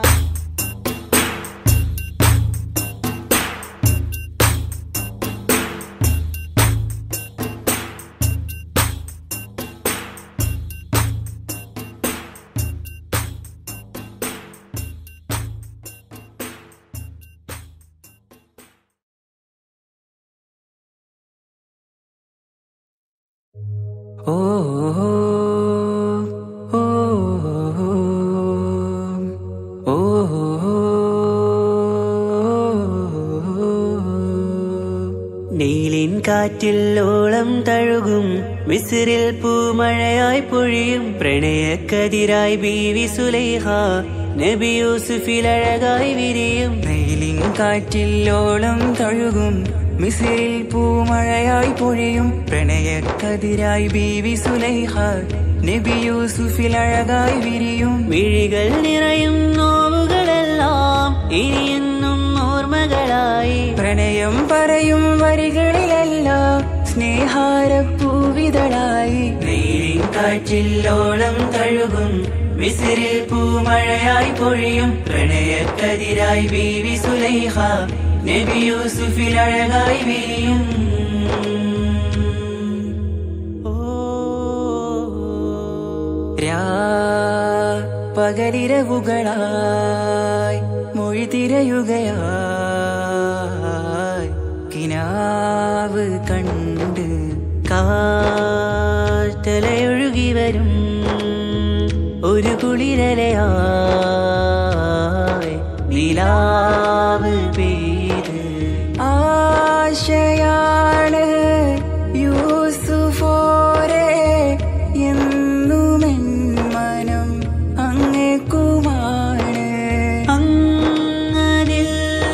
നീലിൻ കാറ്റിൽ ഓളം തഴുകും മിസ്രിൽ പൂമഴയായി പൊഴിയും പ്രണയക്കതിരായി ബീവി സുലൈഹ നബി യൂസുഫിൽ അഴകായി വിരിയും. നീലിൻ കാറ്റിൽ ഓളം തഴുകും മിസ്രിൽ പൂമഴയായി പൊഴിയും പ്രണയക്കതിരായി ബീവി സുലൈഹ നബി യൂസുഫിൽ അഴകായി വിരിയും. മിഴികൾ നിറയും നോവുകളെല്ലാം ഇനിയെന്നും ഓർമ്മകളായി പ്രണയം പറയും വരികളിലെല്ലാം സ്നേഹാരപ്പൂവിതളായി. നീലിൻ കാറ്റിൽ ഓളം തഴുകും മിസ്രിൽ പൂമഴയായി പൊഴിയും പ്രണയക്കതിരായി ബീവി സുലൈഹ നബി യൂസുഫിൽ അഴകായി വിരിയും. പകലിരവുകളായി മൊഴി തിരയുകയായി കിനാവ് കണ്ട് കാറ്റലയൊഴുകി വരും ഒരു കുളിരലയായി നിലാവ് പെയ്ത് ആശയാണ് യൂസുഫോരെ എന്നുമെൻ മനം അങ്ങേക്കുമാണ്. അങ്ങനില്ല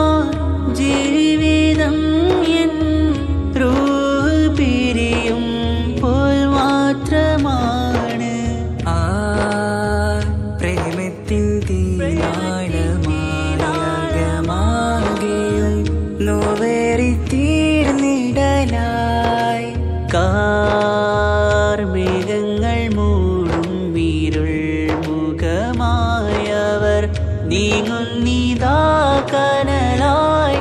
ജീവിതം എൻ റൂഹ് പിരിയും പോൽ മാത്രമാണ്. ആ പ്രേമത്തിൻ തീനാളമാകെയും നോവേറി തീർന്നിടലായി കാർമേഘങ്ങൾ മൂടും വീരുൾ മുഖമായവർ നീങ്ങുന്നിതാ കനലായി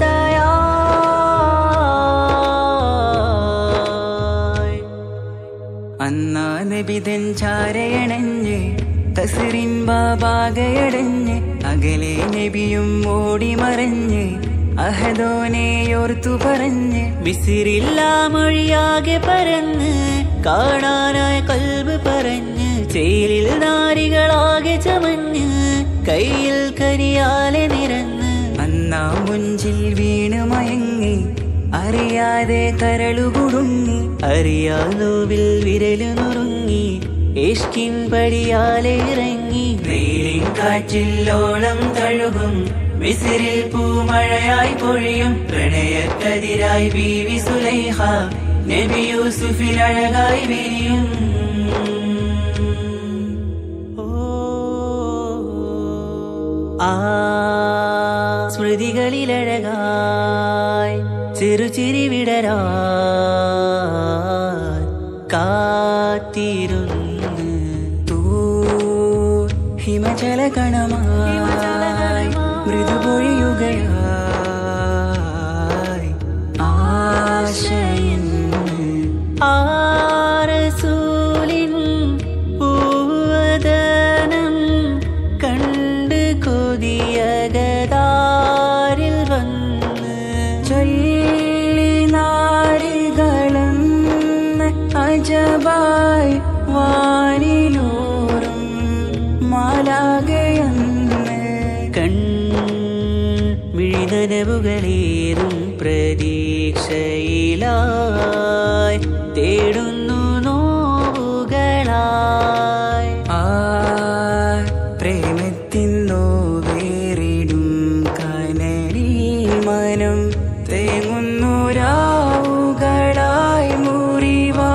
കഥയായി. അന്നാ നബിതൻ ചാരയണഞ്ഞ് കസറിൻ ബാബാകയടഞ്ഞ് അകലെ നബിയും ഓടി മറഞ്ഞ് അഹദോനെയോർത്തു പറഞ്ഞ് മിസ്രില്ലാ മൊഴിയാകെ പരന്ന് കാണാനായി കൽബ് പറഞ്ഞ് ചേലിൽ നാരികളാകെ ചമഞ്ഞ് കയ്യിൽ കരിയാലെ നിറന്ന് അന്നാ മുഞ്ചിൽ വീണ് മയങ്ങി അറിയാതെ കരളുകുടുങ്ങി അറിയാനോവിൽ വിരലു നുറുങ്ങി ഇഷ്കിൻ പടിയാലെ ഇറങ്ങി. നീലിൻ കാറ്റിൽ ഓളം തഴുകും മിസ്രിൽ പൂമഴയായി പൊഴിയും പ്രണയക്കതിരായി ബീവി സുലൈഹ നബി യൂസുഫിൽ അഴകായി വിരിയും. ആ സ്മൃതികളിലഴകായി ചെറുചിരി വിടരാൻ കാത്തിരുന്ന് ഹിമജല കണമായി മൃദുപൊഴിയുകയായി ആശയൻ ആരസൂലിൻ പൂവദനം കണ്ട് കൊതിയകതാരിൽ വന്ന് ചൊല്ലി നാരികളെന്ന് അജബായി വാനിലൂറും മാലാകയെന്ന് മിഴിനനവുകളേറും പ്രതീക്ഷയിലായി തേടുന്നു നോവുകളായി. ആ പ്രേമത്തിൻ നോവേറിടും കനലിൽ മനം തേങ്ങുന്നു രാവുകളായി മുറിവാ.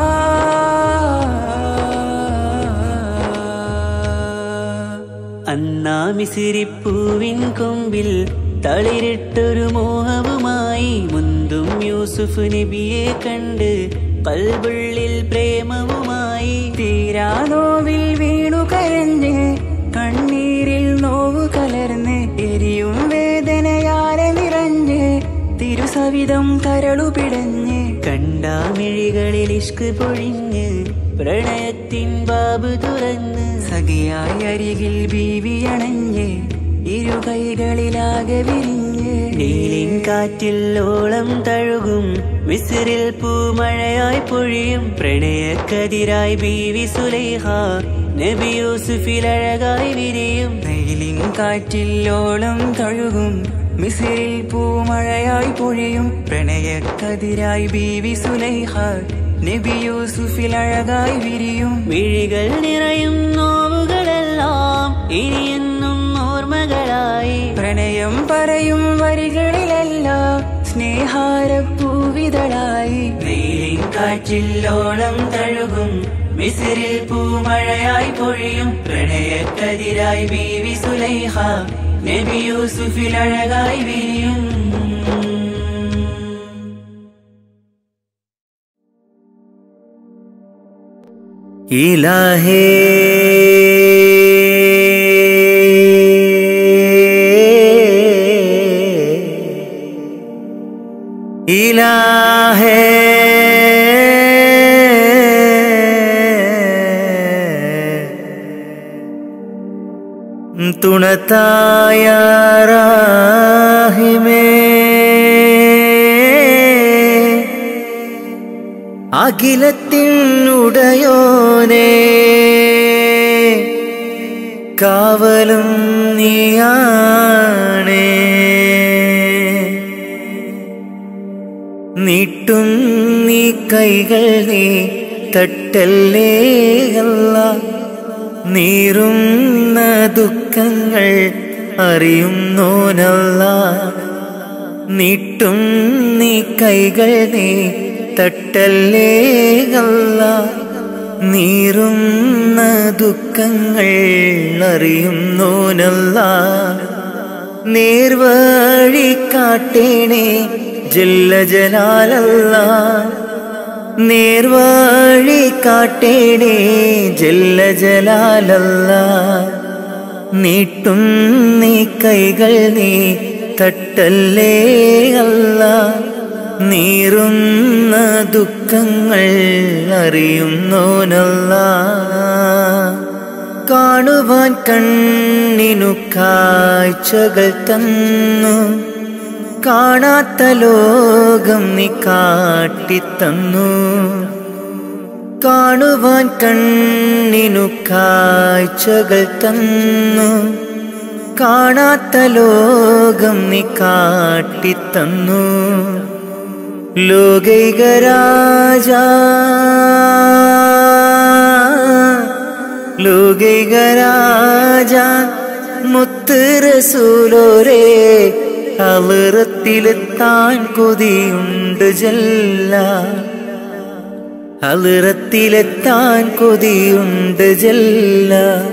അന്നാ മിസിരിപ്പൂവിൻ കൊമ്പിൽ തളിരിട്ടൊരു മോഹവുമായി മുന്തും യൂസുഫ് നബിയെ കണ്ട് കൽബുള്ളിൽ പ്രേമവുമായി. തീരാനോവിൽ വീണു കരഞ്ഞ് കണ്ണീരിൽ നോവു കലർന്ന് എരിയും വേദനയാലെ നിറഞ്ഞ് തിരുസവിധം കരളു പിടഞ്ഞ് കണ്ടാമിഴികളിൽ ഇഷ്ക് പൊഴിഞ്ഞ് പ്രണയത്തിൻ ബാബ് തുറന്ന് സഖിയായി അരികിൽ ബീവി അണഞ്ഞ് ഇരുകൈകളിലാകെ വിരിഞ്ഞ് നീലിൻ കാറ്റിൽ ഓളം തഴുകും മിസ്രിൽ പൂമഴയായി പൊഴിയും പ്രണയക്കതിരായി ബീവി സുലൈഹ നബി യൂസുഫിൽ അഴകായി വിരിയും നീലിൻ കാറ്റിൽ ഓളം തഴുകും മിസ്രിൽ പൂമഴയായി പൊഴിയും പ്രണയക്കതിരായി ബീവി സുലൈഹ നബി യൂസുഫിൽ അഴകായി വിരിയും മിഴികൾ നിറയും നോവുകളെല്ലാം ഇനിയെന്നും ഓർമ്മകളായി പ്രണയം പറയും വരികളിലെല്ലാം സ്നേഹാരപ്പൂവിതളായി നീലിൻ കാറ്റിൽ ഓളം തഴുകും മിസ്രിൽ പൂമഴയായി പൊഴിയും പ്രണയക്കതിരായി ബീവി സുലൈഹ നബി യൂസുഫിൽ അഴകായി വിരിയും ഇലാഹേ ഇലാഹേ തുണത്തായ റാഹിമേ അഖിലത്തിനുടയോനേ കാവലും നീയാണേ നീട്ടും നീ കൈകൾ നീ തട്ടല്ലേ അല്ലാ നീറുന്ന ദുഃഖങ്ങൾ അറിയുന്നോനല്ലാ നീട്ടും നീ കൈകൾ നീ തട്ടല്ലേ അല്ലാ നീറുന്ന ദുഃഖങ്ങൾ അറിയുന്നോനല്ലാ നേർവഴി കാട്ടേണേ ജല്ല ജലാലല്ലാ നേർവഴി കാട്ടേണേ ജല്ല ജലാലല്ലാ നീട്ടും നീ കൈകൾ നീ തട്ടല്ലേ അല്ലാ നീറുന്ന ദുഃഖങ്ങൾ അറിയുന്നോനല്ലാ കാണുവാൻ കണ്ണിനു കാഴ്ചകൾ തന്നു കാണാത്ത ലോകം നീ കാട്ടിത്തന്നു കാണുവാൻ കണ്ണിനു കാഴ്ചകൾ തന്നു കാണാത്ത ലോകം നീ കാട്ടിത്തന്നു ലോകൈക രാജ ലോകൈക രാജ മുത്ത് റസൂലോരേ ഹളറത്തിലെത്താൻ കൊതിയുണ്ട് ജല്ല ഹളറത്തിലെത്താൻ കൊതിയുണ്ട് ജല്ല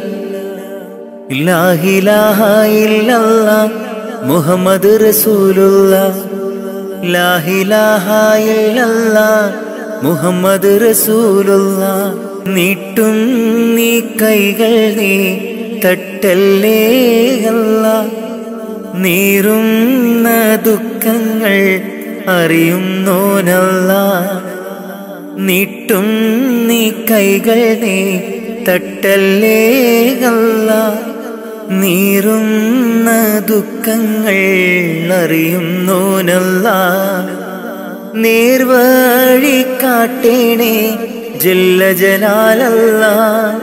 ലാ ഇലാഹ ഇല്ലല്ലാഹ് മുഹമ്മദ് റസൂലുള്ളാഹ് ലാ ഇലാഹ ഇല്ലല്ലാഹ് മുഹമ്മദ് റസൂലുള്ളാഹ് നീട്ടും നീ കൈകൾ നീ തട്ടല്ലേ അല്ലാ നീറുന്ന ദുഃഖങ്ങൾ അറിയുന്നോനല്ലാ നീട്ടും നീ കൈകൾ നീ തട്ടല്ലേ അല്ലാ നീറുന്ന ദുഃഖങ്ങൾ അറിയുന്നോനല്ലാ നേർവഴി കാട്ടേണേ ജല്ല ജലാലല്ലാ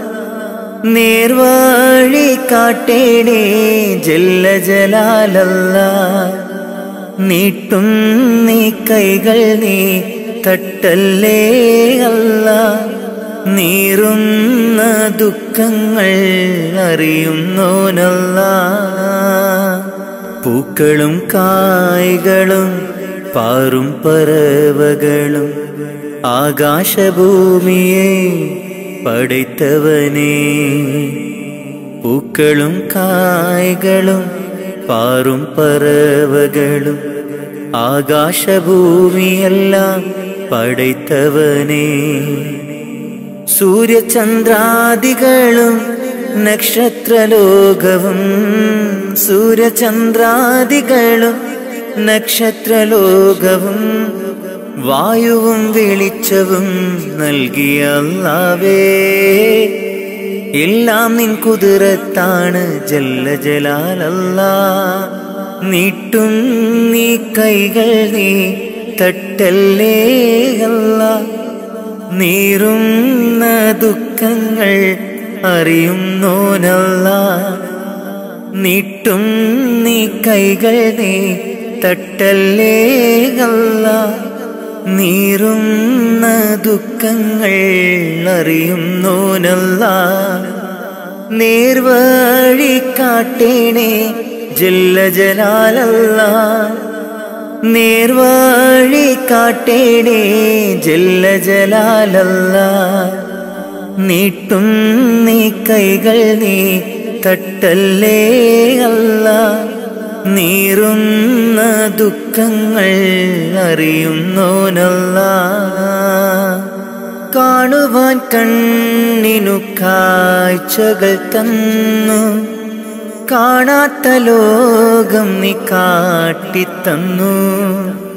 നേർവഴി കാട്ടേണേ ജല്ല ജലാലല്ലാ നീട്ടും നീ കൈകൾ നീ തട്ടല്ലേ അല്ലാ നീറുന്ന ദുഃഖങ്ങൾ അറിയുന്നോനല്ലാ പൂക്കളും കായ്കളും പാറും പറവകളും ആകാശഭൂമിയെ പടൈത്തവനേ പൂക്കളും കായ്കളും പാറും പറവകളും ആകാശഭൂമിയെല്ലാം പടൈത്തവനേ സൂര്യചന്ദ്രാദികളും നക്ഷത്രലോകവും സൂര്യചന്ദ്രാദികളും നക്ഷത്രലോകവും വായുവും വെളിച്ചവും നൽകിയ അല്ലാഹുവേ എല്ലാം നിൻ കുതിരത്താണ് ജല്ല ജലാലല്ലാ നീട്ടും നീ കൈകൾ നീ തട്ടല്ലേ അല്ലാ നീറുന്ന ദുഃഖങ്ങൾ അറിയുന്നോനല്ലാ നീട്ടും നീ കൈകൾ നീ തട്ടല്ലേ അല്ലാ നീറുന്ന ദുഃഖങ്ങൾ അറിയുന്നോനല്ലാ നേർവഴി കാട്ടേണേ ജല്ല ജലാലല്ലാ നേർവഴി കാട്ടേണേ ജല്ല ജലാലല്ലാ നീട്ടും നീ കൈകൾ നീ തട്ടല്ലേ അല്ലാ നീറുന്ന ദുഃഖങ്ങൾ അറിയുന്നോനല്ലാ കാണുവാൻ കണ്ണിനു കാഴ്ചകൾ തന്നു കാണാത്ത ലോകം നീ കാട്ടിത്തന്നു